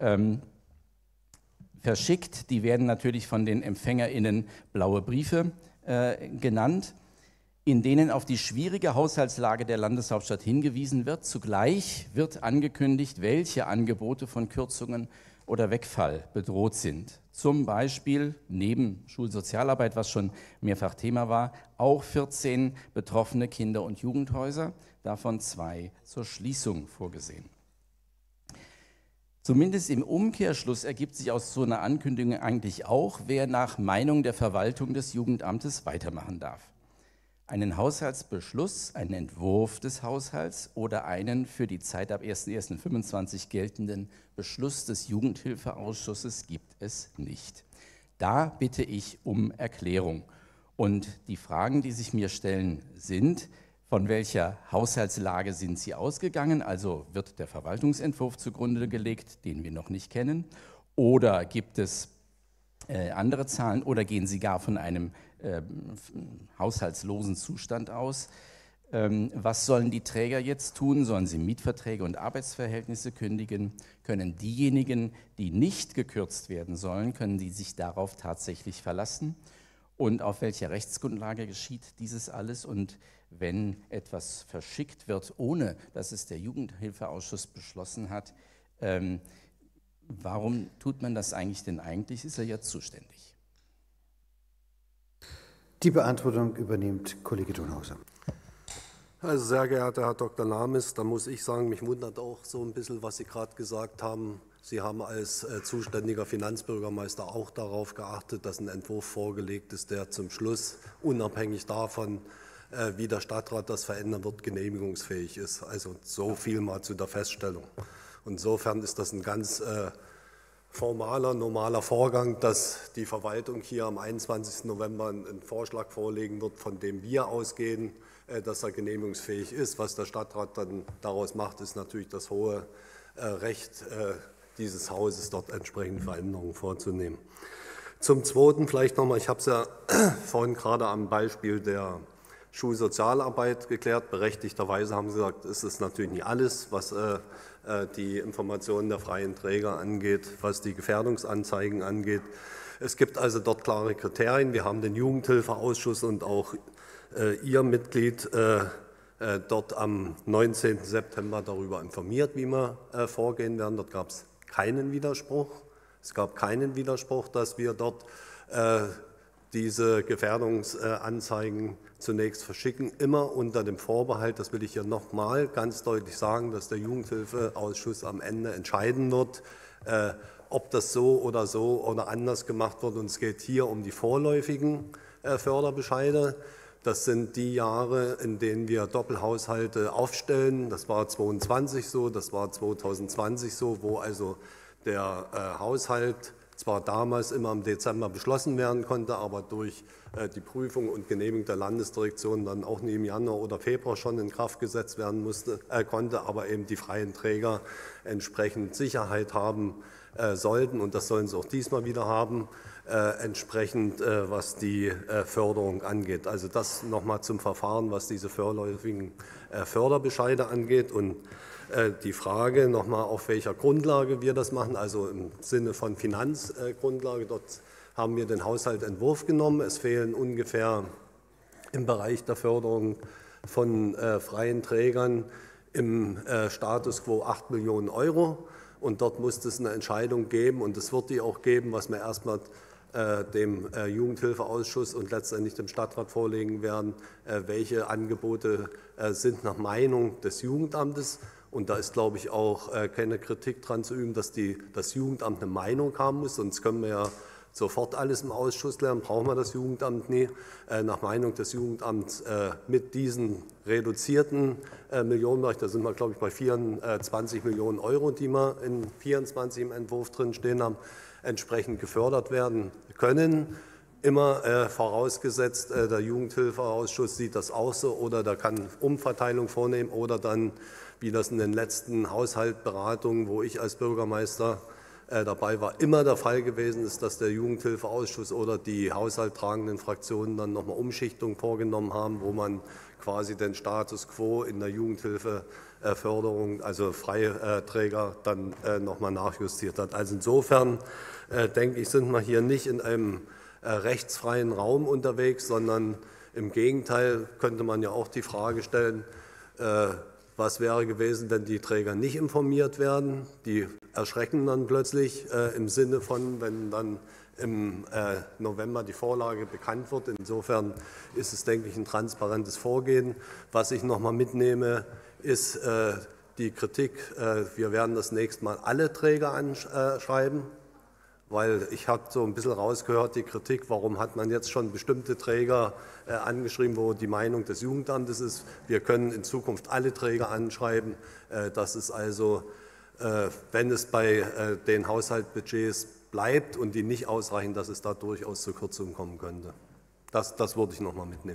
verschickt. Die werden natürlich von den EmpfängerInnen blaue Briefe genannt, in denen auf die schwierige Haushaltslage der Landeshauptstadt hingewiesen wird. Zugleich wird angekündigt, welche Angebote von Kürzungen oder Wegfall bedroht sind. Zum Beispiel neben Schulsozialarbeit, was schon mehrfach Thema war, auch 14 betroffene Kinder- und Jugendhäuser, davon 2 zur Schließung vorgesehen. Zumindest im Umkehrschluss ergibt sich aus so einer Ankündigung eigentlich auch, wer nach Meinung der Verwaltung des Jugendamtes weitermachen darf. Einen Haushaltsbeschluss, einen Entwurf des Haushalts oder einen für die Zeit ab 01.01.25 geltenden Beschluss des Jugendhilfeausschusses gibt es nicht. Da bitte ich um Erklärung. Und die Fragen, die sich mir stellen, sind: Von welcher Haushaltslage sind Sie ausgegangen? Also wird der Verwaltungsentwurf zugrunde gelegt, den wir noch nicht kennen? Oder gibt es andere Zahlen? Oder gehen Sie gar von einem haushaltslosen Zustand aus? Was sollen die Träger jetzt tun? Sollen sie Mietverträge und Arbeitsverhältnisse kündigen? Können diejenigen, die nicht gekürzt werden sollen, können die sich darauf tatsächlich verlassen? Und auf welcher Rechtsgrundlage geschieht dieses alles? Und wenn etwas verschickt wird, ohne dass es der Jugendhilfeausschuss beschlossen hat, warum tut man das eigentlich denn eigentlich? Ist er ja zuständig. Die Beantwortung übernimmt Kollege Donhauser. Also sehr geehrter Herr Dr. Lames, da muss ich sagen, mich wundert auch so ein bisschen, was Sie gerade gesagt haben. Sie haben als zuständiger Finanzbürgermeister auch darauf geachtet, dass ein Entwurf vorgelegt ist, der zum Schluss, unabhängig davon, wie der Stadtrat das verändern wird, genehmigungsfähig ist. Also so viel mal zu der Feststellung. Insofern ist das ein ganz formaler, normaler Vorgang, dass die Verwaltung hier am 21. November einen Vorschlag vorlegen wird, von dem wir ausgehen, dass er genehmigungsfähig ist. Was der Stadtrat dann daraus macht, ist natürlich das hohe Recht dieses Hauses, dort entsprechende Veränderungen vorzunehmen. Zum Zweiten vielleicht nochmal, ich habe es ja vorhin gerade am Beispiel der Schulsozialarbeit geklärt. Berechtigterweise haben Sie gesagt, es ist natürlich nicht alles, was die Informationen der freien Träger angeht, was die Gefährdungsanzeigen angeht. Es gibt also dort klare Kriterien. Wir haben den Jugendhilfeausschuss und auch Ihr Mitglied dort am 19. September darüber informiert, wie wir vorgehen werden. Dort gab es keinen Widerspruch. Es gab keinen Widerspruch, dass wir dort diese Gefährdungsanzeigen zunächst verschicken, immer unter dem Vorbehalt, das will ich hier nochmal ganz deutlich sagen, dass der Jugendhilfeausschuss am Ende entscheiden wird, ob das so oder anders gemacht wird. Und es geht hier um die vorläufigen Förderbescheide. Das sind die Jahre, in denen wir Doppelhaushalte aufstellen. Das war 2022 so, das war 2020 so, wo also der Haushalt zwar damals immer im Dezember beschlossen werden konnte, aber durch die Prüfung und Genehmigung der Landesdirektion dann auch nie im Januar oder Februar schon in Kraft gesetzt werden konnte, aber eben die freien Träger entsprechend Sicherheit haben sollten, und das sollen sie auch diesmal wieder haben, entsprechend was die Förderung angeht. Also das nochmal zum Verfahren, was diese vorläufigen Förderbescheide angeht. Und die Frage nochmal, auf welcher Grundlage wir das machen, also im Sinne von Finanzgrundlage, dort haben wir den Haushaltsentwurf genommen. Es fehlen ungefähr im Bereich der Förderung von freien Trägern im Status quo 8 Millionen Euro. Und dort muss es eine Entscheidung geben, und es wird die auch geben, was wir erstmal dem Jugendhilfeausschuss und letztendlich dem Stadtrat vorlegen werden, welche Angebote sind nach Meinung des Jugendamtes. Und da ist, glaube ich, auch keine Kritik dran zu üben, dass das Jugendamt eine Meinung haben muss, sonst können wir ja sofort alles im Ausschuss lernen, brauchen wir das Jugendamt nie. Nach Meinung des Jugendamts mit diesen reduzierten Millionenbereich, da sind wir, glaube ich, bei 24 Millionen Euro, die wir in 24 im Entwurf drin stehen haben, entsprechend gefördert werden können. Immer vorausgesetzt, der Jugendhilfeausschuss sieht das auch so, oder der kann Umverteilung vornehmen, oder dann, wie das in den letzten Haushaltsberatungen, wo ich als Bürgermeister dabei war, immer der Fall gewesen ist, dass der Jugendhilfeausschuss oder die haushalttragenden Fraktionen dann nochmal Umschichtungen vorgenommen haben, wo man quasi den Status quo in der Jugendhilfeförderung, also freie Träger, dann nochmal nachjustiert hat. Also insofern denke ich, sind wir hier nicht in einem rechtsfreien Raum unterwegs, sondern im Gegenteil könnte man ja auch die Frage stellen, was wäre gewesen, wenn die Träger nicht informiert werden? Die erschrecken dann plötzlich im Sinne von, wenn dann im November die Vorlage bekannt wird. Insofern ist es, denke ich, ein transparentes Vorgehen. Was ich noch mal mitnehme, ist die Kritik, wir werden das nächste Mal alle Träger anschreiben, weil ich habe so ein bisschen rausgehört, die Kritik, warum hat man jetzt schon bestimmte Träger angeschrieben, wo die Meinung des Jugendamtes ist. Wir können in Zukunft alle Träger anschreiben. Das ist also, wenn es bei den Haushaltsbudgets bleibt und die nicht ausreichen, dass es da durchaus zu Kürzungen kommen könnte. Das würde ich noch mal mitnehmen.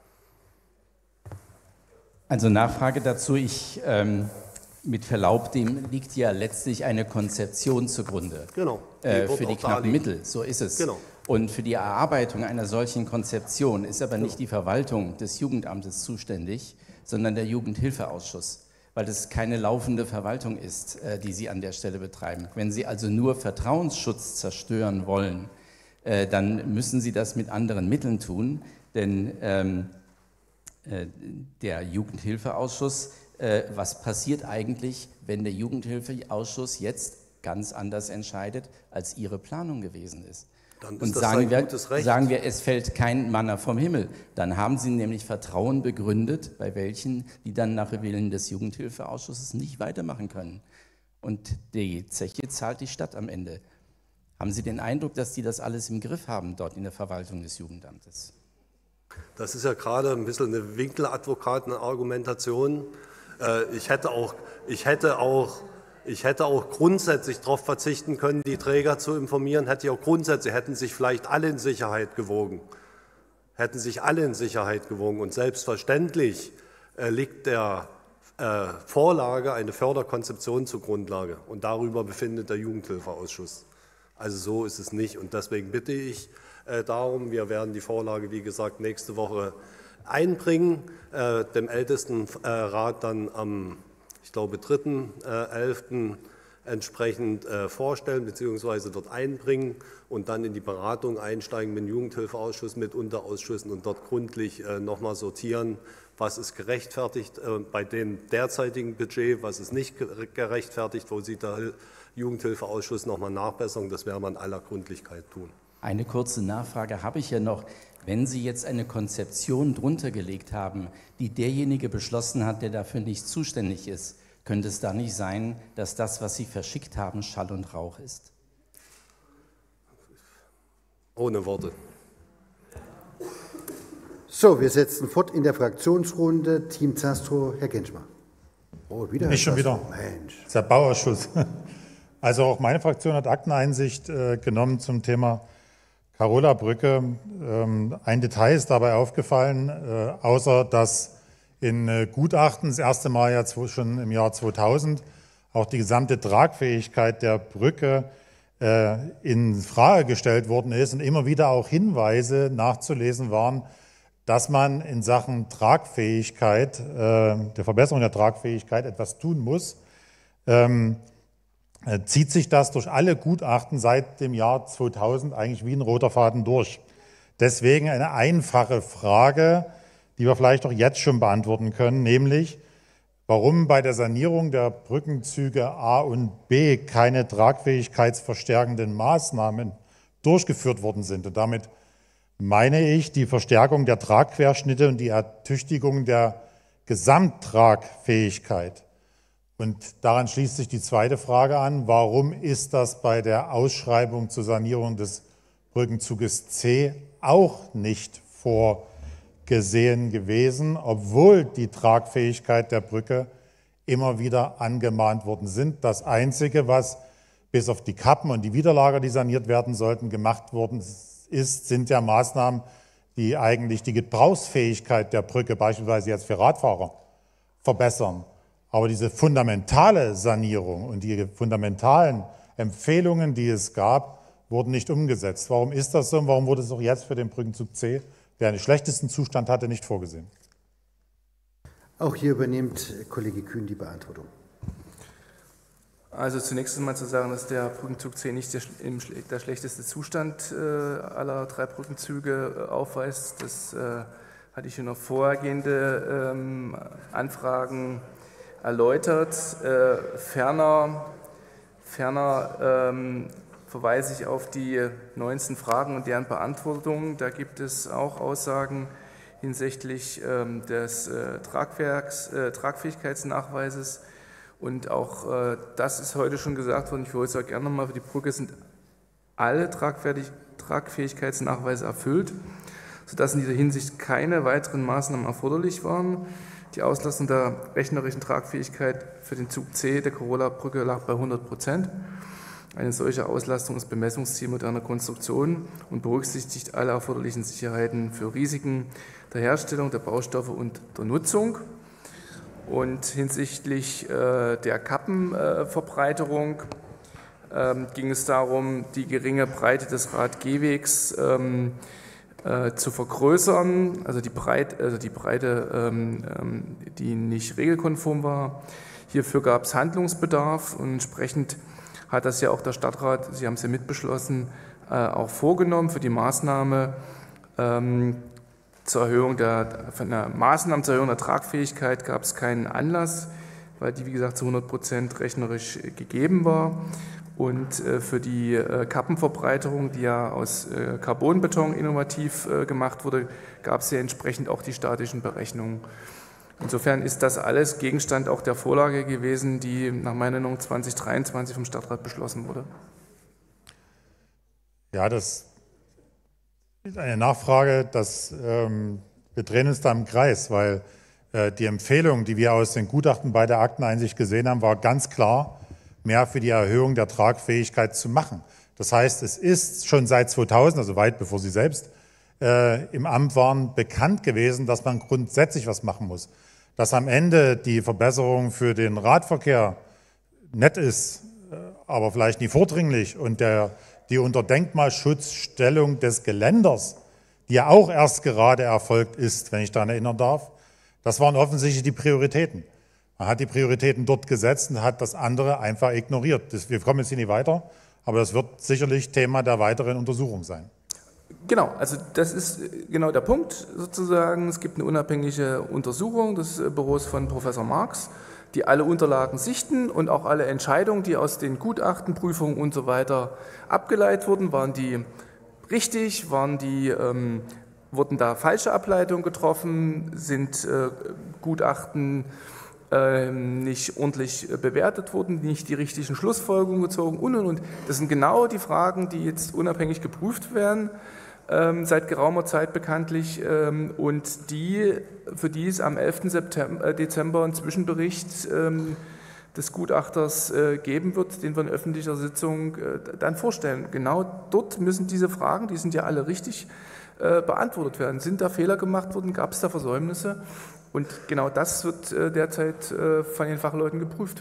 Also Nachfrage dazu. Mit Verlaub, dem liegt ja letztlich eine Konzeption zugrunde. Genau. Für die knappen Mittel, so ist es. Genau. Und für die Erarbeitung einer solchen Konzeption ist aber nicht die Verwaltung des Jugendamtes zuständig, sondern der Jugendhilfeausschuss, weil das keine laufende Verwaltung ist, die Sie an der Stelle betreiben. Wenn Sie also nur Vertrauensschutz zerstören wollen, dann müssen Sie das mit anderen Mitteln tun, denn der Jugendhilfeausschuss, was passiert eigentlich, wenn der Jugendhilfeausschuss jetzt ganz anders entscheidet, als Ihre Planung gewesen ist? Und sagen wir, es fällt kein Manna vom Himmel, dann haben Sie nämlich Vertrauen begründet, bei welchen, die dann nach Willen des Jugendhilfeausschusses nicht weitermachen können. Und die Zeche zahlt die Stadt am Ende. Haben Sie den Eindruck, dass die das alles im Griff haben dort in der Verwaltung des Jugendamtes? Das ist ja gerade ein bisschen eine Winkeladvokatenargumentation. Ich hätte auch Ich hätte auch grundsätzlich darauf verzichten können, die Träger zu informieren, hätte auch grundsätzlich, hätten sich vielleicht alle in Sicherheit gewogen. Und selbstverständlich liegt der Vorlage eine Förderkonzeption zur Grundlage. Und darüber befindet der Jugendhilfeausschuss. Also so ist es nicht. Und deswegen bitte ich darum, wir werden die Vorlage, wie gesagt, nächste Woche einbringen, dem Ältestenrat dann am, ich glaube, 3.11. entsprechend vorstellen bzw. dort einbringen und dann in die Beratung einsteigen mit dem Jugendhilfeausschuss, mit Unterausschüssen und dort gründlich nochmal sortieren, was ist gerechtfertigt bei dem derzeitigen Budget, was ist nicht gerechtfertigt, wo sieht der Jugendhilfeausschuss nochmal Nachbesserung, das werden wir in aller Gründlichkeit tun. Eine kurze Nachfrage habe ich ja noch. Wenn Sie jetzt eine Konzeption drunter gelegt haben, die derjenige beschlossen hat, der dafür nicht zuständig ist, könnte es da nicht sein, dass das, was Sie verschickt haben, Schall und Rauch ist? Ohne Worte. So, wir setzen fort in der Fraktionsrunde. Team Zastro, Herr Genschmer. Oh, wieder. Nicht schon wieder. Mensch. Das ist der Bauausschuss. Also auch meine Fraktion hat Akteneinsicht genommen zum Thema Carola-Brücke. Ein Detail ist dabei aufgefallen, außer dass in Gutachten das erste Mal ja schon im Jahr 2000 auch die gesamte Tragfähigkeit der Brücke in Frage gestellt worden ist und immer wieder auch Hinweise nachzulesen waren, dass man in Sachen Tragfähigkeit, der Verbesserung der Tragfähigkeit etwas tun muss. Zieht sich das durch alle Gutachten seit dem Jahr 2000 eigentlich wie ein roter Faden durch. Deswegen eine einfache Frage, die wir vielleicht auch jetzt schon beantworten können, nämlich, warum bei der Sanierung der Brückenzüge A und B keine tragfähigkeitsverstärkenden Maßnahmen durchgeführt worden sind. Und damit meine ich die Verstärkung der Tragquerschnitte und die Ertüchtigung der Gesamttragfähigkeit. Und daran schließt sich die zweite Frage an, warum ist das bei der Ausschreibung zur Sanierung des Brückenzuges C auch nicht vorgesehen gewesen, obwohl die Tragfähigkeit der Brücke immer wieder angemahnt worden sind. Das Einzige, was bis auf die Kappen und die Widerlager, die saniert werden sollten, gemacht worden ist, sind ja Maßnahmen, die eigentlich die Gebrauchsfähigkeit der Brücke, beispielsweise jetzt für Radfahrer, verbessern. Aber diese fundamentale Sanierung und die fundamentalen Empfehlungen, die es gab, wurden nicht umgesetzt. Warum ist das so und warum wurde es auch jetzt für den Brückenzug C, der einen schlechtesten Zustand hatte, nicht vorgesehen? Auch hier übernimmt Kollege Kühn die Beantwortung. Also zunächst einmal zu sagen, dass der Brückenzug C nicht der schlechteste Zustand aller drei Brückenzüge aufweist. Das hatte ich schon auf vorhergehende Anfragen erläutert. Ferner verweise ich auf die 19 Fragen und deren Beantwortung. Da gibt es auch Aussagen hinsichtlich des Tragfähigkeitsnachweises. Und auch das ist heute schon gesagt worden. Ich wiederhole es auch gerne nochmal, für die Brücke sind alle Tragfähigkeitsnachweise erfüllt, sodass in dieser Hinsicht keine weiteren Maßnahmen erforderlich waren. Die Auslastung der rechnerischen Tragfähigkeit für den Zug C der Carola-Brücke lag bei 100%. Eine solche Auslastung ist Bemessungsziel moderner Konstruktion und berücksichtigt alle erforderlichen Sicherheiten für Risiken der Herstellung, der Baustoffe und der Nutzung. Und hinsichtlich der Kappenverbreiterung ging es darum, die geringe Breite des Radgehwegs zu vergrößern, also die Breite, die nicht regelkonform war. Hierfür gab es Handlungsbedarf und entsprechend hat das ja auch der Stadtrat, Sie haben es ja mitbeschlossen, auch vorgenommen für die Maßnahme zur Erhöhung der Tragfähigkeit gab es keinen Anlass, weil die, wie gesagt, zu 100% rechnerisch gegeben war. Und für die Kappenverbreiterung, die ja aus Carbonbeton innovativ gemacht wurde, gab es ja entsprechend auch die statischen Berechnungen. Insofern ist das alles Gegenstand auch der Vorlage gewesen, die nach meiner Meinung 2023 vom Stadtrat beschlossen wurde. Ja, das ist eine Nachfrage, wir drehen uns da im Kreis, weil die Empfehlung, die wir aus den Gutachten bei der Akteneinsicht gesehen haben, war ganz klar, mehr für die Erhöhung der Tragfähigkeit zu machen. Das heißt, es ist schon seit 2000, also weit bevor Sie selbst im Amt waren, bekannt gewesen, dass man grundsätzlich was machen muss. Dass am Ende die Verbesserung für den Radverkehr nett ist, aber vielleicht nie vordringlich und die unter Denkmalschutzstellung des Geländers, die ja auch erst gerade erfolgt ist, wenn ich daran erinnern darf, das waren offensichtlich die Prioritäten. Man hat die Prioritäten dort gesetzt und hat das andere einfach ignoriert. Wir kommen jetzt hier nicht weiter, aber das wird sicherlich Thema der weiteren Untersuchung sein. Genau, also das ist genau der Punkt sozusagen. Es gibt eine unabhängige Untersuchung des Büros von Professor Marx, die alle Unterlagen sichten und auch alle Entscheidungen, die aus den Gutachten, Prüfungen und so weiter abgeleitet wurden, waren die richtig, wurden da falsche Ableitungen getroffen, sind Gutachten nicht ordentlich bewertet wurden, nicht die richtigen Schlussfolgerungen gezogen und. Das sind genau die Fragen, die jetzt unabhängig geprüft werden, seit geraumer Zeit bekanntlich, und für die es am 11. Dezember einen Zwischenbericht des Gutachters geben wird, den wir in öffentlicher Sitzung dann vorstellen. Genau dort müssen diese Fragen, die sind ja alle richtig, beantwortet werden. Sind da Fehler gemacht worden? Gab es da Versäumnisse? Und genau das wird derzeit von den Fachleuten geprüft.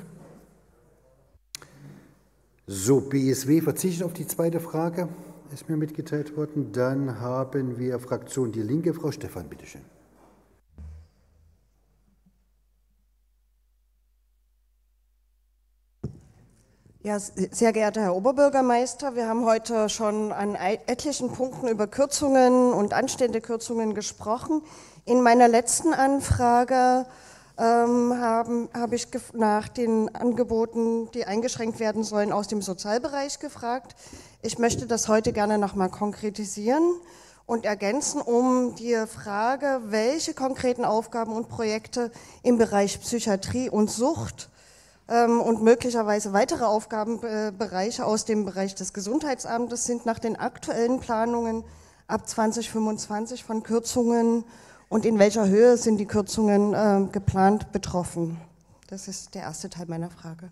So, BSW verzichtet auf die zweite Frage, ist mir mitgeteilt worden. Dann haben wir Fraktion Die Linke. Frau Stephan, bitteschön. Ja, sehr geehrter Herr Oberbürgermeister, wir haben heute schon an etlichen Punkten über Kürzungen und anstehende Kürzungen gesprochen. In meiner letzten Anfrage habe ich nach den Angeboten, die eingeschränkt werden sollen, aus dem Sozialbereich gefragt. Ich möchte das heute gerne noch mal konkretisieren und ergänzen um die Frage, welche konkreten Aufgaben und Projekte im Bereich Psychiatrie und Sucht und möglicherweise weitere Aufgabenbereiche aus dem Bereich des Gesundheitsamtes sind nach den aktuellen Planungen ab 2025 von Kürzungen und in welcher Höhe sind die Kürzungen geplant betroffen? Das ist der erste Teil meiner Frage.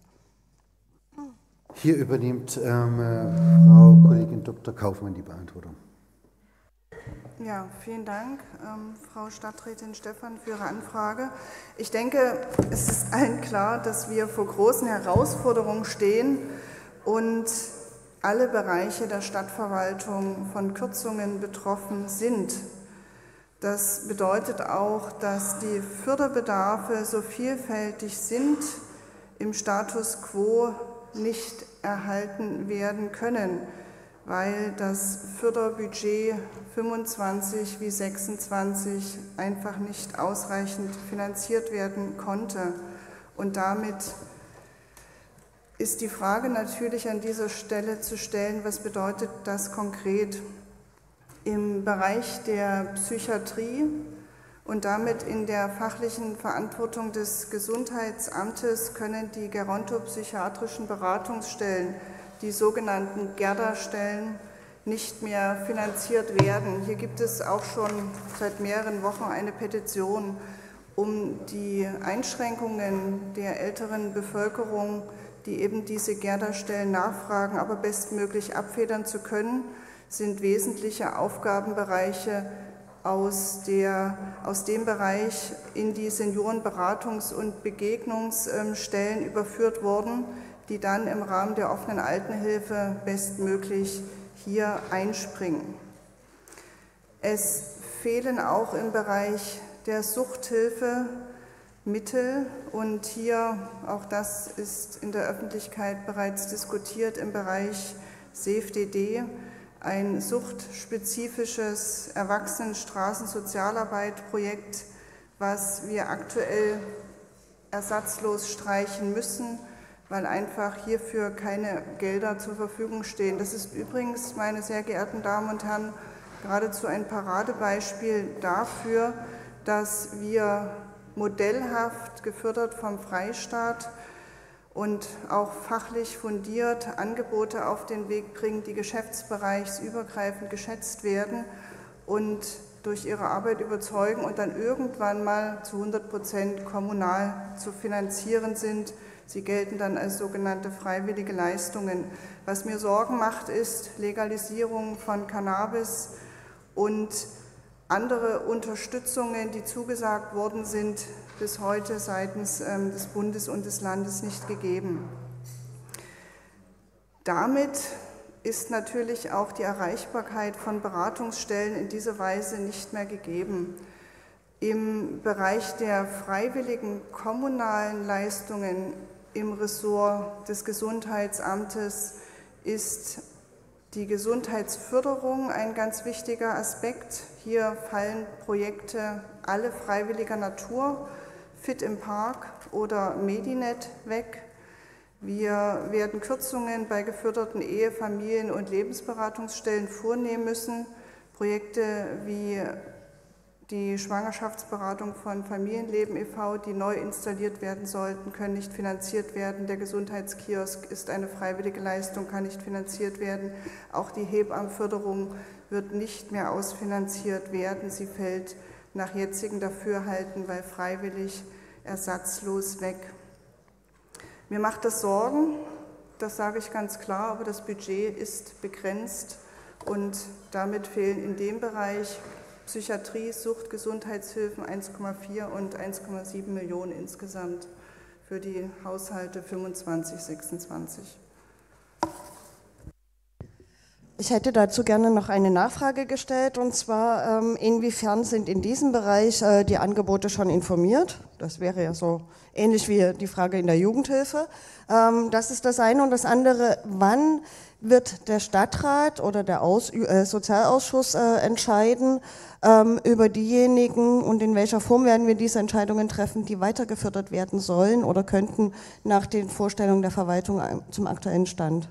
Hier übernimmt Frau Kollegin Dr. Kaufmann die Beantwortung. Ja, vielen Dank, Frau Stadträtin Stephan, für Ihre Anfrage. Ich denke, es ist allen klar, dass wir vor großen Herausforderungen stehen und alle Bereiche der Stadtverwaltung von Kürzungen betroffen sind. Das bedeutet auch, dass die Förderbedarfe so vielfältig sind, im Status quo nicht erhalten werden können, weil das Förderbudget 25 wie 26 einfach nicht ausreichend finanziert werden konnte. Und damit ist die Frage natürlich an dieser Stelle zu stellen, was bedeutet das konkret? Im Bereich der Psychiatrie und damit in der fachlichen Verantwortung des Gesundheitsamtes können die gerontopsychiatrischen Beratungsstellen, die sogenannten GERDA-Stellen, nicht mehr finanziert werden. Hier gibt es auch schon seit mehreren Wochen eine Petition, um die Einschränkungen der älteren Bevölkerung, die eben diese GERDA-Stellen nachfragen, aber bestmöglich abfedern zu können, sind wesentliche Aufgabenbereiche aus dem Bereich in die Seniorenberatungs- und Begegnungsstellen überführt worden, die dann im Rahmen der offenen Altenhilfe bestmöglich hier einspringen. Es fehlen auch im Bereich der Suchthilfe Mittel und hier, auch das ist in der Öffentlichkeit bereits diskutiert, im Bereich SEFDD, ein suchtspezifisches Erwachsenen-Straßensozialarbeit-Projekt, was wir aktuell ersatzlos streichen müssen, weil einfach hierfür keine Gelder zur Verfügung stehen. Das ist übrigens, meine sehr geehrten Damen und Herren, geradezu ein Paradebeispiel dafür, dass wir modellhaft gefördert vom Freistaat und auch fachlich fundiert Angebote auf den Weg bringen, die geschäftsbereichsübergreifend geschätzt werden und durch ihre Arbeit überzeugen und dann irgendwann mal zu 100% kommunal zu finanzieren sind, Sie gelten dann als sogenannte freiwillige Leistungen. Was mir Sorgen macht, ist Legalisierung von Cannabis und andere Unterstützungen, die zugesagt worden sind, bis heute seitens des Bundes und des Landes nicht gegeben. Damit ist natürlich auch die Erreichbarkeit von Beratungsstellen in dieser Weise nicht mehr gegeben. Im Bereich der freiwilligen kommunalen Leistungen im Ressort des Gesundheitsamtes ist die Gesundheitsförderung ein ganz wichtiger Aspekt. Hier fallen Projekte alle freiwilliger Natur, Fit im Park oder Medinet weg. Wir werden Kürzungen bei geförderten Ehe-, Familien- und Lebensberatungsstellen vornehmen müssen. Projekte wie die Schwangerschaftsberatung von Familienleben e.V., die neu installiert werden sollten, können nicht finanziert werden. Der Gesundheitskiosk ist eine freiwillige Leistung, kann nicht finanziert werden. Auch die Hebammenförderung wird nicht mehr ausfinanziert werden. Sie fällt nach jetzigem Dafürhalten, weil freiwillig, ersatzlos weg. Mir macht das Sorgen, das sage ich ganz klar, aber das Budget ist begrenzt und damit fehlen in dem Bereich Psychiatrie, Sucht, Gesundheitshilfen 1,4 und 1,7 Millionen insgesamt für die Haushalte 25, 26. Ich hätte dazu gerne noch eine Nachfrage gestellt, und zwar, inwiefern sind in diesem Bereich die Angebote schon informiert? Das wäre ja so ähnlich wie die Frage in der Jugendhilfe. Das ist das eine. Und das andere, wann wird der Stadtrat oder der Sozialausschuss entscheiden über diejenigen und in welcher Form werden wir diese Entscheidungen treffen, die weiter gefördert werden sollen oder könnten nach den Vorstellungen der Verwaltung zum aktuellen Stand?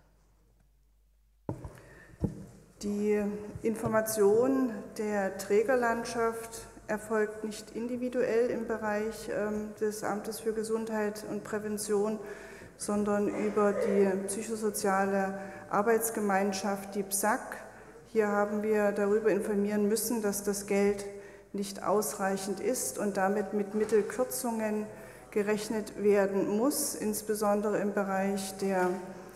Die Information der Trägerlandschaft erfolgt nicht individuell im Bereich des Amtes für Gesundheit und Prävention, sondern über die psychosoziale Arbeitsgemeinschaft, die PSAG. Hier haben wir darüber informieren müssen, dass das Geld nicht ausreichend ist und damit mit Mittelkürzungen gerechnet werden muss, insbesondere im Bereich der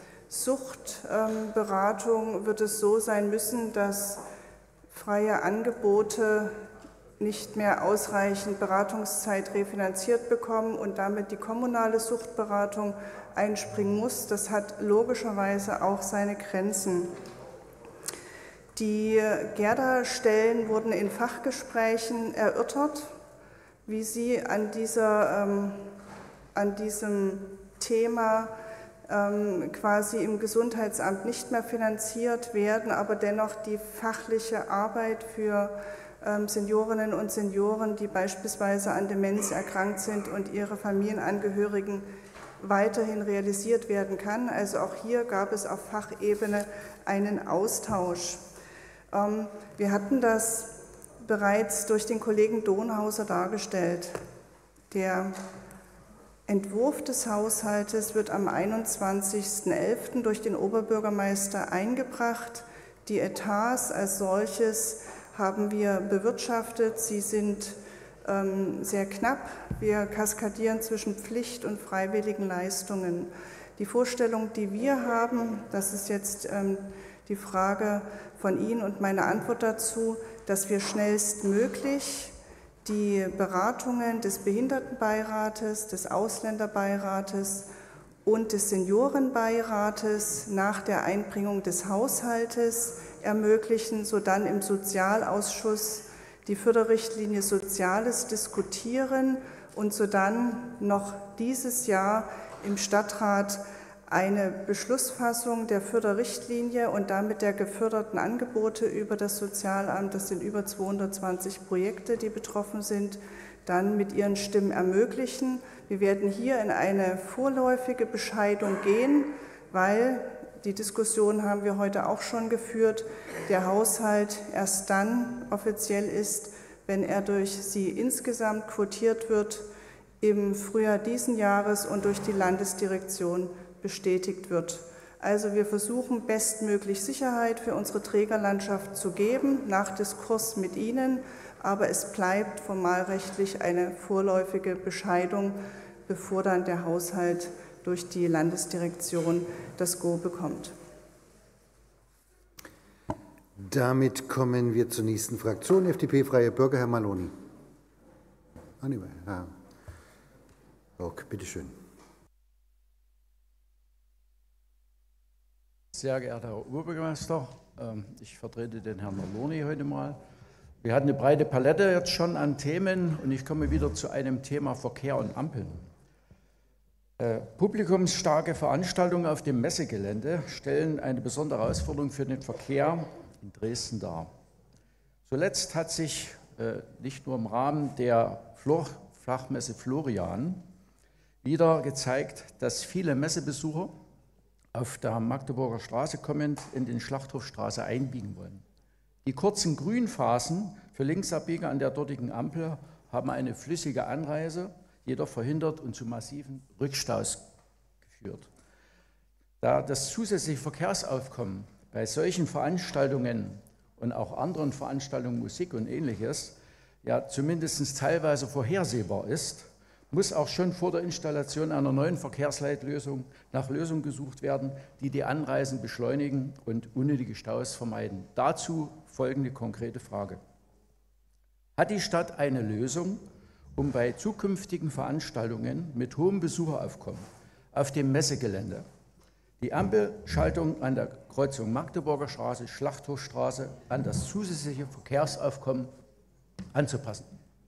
Suchtberatung wird es so sein müssen, dass freie Angebote nicht mehr ausreichend Beratungszeit refinanziert bekommen und damit die kommunale Suchtberatung einspringen muss. Das hat logischerweise auch seine Grenzen. Die Gerda-Stellen wurden in Fachgesprächen erörtert, wie sie an diesem Thema quasi im Gesundheitsamt nicht mehr finanziert werden, aber dennoch die fachliche Arbeit für Seniorinnen und Senioren, die beispielsweise an Demenz erkrankt sind und ihre Familienangehörigen weiterhin realisiert werden kann. Also auch hier gab es auf Fachebene einen Austausch. Wir hatten das bereits durch den Kollegen Donhauser dargestellt. Der Entwurf des Haushaltes wird am 21.11. durch den Oberbürgermeister eingebracht. Die Etats als solches haben wir bewirtschaftet. Sie sind sehr knapp. Wir kaskadieren zwischen Pflicht- und freiwilligen Leistungen. Die Vorstellung, die wir haben, das ist jetzt die Frage von Ihnen und meine Antwort dazu, dass wir schnellstmöglich die Beratungen des Behindertenbeirates, des Ausländerbeirates und des Seniorenbeirates nach der Einbringung des Haushaltes ermöglichen, sodann im Sozialausschuss die Förderrichtlinie Soziales diskutieren und sodann noch dieses Jahr im Stadtrat eine Beschlussfassung der Förderrichtlinie und damit der geförderten Angebote über das Sozialamt, das sind über 220 Projekte, die betroffen sind, dann mit ihren Stimmen ermöglichen. Wir werden hier in eine vorläufige Bescheidung gehen, weil, die Diskussion haben wir heute auch schon geführt, der Haushalt erst dann offiziell ist, wenn er durch Sie insgesamt quotiert wird, im Frühjahr diesen Jahres und durch die Landesdirektion bestätigt wird. Also wir versuchen bestmöglich Sicherheit für unsere Trägerlandschaft zu geben, nach Diskurs mit Ihnen, aber es bleibt formalrechtlich eine vorläufige Bescheidung, bevor dann der Haushalt durch die Landesdirektion das Go bekommt. Damit kommen wir zur nächsten Fraktion, FDP, Freie Bürger, Herr Maloni. Herr Rock, bitteschön. Sehr geehrter Herr Oberbürgermeister, ich vertrete den Herrn Maloni heute mal. Wir hatten eine breite Palette jetzt schon an Themen und ich komme wieder zu einem Thema Verkehr und Ampeln. Publikumsstarke Veranstaltungen auf dem Messegelände stellen eine besondere Herausforderung für den Verkehr in Dresden dar. Zuletzt hat sich nicht nur im Rahmen der Flachmesse Florian wieder gezeigt, dass viele Messebesucher auf der Magdeburger Straße kommend in den Schlachthofstraße einbiegen wollen. Die kurzen Grünphasen für Linksabbieger an der dortigen Ampel haben eine flüssige Anreise, jedoch verhindert und zu massiven Rückstaus geführt. Da das zusätzliche Verkehrsaufkommen bei solchen Veranstaltungen und auch anderen Veranstaltungen, Musik und Ähnliches, ja zumindest teilweise vorhersehbar ist, muss auch schon vor der Installation einer neuen Verkehrsleitlösung nach Lösungen gesucht werden, die die Anreisen beschleunigen und unnötige Staus vermeiden. Dazu folgende konkrete Frage. Hat die Stadt eine Lösung, um bei zukünftigen Veranstaltungen mit hohem Besucheraufkommen auf dem Messegelände die Ampelschaltung an der Kreuzung Magdeburger Straße, Schlachthofstraße an das zusätzliche Verkehrsaufkommen anzupassen?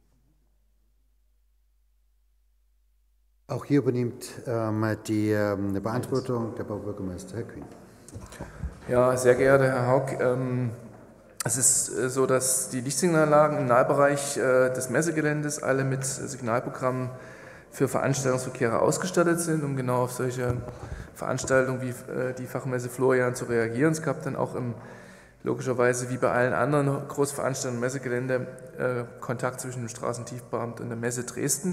Auch hier übernimmt die Beantwortung der Baubürgermeister, Herr Kühn. Ja, sehr geehrter Herr Haug, es ist so, dass die Lichtsignalanlagen im Nahbereich des Messegeländes alle mit Signalprogrammen für Veranstaltungsverkehre ausgestattet sind, um genau auf solche Veranstaltungen wie die Fachmesse Florian zu reagieren. Es gab dann auch logischerweise wie bei allen anderen Großveranstaltungen im Messegelände Kontakt zwischen dem Straßentiefbauamt und der Messe Dresden.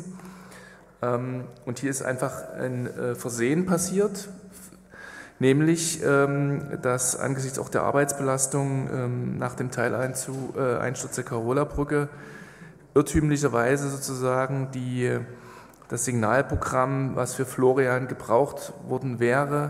Und hier ist einfach ein Versehen passiert, nämlich, dass angesichts auch der Arbeitsbelastung nach dem Teileinsturz der Carola-Brücke irrtümlicherweise sozusagen das Signalprogramm, was für Florian gebraucht worden wäre,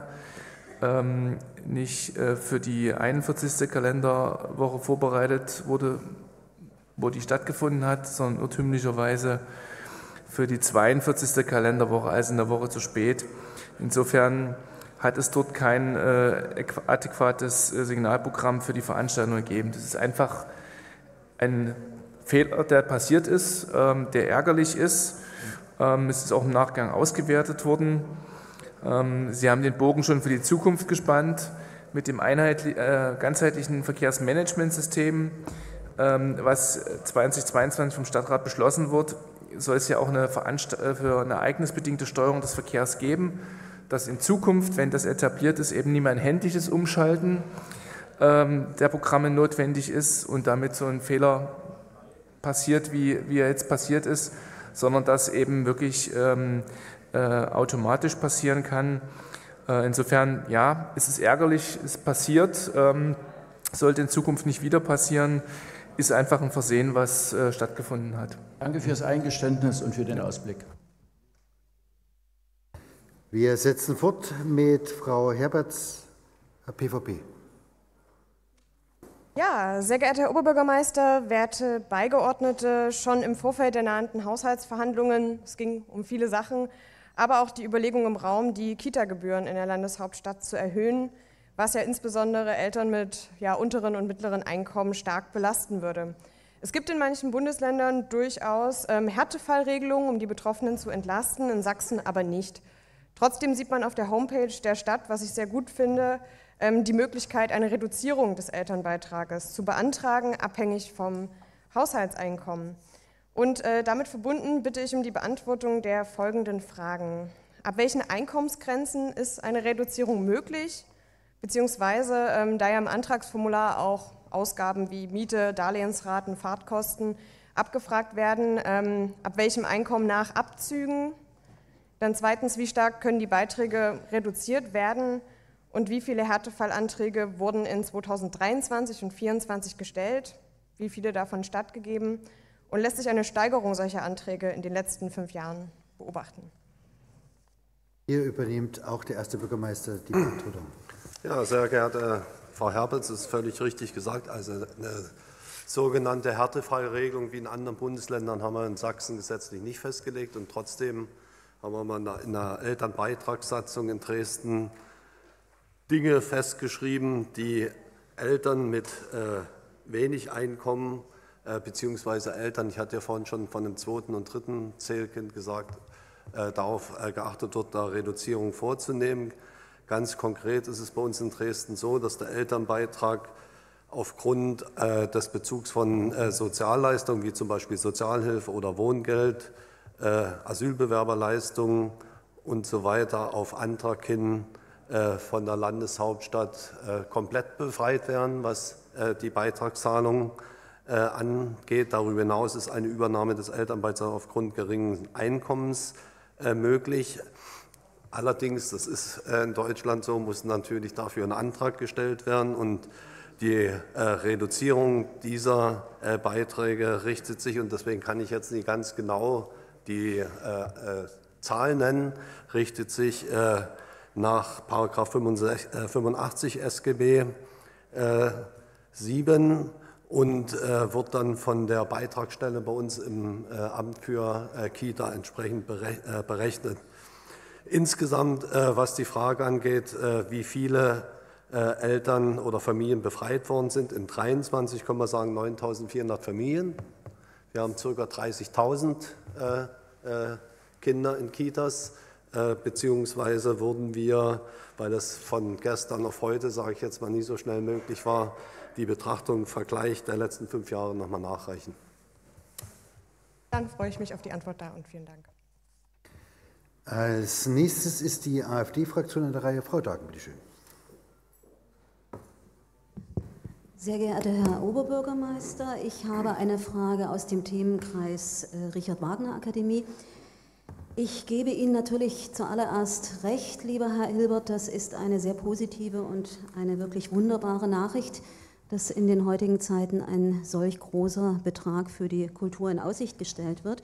nicht für die 41. Kalenderwoche vorbereitet wurde, wo die stattgefunden hat, sondern irrtümlicherweise für die 42. Kalenderwoche, also in der Woche zu spät. Insofern hat es dort kein adäquates Signalprogramm für die Veranstaltung gegeben. Das ist einfach ein Fehler, der passiert ist, der ärgerlich ist. Es ist auch im Nachgang ausgewertet worden. Sie haben den Bogen schon für die Zukunft gespannt mit dem ganzheitlichen Verkehrsmanagementsystem, was 2022 vom Stadtrat beschlossen wird. Soll es ja auch für eine ereignisbedingte Steuerung des Verkehrs geben, dass in Zukunft, wenn das etabliert ist, eben nicht mehr ein händliches Umschalten der Programme notwendig ist und damit so ein Fehler passiert, wie er jetzt passiert ist, sondern dass eben wirklich automatisch passieren kann. Insofern, ja, es ist ärgerlich, es passiert, sollte in Zukunft nicht wieder passieren, ist einfach ein Versehen, was stattgefunden hat. Danke fürs Eingeständnis und für den Ausblick. Wir setzen fort mit Frau Herberts, PVP. Ja, sehr geehrter Herr Oberbürgermeister, werte Beigeordnete, schon im Vorfeld der nahenden Haushaltsverhandlungen, es ging um viele Sachen, aber auch die Überlegung im Raum, die Kita-Gebühren in der Landeshauptstadt zu erhöhen, was ja insbesondere Eltern mit unteren und mittleren Einkommen stark belasten würde. Es gibt in manchen Bundesländern durchaus Härtefallregelungen, um die Betroffenen zu entlasten, in Sachsen aber nicht. Trotzdem sieht man auf der Homepage der Stadt, was ich sehr gut finde, die Möglichkeit, eine Reduzierung des Elternbeitrages zu beantragen, abhängig vom Haushaltseinkommen. Und damit verbunden bitte ich um die Beantwortung der folgenden Fragen. Ab welchen Einkommensgrenzen ist eine Reduzierung möglich? Beziehungsweise, da ja im Antragsformular auch Ausgaben wie Miete, Darlehensraten, Fahrtkosten abgefragt werden, ab welchem Einkommen nach Abzügen? Dann zweitens, wie stark können die Beiträge reduziert werden und wie viele Härtefallanträge wurden in 2023 und 2024 gestellt? Wie viele davon stattgegeben? Und lässt sich eine Steigerung solcher Anträge in den letzten 5 Jahren beobachten? Hier übernimmt auch der erste Bürgermeister die Beantwortung. Ja, sehr geehrte Frau Herpels, es ist völlig richtig gesagt. Also eine sogenannte härtefreie Regelung wie in anderen Bundesländern haben wir in Sachsen gesetzlich nicht festgelegt. Und trotzdem haben wir mal in der Elternbeitragssatzung in Dresden Dinge festgeschrieben, die Eltern mit wenig Einkommen beziehungsweise Eltern, ich hatte ja vorhin schon von dem 2. und 3. Zählkind gesagt, darauf geachtet wird, da Reduzierung vorzunehmen. Ganz konkret ist es bei uns in Dresden so, dass der Elternbeitrag aufgrund des Bezugs von Sozialleistungen wie zum Beispiel Sozialhilfe oder Wohngeld, Asylbewerberleistungen und so weiter auf Antrag hin von der Landeshauptstadt komplett befreit werden, was die Beitragszahlung angeht. Darüber hinaus ist eine Übernahme des Elternbeitrags aufgrund geringen Einkommens möglich. Allerdings, das ist in Deutschland so, muss natürlich dafür ein Antrag gestellt werden und die Reduzierung dieser Beiträge richtet sich, und deswegen kann ich jetzt nicht ganz genau die Zahl nennen, richtet sich nach § 85 SGB 7 und wird dann von der Beitragsstelle bei uns im Amt für Kita entsprechend berechnet. Insgesamt, was die Frage angeht, wie viele Eltern oder Familien befreit worden sind, in 23, kann man sagen, 9.400 Familien. Wir haben ca. 30.000 Kinder in Kitas, beziehungsweise wurden wir, weil das von gestern auf heute, sage ich jetzt mal, nie so schnell möglich war, die Betrachtung, Vergleich der letzten 5 Jahre nochmal nachreichen. Dann freue ich mich auf die Antwort da und vielen Dank. Als nächstes ist die AfD-Fraktion in der Reihe. Frau Dagen, bitte schön. Sehr geehrter Herr Oberbürgermeister, ich habe eine Frage aus dem Themenkreis Richard-Wagner-Akademie. Ich gebe Ihnen natürlich zuallererst recht, lieber Herr Hilbert, das ist eine sehr positive und eine wirklich wunderbare Nachricht, dass in den heutigen Zeiten ein solch großer Betrag für die Kultur in Aussicht gestellt wird.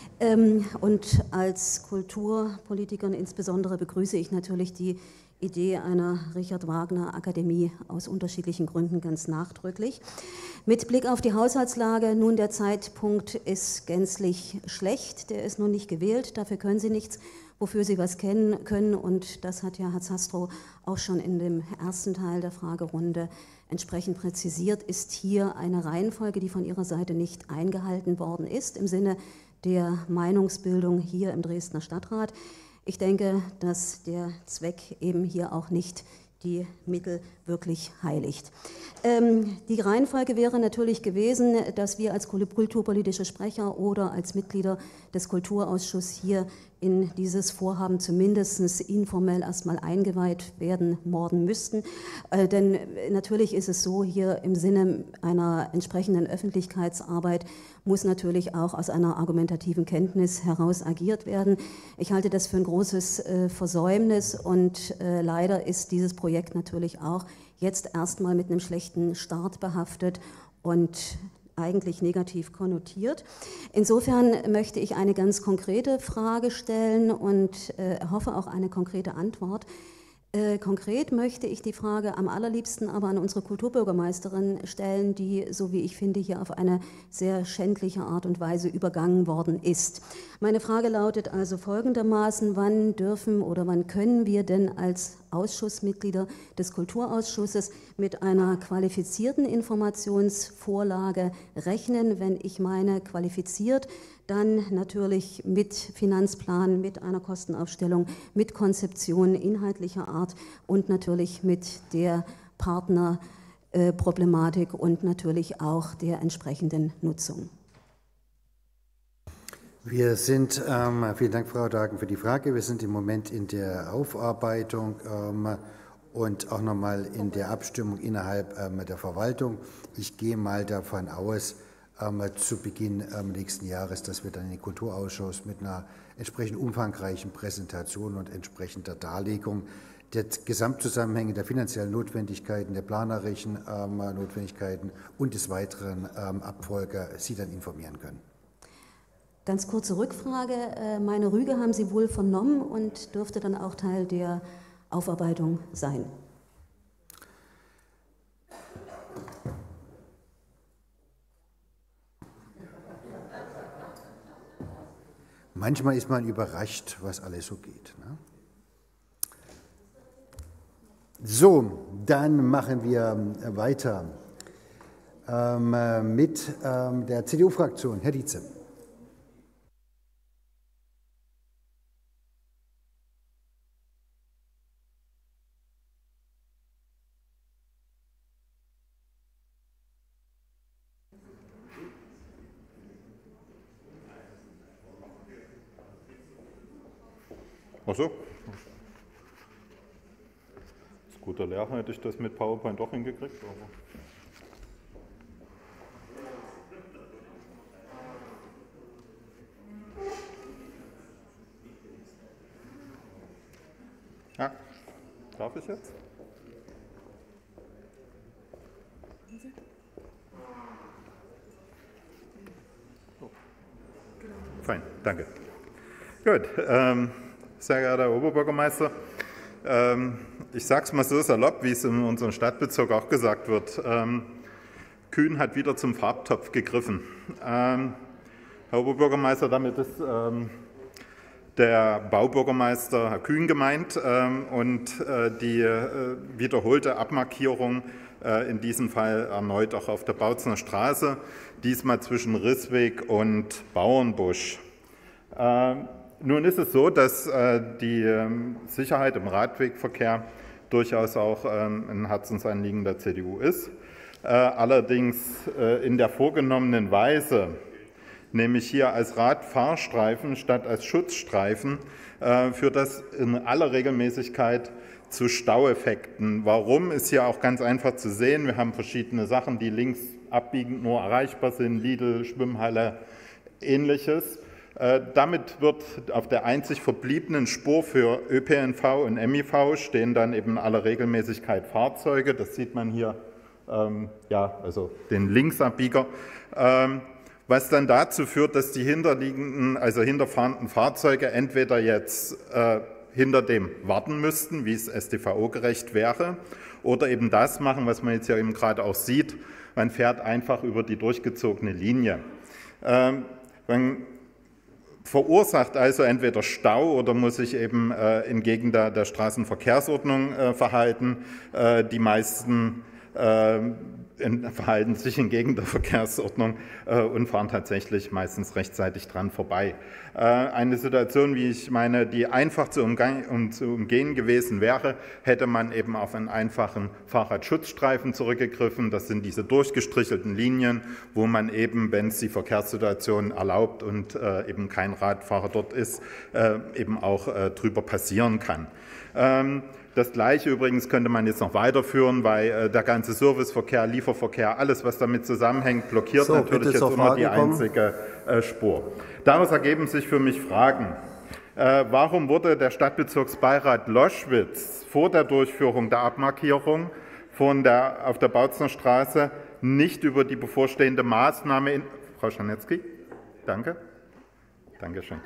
Und als Kulturpolitikerin insbesondere begrüße ich natürlich die Idee einer Richard-Wagner-Akademie aus unterschiedlichen Gründen ganz nachdrücklich. Mit Blick auf die Haushaltslage, nun der Zeitpunkt ist gänzlich schlecht, der ist noch nicht gewählt, dafür können Sie nichts, wofür Sie was kennen können, und das hat ja Herr Zastrow auch schon in dem ersten Teil der Fragerunde entsprechend präzisiert, ist hier eine Reihenfolge, die von Ihrer Seite nicht eingehalten worden ist, im Sinne der Meinungsbildung hier im Dresdner Stadtrat. Ich denke, dass der Zweck eben hier auch nicht die Mittel wirklich heiligt. Die Reihenfolge wäre natürlich gewesen, dass wir als kulturpolitische Sprecher oder als Mitglieder des Kulturausschusses hier in dieses Vorhaben zumindest informell erstmal eingeweiht werden worden müssten. Denn natürlich ist es so, hier im Sinne einer entsprechenden Öffentlichkeitsarbeit muss natürlich auch aus einer argumentativen Kenntnis heraus agiert werden. Ich halte das für ein großes Versäumnis und leider ist dieses Projekt natürlich auch jetzt erstmal mit einem schlechten Start behaftet und eigentlich negativ konnotiert. Insofern möchte ich eine ganz konkrete Frage stellen und hoffe auch eine konkrete Antwort. Konkret möchte ich die Frage am allerliebsten aber an unsere Kulturbürgermeisterin stellen, die, so wie ich finde, hier auf eine sehr schändliche Art und Weise übergangen worden ist. Meine Frage lautet also folgendermaßen: Wann dürfen oder wann können wir denn als Ausschussmitglieder des Kulturausschusses mit einer qualifizierten Informationsvorlage rechnen? Wenn ich meine qualifiziert, dann natürlich mit Finanzplan, mit einer Kostenaufstellung, mit Konzeption inhaltlicher Art und natürlich mit der Partnerproblematik und natürlich auch der entsprechenden Nutzung. Wir sind, vielen Dank, Frau Dagen, für die Frage. Wir sind im Moment in der Aufarbeitung und auch nochmal in der Abstimmung innerhalb der Verwaltung. Ich gehe mal davon aus, zu Beginn nächsten Jahres, dass wir dann in den Kulturausschuss mit einer entsprechend umfangreichen Präsentation und entsprechender Darlegung der Gesamtzusammenhänge der finanziellen Notwendigkeiten, der planerischen Notwendigkeiten und des weiteren Abfolger Sie dann informieren können. Ganz kurze Rückfrage. Meine Rüge haben Sie wohl vernommen und dürfte dann auch Teil der Aufarbeitung sein? Manchmal ist man überrascht, was alles so geht. Ne? So, dann machen wir weiter mit der CDU-Fraktion. Herr Dietze. Ach so. Als guter Lehrer hätte ich das mit PowerPoint doch hingekriegt. Aber ja, darf ich jetzt? Fein, danke. Gut. Sehr geehrter Herr Oberbürgermeister, ich sage es mal so salopp, wie es in unserem Stadtbezirk auch gesagt wird. Kühn hat wieder zum Farbtopf gegriffen. Herr Oberbürgermeister, damit ist der Baubürgermeister Herr Kühn gemeint und die wiederholte Abmarkierung in diesem Fall erneut auch auf der Bautzener Straße, diesmal zwischen Rissweg und Bauernbusch. Nun ist es so, dass die Sicherheit im Radwegverkehr durchaus auch ein Herzensanliegen der CDU ist. Allerdings in der vorgenommenen Weise, nämlich hier als Radfahrstreifen statt als Schutzstreifen, führt das in aller Regelmäßigkeit zu Staueffekten. Warum, ist hier auch ganz einfach zu sehen. Wir haben verschiedene Sachen, die links abbiegend nur erreichbar sind, Lidl, Schwimmhalle, Ähnliches. Damit wird auf der einzig verbliebenen Spur für ÖPNV und MIV stehen dann eben in aller Regelmäßigkeit Fahrzeuge. Das sieht man hier, ja, also den Linksabbieger, was dann dazu führt, dass die hinterliegenden, also hinterfahrenden Fahrzeuge entweder jetzt hinter dem warten müssten, wie es StVO-gerecht wäre, oder eben das machen, was man jetzt ja eben gerade auch sieht, man fährt einfach über die durchgezogene Linie. Man verursacht also entweder Stau oder muss sich eben entgegen der Straßenverkehrsordnung verhalten. Die meisten verhalten sich entgegen der Verkehrsordnung und fahren tatsächlich meistens rechtzeitig dran vorbei. Eine Situation, wie ich meine, die einfach zu umgehen gewesen wäre, hätte man eben auf einen einfachen Fahrradschutzstreifen zurückgegriffen. Das sind diese durchgestrichelten Linien, wo man eben, wenn es die Verkehrssituation erlaubt und eben kein Radfahrer dort ist, eben auch drüber passieren kann. Das Gleiche übrigens könnte man jetzt noch weiterführen, weil der ganze Serviceverkehr, Lieferverkehr, alles, was damit zusammenhängt, blockiert natürlich jetzt immer die einzige Spur. Daraus ergeben sich für mich Fragen. Warum wurde der Stadtbezirksbeirat Loschwitz vor der Durchführung der Abmarkierung auf der Bautzener Straße nicht über die bevorstehende Maßnahme Frau Scharnetzky, danke. Dankeschön.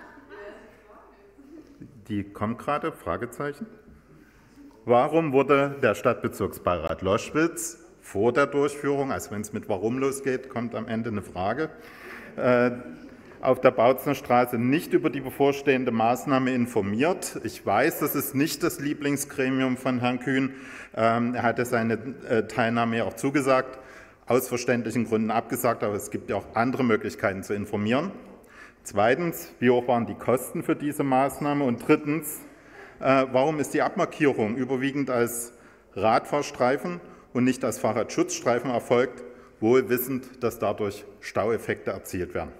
Die kommt gerade, Fragezeichen. Warum wurde der Stadtbezirksbeirat Loschwitz vor der Durchführung, also wenn es mit Warum losgeht, kommt am Ende eine Frage, auf der Bautzener Straße nicht über die bevorstehende Maßnahme informiert? Ich weiß, das ist nicht das Lieblingsgremium von Herrn Kühn. Er hatte seine Teilnahme ja auch zugesagt, aus verständlichen Gründen abgesagt, aber es gibt ja auch andere Möglichkeiten zu informieren. Zweitens, wie hoch waren die Kosten für diese Maßnahme? Und drittens, warum ist die Abmarkierung überwiegend als Radfahrstreifen und nicht als Fahrradschutzstreifen erfolgt, wohl wissend, dass dadurch Staueffekte erzielt werden?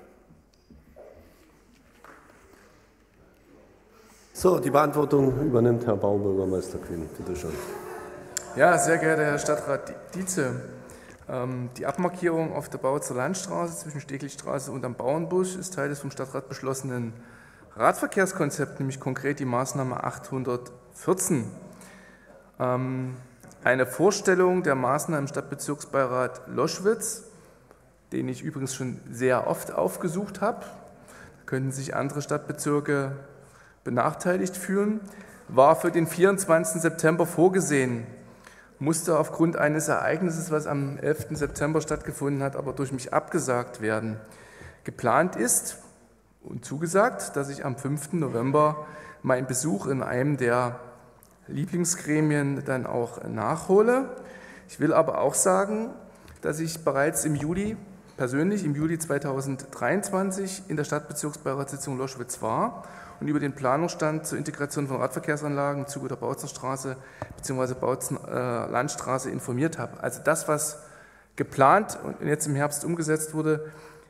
So, die Beantwortung übernimmt Herr Baubürgermeister Kühn. Bitte schön. Ja, sehr geehrter Herr Stadtrat Dietze, die Abmarkierung auf der Bautzer Landstraße zwischen Steglichstraße und am Bauernbusch ist Teil des vom Stadtrat beschlossenen Radverkehrskonzept, nämlich konkret die Maßnahme 814. Eine Vorstellung der Maßnahmen im Stadtbezirksbeirat Loschwitz, den ich übrigens schon sehr oft aufgesucht habe. Da könnten sich andere Stadtbezirke benachteiligt fühlen, war für den 24. September vorgesehen, musste aufgrund eines Ereignisses, was am 11. September stattgefunden hat, aber durch mich abgesagt werden. Geplant ist und zugesagt, dass ich am 5. November meinen Besuch in einem der Lieblingsgremien dann auch nachhole. Ich will aber auch sagen, dass ich bereits im Juli 2023 in der Stadtbezirksbeiratssitzung Loschwitz war und über den Planungsstand zur Integration von Radverkehrsanlagen im Zuge der Bautzenstraße bzw. Landstraße informiert habe. Also das, was geplant und jetzt im Herbst umgesetzt wurde,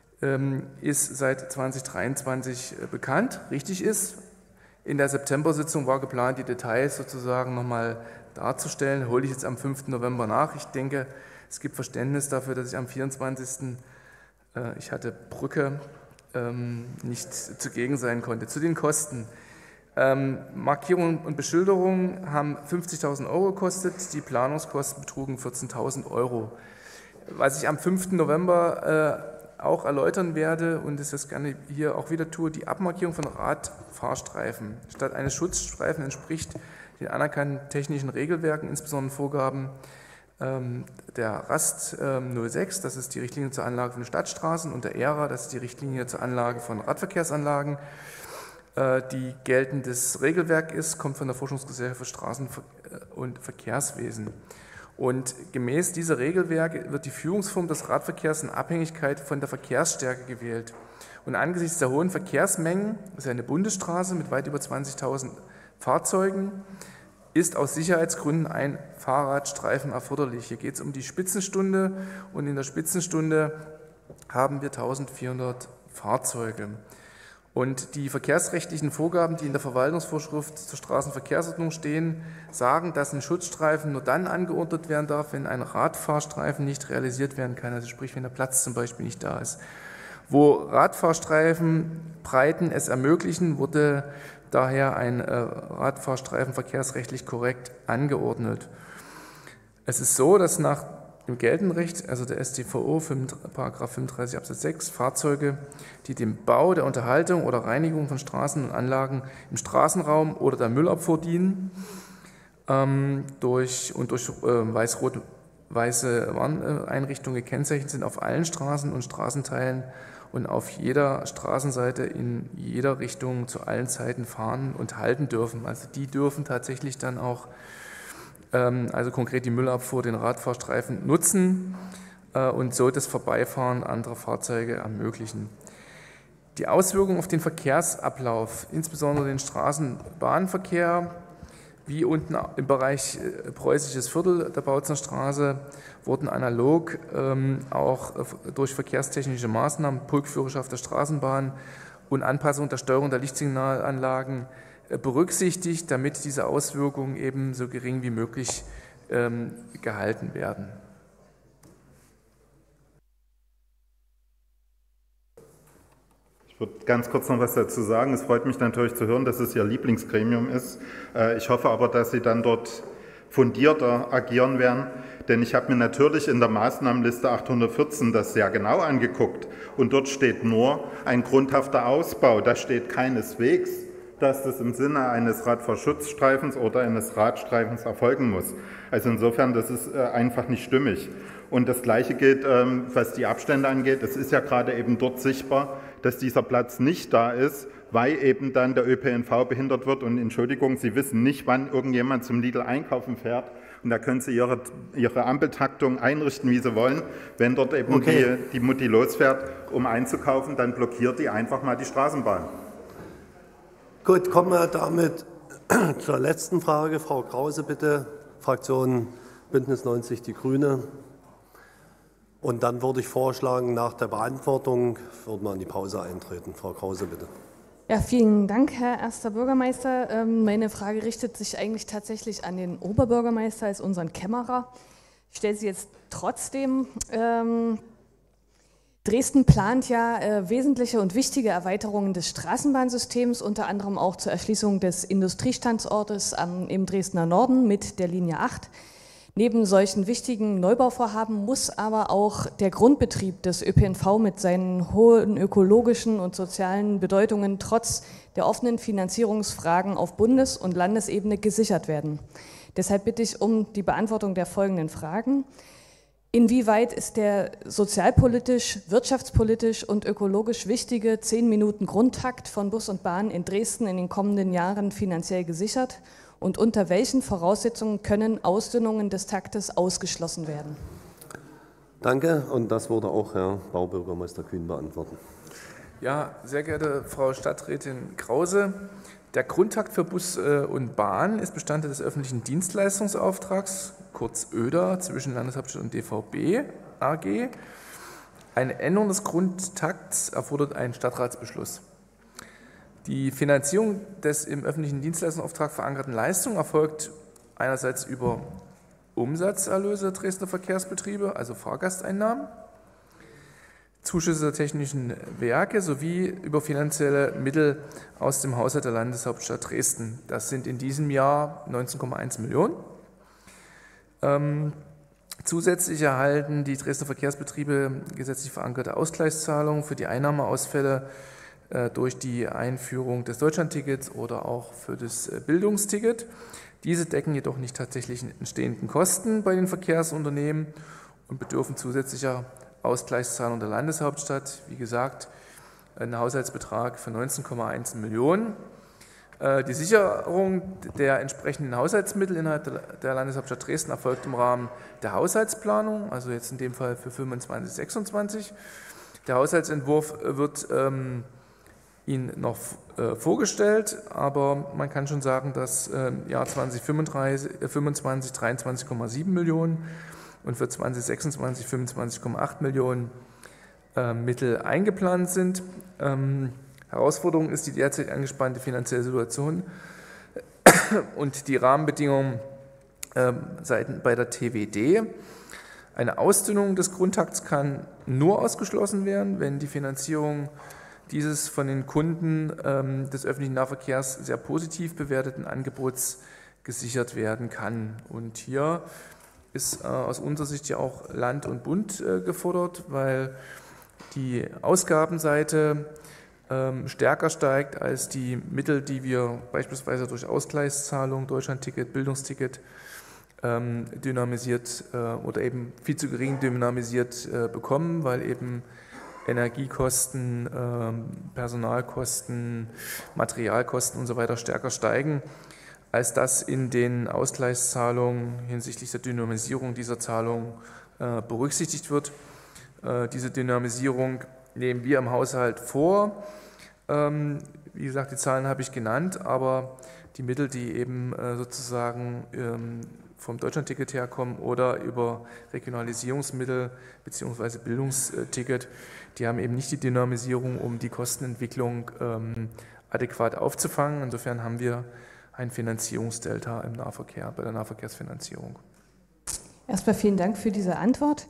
ist seit 2023 bekannt. Richtig ist, in der September-Sitzung war geplant, die Details sozusagen nochmal darzustellen. Hole ich jetzt am 5. November nach. Ich denke, es gibt Verständnis dafür, dass ich am 24. Ich hatte Brücke, nicht zugegen sein konnte. Zu den Kosten. Markierung und Beschilderung haben 50.000 € gekostet, die Planungskosten betrugen 14.000 €. Was ich am 5. November auch erläutern werde und es das gerne hier auch wieder tue, die Abmarkierung von Radfahrstreifen statt eines Schutzstreifen entspricht den anerkannten technischen Regelwerken, insbesondere Vorgaben der RAST 06, das ist die Richtlinie zur Anlage von Stadtstraßen, und der ERA, das ist die Richtlinie zur Anlage von Radverkehrsanlagen, die geltendes Regelwerk ist, kommt von der Forschungsgesellschaft für Straßen- und Verkehrswesen. Und gemäß dieser Regelwerke wird die Führungsform des Radverkehrs in Abhängigkeit von der Verkehrsstärke gewählt. Und angesichts der hohen Verkehrsmengen, das ist ja eine Bundesstraße mit weit über 20.000 Fahrzeugen, ist aus Sicherheitsgründen ein Fahrradstreifen erforderlich. Hier geht es um die Spitzenstunde und in der Spitzenstunde haben wir 1400 Fahrzeuge. Und die verkehrsrechtlichen Vorgaben, die in der Verwaltungsvorschrift zur Straßenverkehrsordnung stehen, sagen, dass ein Schutzstreifen nur dann angeordnet werden darf, wenn ein Radfahrstreifen nicht realisiert werden kann, also sprich, wenn der Platz zum Beispiel nicht da ist. Wo Radfahrstreifenbreiten es ermöglichen, wurde daher ein Radfahrstreifen verkehrsrechtlich korrekt angeordnet. Es ist so, dass nach dem geltenden Recht, also der StVO, § 35 Absatz 6, Fahrzeuge, die dem Bau, der Unterhaltung oder Reinigung von Straßen und Anlagen im Straßenraum oder der Müllabfuhr dienen, durch weiß-rot-weiße Warneinrichtungen gekennzeichnet sind, auf allen Straßen und Straßenteilen und auf jeder Straßenseite in jeder Richtung zu allen Zeiten fahren und halten dürfen. Also die dürfen tatsächlich dann auch, also konkret die Müllabfuhr, den Radfahrstreifen nutzen und so das Vorbeifahren anderer Fahrzeuge ermöglichen. Die Auswirkungen auf den Verkehrsablauf, insbesondere den Straßenbahnverkehr, wie unten im Bereich Preußisches Viertel der Bautzener Straße, wurden analog auch durch verkehrstechnische Maßnahmen, Pulkführerschaft der Straßenbahn und Anpassung der Steuerung der Lichtsignalanlagen berücksichtigt, damit diese Auswirkungen eben so gering wie möglich gehalten werden. Ich würde ganz kurz noch was dazu sagen. Es freut mich natürlich zu hören, dass es Ihr Lieblingsgremium ist. Ich hoffe aber, dass Sie dann dort fundierter agieren werden, denn ich habe mir natürlich in der Maßnahmenliste 814 das sehr genau angeguckt und dort steht nur ein grundhafter Ausbau. Da steht keineswegs, dass das im Sinne eines Radfahrschutzstreifens oder eines Radstreifens erfolgen muss. Also insofern, das ist einfach nicht stimmig. Und das Gleiche gilt, was die Abstände angeht. Es ist ja gerade eben dort sichtbar, dass dieser Platz nicht da ist, weil eben dann der ÖPNV behindert wird. Und Entschuldigung, Sie wissen nicht, wann irgendjemand zum Lidl einkaufen fährt. Und da können Sie Ihre Ampeltaktung einrichten, wie Sie wollen. Wenn dort eben die Mutti losfährt, um einzukaufen, dann blockiert die einfach mal die Straßenbahn. Gut, kommen wir damit zur letzten Frage. Frau Krause, bitte, Fraktion Bündnis 90 Die Grüne. Und dann würde ich vorschlagen, nach der Beantwortung würden wir in die Pause eintreten. Frau Krause, bitte. Ja, vielen Dank, Herr Erster Bürgermeister. Meine Frage richtet sich eigentlich tatsächlich an den Oberbürgermeister als unseren Kämmerer. Ich stelle sie jetzt trotzdem. Dresden plant ja wesentliche und wichtige Erweiterungen des Straßenbahnsystems, unter anderem auch zur Erschließung des Industriestandortes im Dresdner Norden mit der Linie 8. Neben solchen wichtigen Neubauvorhaben muss aber auch der Grundbetrieb des ÖPNV mit seinen hohen ökologischen und sozialen Bedeutungen trotz der offenen Finanzierungsfragen auf Bundes- und Landesebene gesichert werden. Deshalb bitte ich um die Beantwortung der folgenden Fragen. Inwieweit ist der sozialpolitisch, wirtschaftspolitisch und ökologisch wichtige 10 Minuten Grundtakt von Bus und Bahn in Dresden in den kommenden Jahren finanziell gesichert? Und unter welchen Voraussetzungen können Ausdünnungen des Taktes ausgeschlossen werden? Danke, und das wurde auch Herr Baubürgermeister Kühn beantworten. Ja, sehr geehrte Frau Stadträtin Krause, der Grundtakt für Bus und Bahn ist Bestandteil des öffentlichen Dienstleistungsauftrags, kurz ÖDA, zwischen Landeshauptstadt und DVB AG. Eine Änderung des Grundtakts erfordert einen Stadtratsbeschluss. Die Finanzierung des im öffentlichen Dienstleistungsauftrag verankerten Leistungen erfolgt einerseits über Umsatzerlöse der Dresdner Verkehrsbetriebe, also Fahrgasteinnahmen, Zuschüsse der technischen Werke sowie über finanzielle Mittel aus dem Haushalt der Landeshauptstadt Dresden. Das sind in diesem Jahr 19,1 Millionen. Zusätzlich erhalten die Dresdner Verkehrsbetriebe gesetzlich verankerte Ausgleichszahlungen für die Einnahmeausfälle durch die Einführung des Deutschlandtickets oder auch für das Bildungsticket. Diese decken jedoch nicht tatsächlich entstehenden Kosten bei den Verkehrsunternehmen und bedürfen zusätzlicher Ausgleichszahlung der Landeshauptstadt. Wie gesagt, ein Haushaltsbetrag von 19,1 Millionen. Die Sicherung der entsprechenden Haushaltsmittel innerhalb der Landeshauptstadt Dresden erfolgt im Rahmen der Haushaltsplanung, also jetzt in dem Fall für 25, 26. Der Haushaltsentwurf wird Ihnen noch vorgestellt, aber man kann schon sagen, dass im Jahr 2025 23,7 Millionen und für 2026 25,8 Millionen Mittel eingeplant sind. Herausforderung ist die derzeit angespannte finanzielle Situation und die Rahmenbedingungen bei der TWD. Eine Ausdünnung des Grundtakts kann nur ausgeschlossen werden, wenn die Finanzierung dieses von den Kunden des öffentlichen Nahverkehrs sehr positiv bewerteten Angebots gesichert werden kann. Und hier ist aus unserer Sicht ja auch Land und Bund gefordert, weil die Ausgabenseite stärker steigt als die Mittel, die wir beispielsweise durch Ausgleichszahlung, Deutschlandticket, Bildungsticket dynamisiert oder eben viel zu gering dynamisiert bekommen, weil eben Energiekosten, Personalkosten, Materialkosten und so weiter stärker steigen, als das in den Ausgleichszahlungen hinsichtlich der Dynamisierung dieser Zahlung berücksichtigt wird. Diese Dynamisierung nehmen wir im Haushalt vor. Wie gesagt, die Zahlen habe ich genannt, aber die Mittel, die eben sozusagen vom Deutschlandticket herkommen oder über Regionalisierungsmittel bzw. Bildungsticket, die haben eben nicht die Dynamisierung, um die Kostenentwicklung adäquat aufzufangen. Insofern haben wir ein Finanzierungsdelta im Nahverkehr, bei der Nahverkehrsfinanzierung. Erstmal vielen Dank für diese Antwort.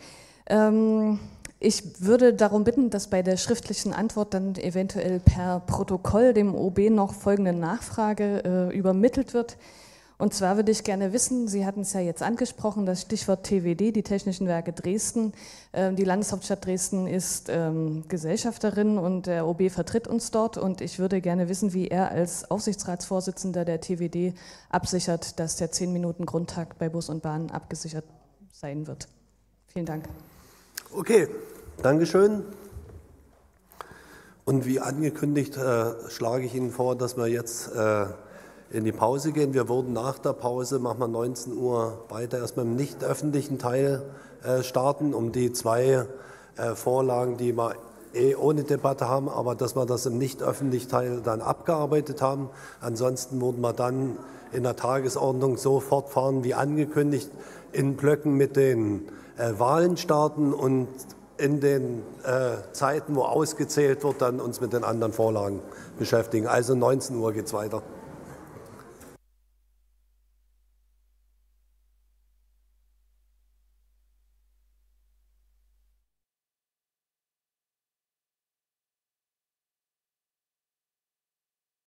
Ich würde darum bitten, dass bei der schriftlichen Antwort dann eventuell per Protokoll dem OB noch folgende Nachfrage übermittelt wird. Und zwar würde ich gerne wissen, Sie hatten es ja jetzt angesprochen, das Stichwort TWD, die Technischen Werke Dresden. Die Landeshauptstadt Dresden ist Gesellschafterin und der OB vertritt uns dort. Und ich würde gerne wissen, wie er als Aufsichtsratsvorsitzender der TWD absichert, dass der 10 Minuten Grundtakt bei Bus und Bahn abgesichert sein wird. Vielen Dank. Okay, Dankeschön. Und wie angekündigt schlage ich Ihnen vor, dass wir jetzt in die Pause gehen. Wir würden nach der Pause, machen wir 19 Uhr weiter, erstmal im nicht öffentlichen Teil starten, um die 2 Vorlagen, die wir ohne Debatte haben, aber dass wir das im nicht öffentlichen Teil dann abgearbeitet haben. Ansonsten würden wir dann in der Tagesordnung so fortfahren wie angekündigt, in Blöcken mit den Wahlen starten und in den Zeiten, wo ausgezählt wird, dann uns mit den anderen Vorlagen beschäftigen. Also 19 Uhr geht es weiter.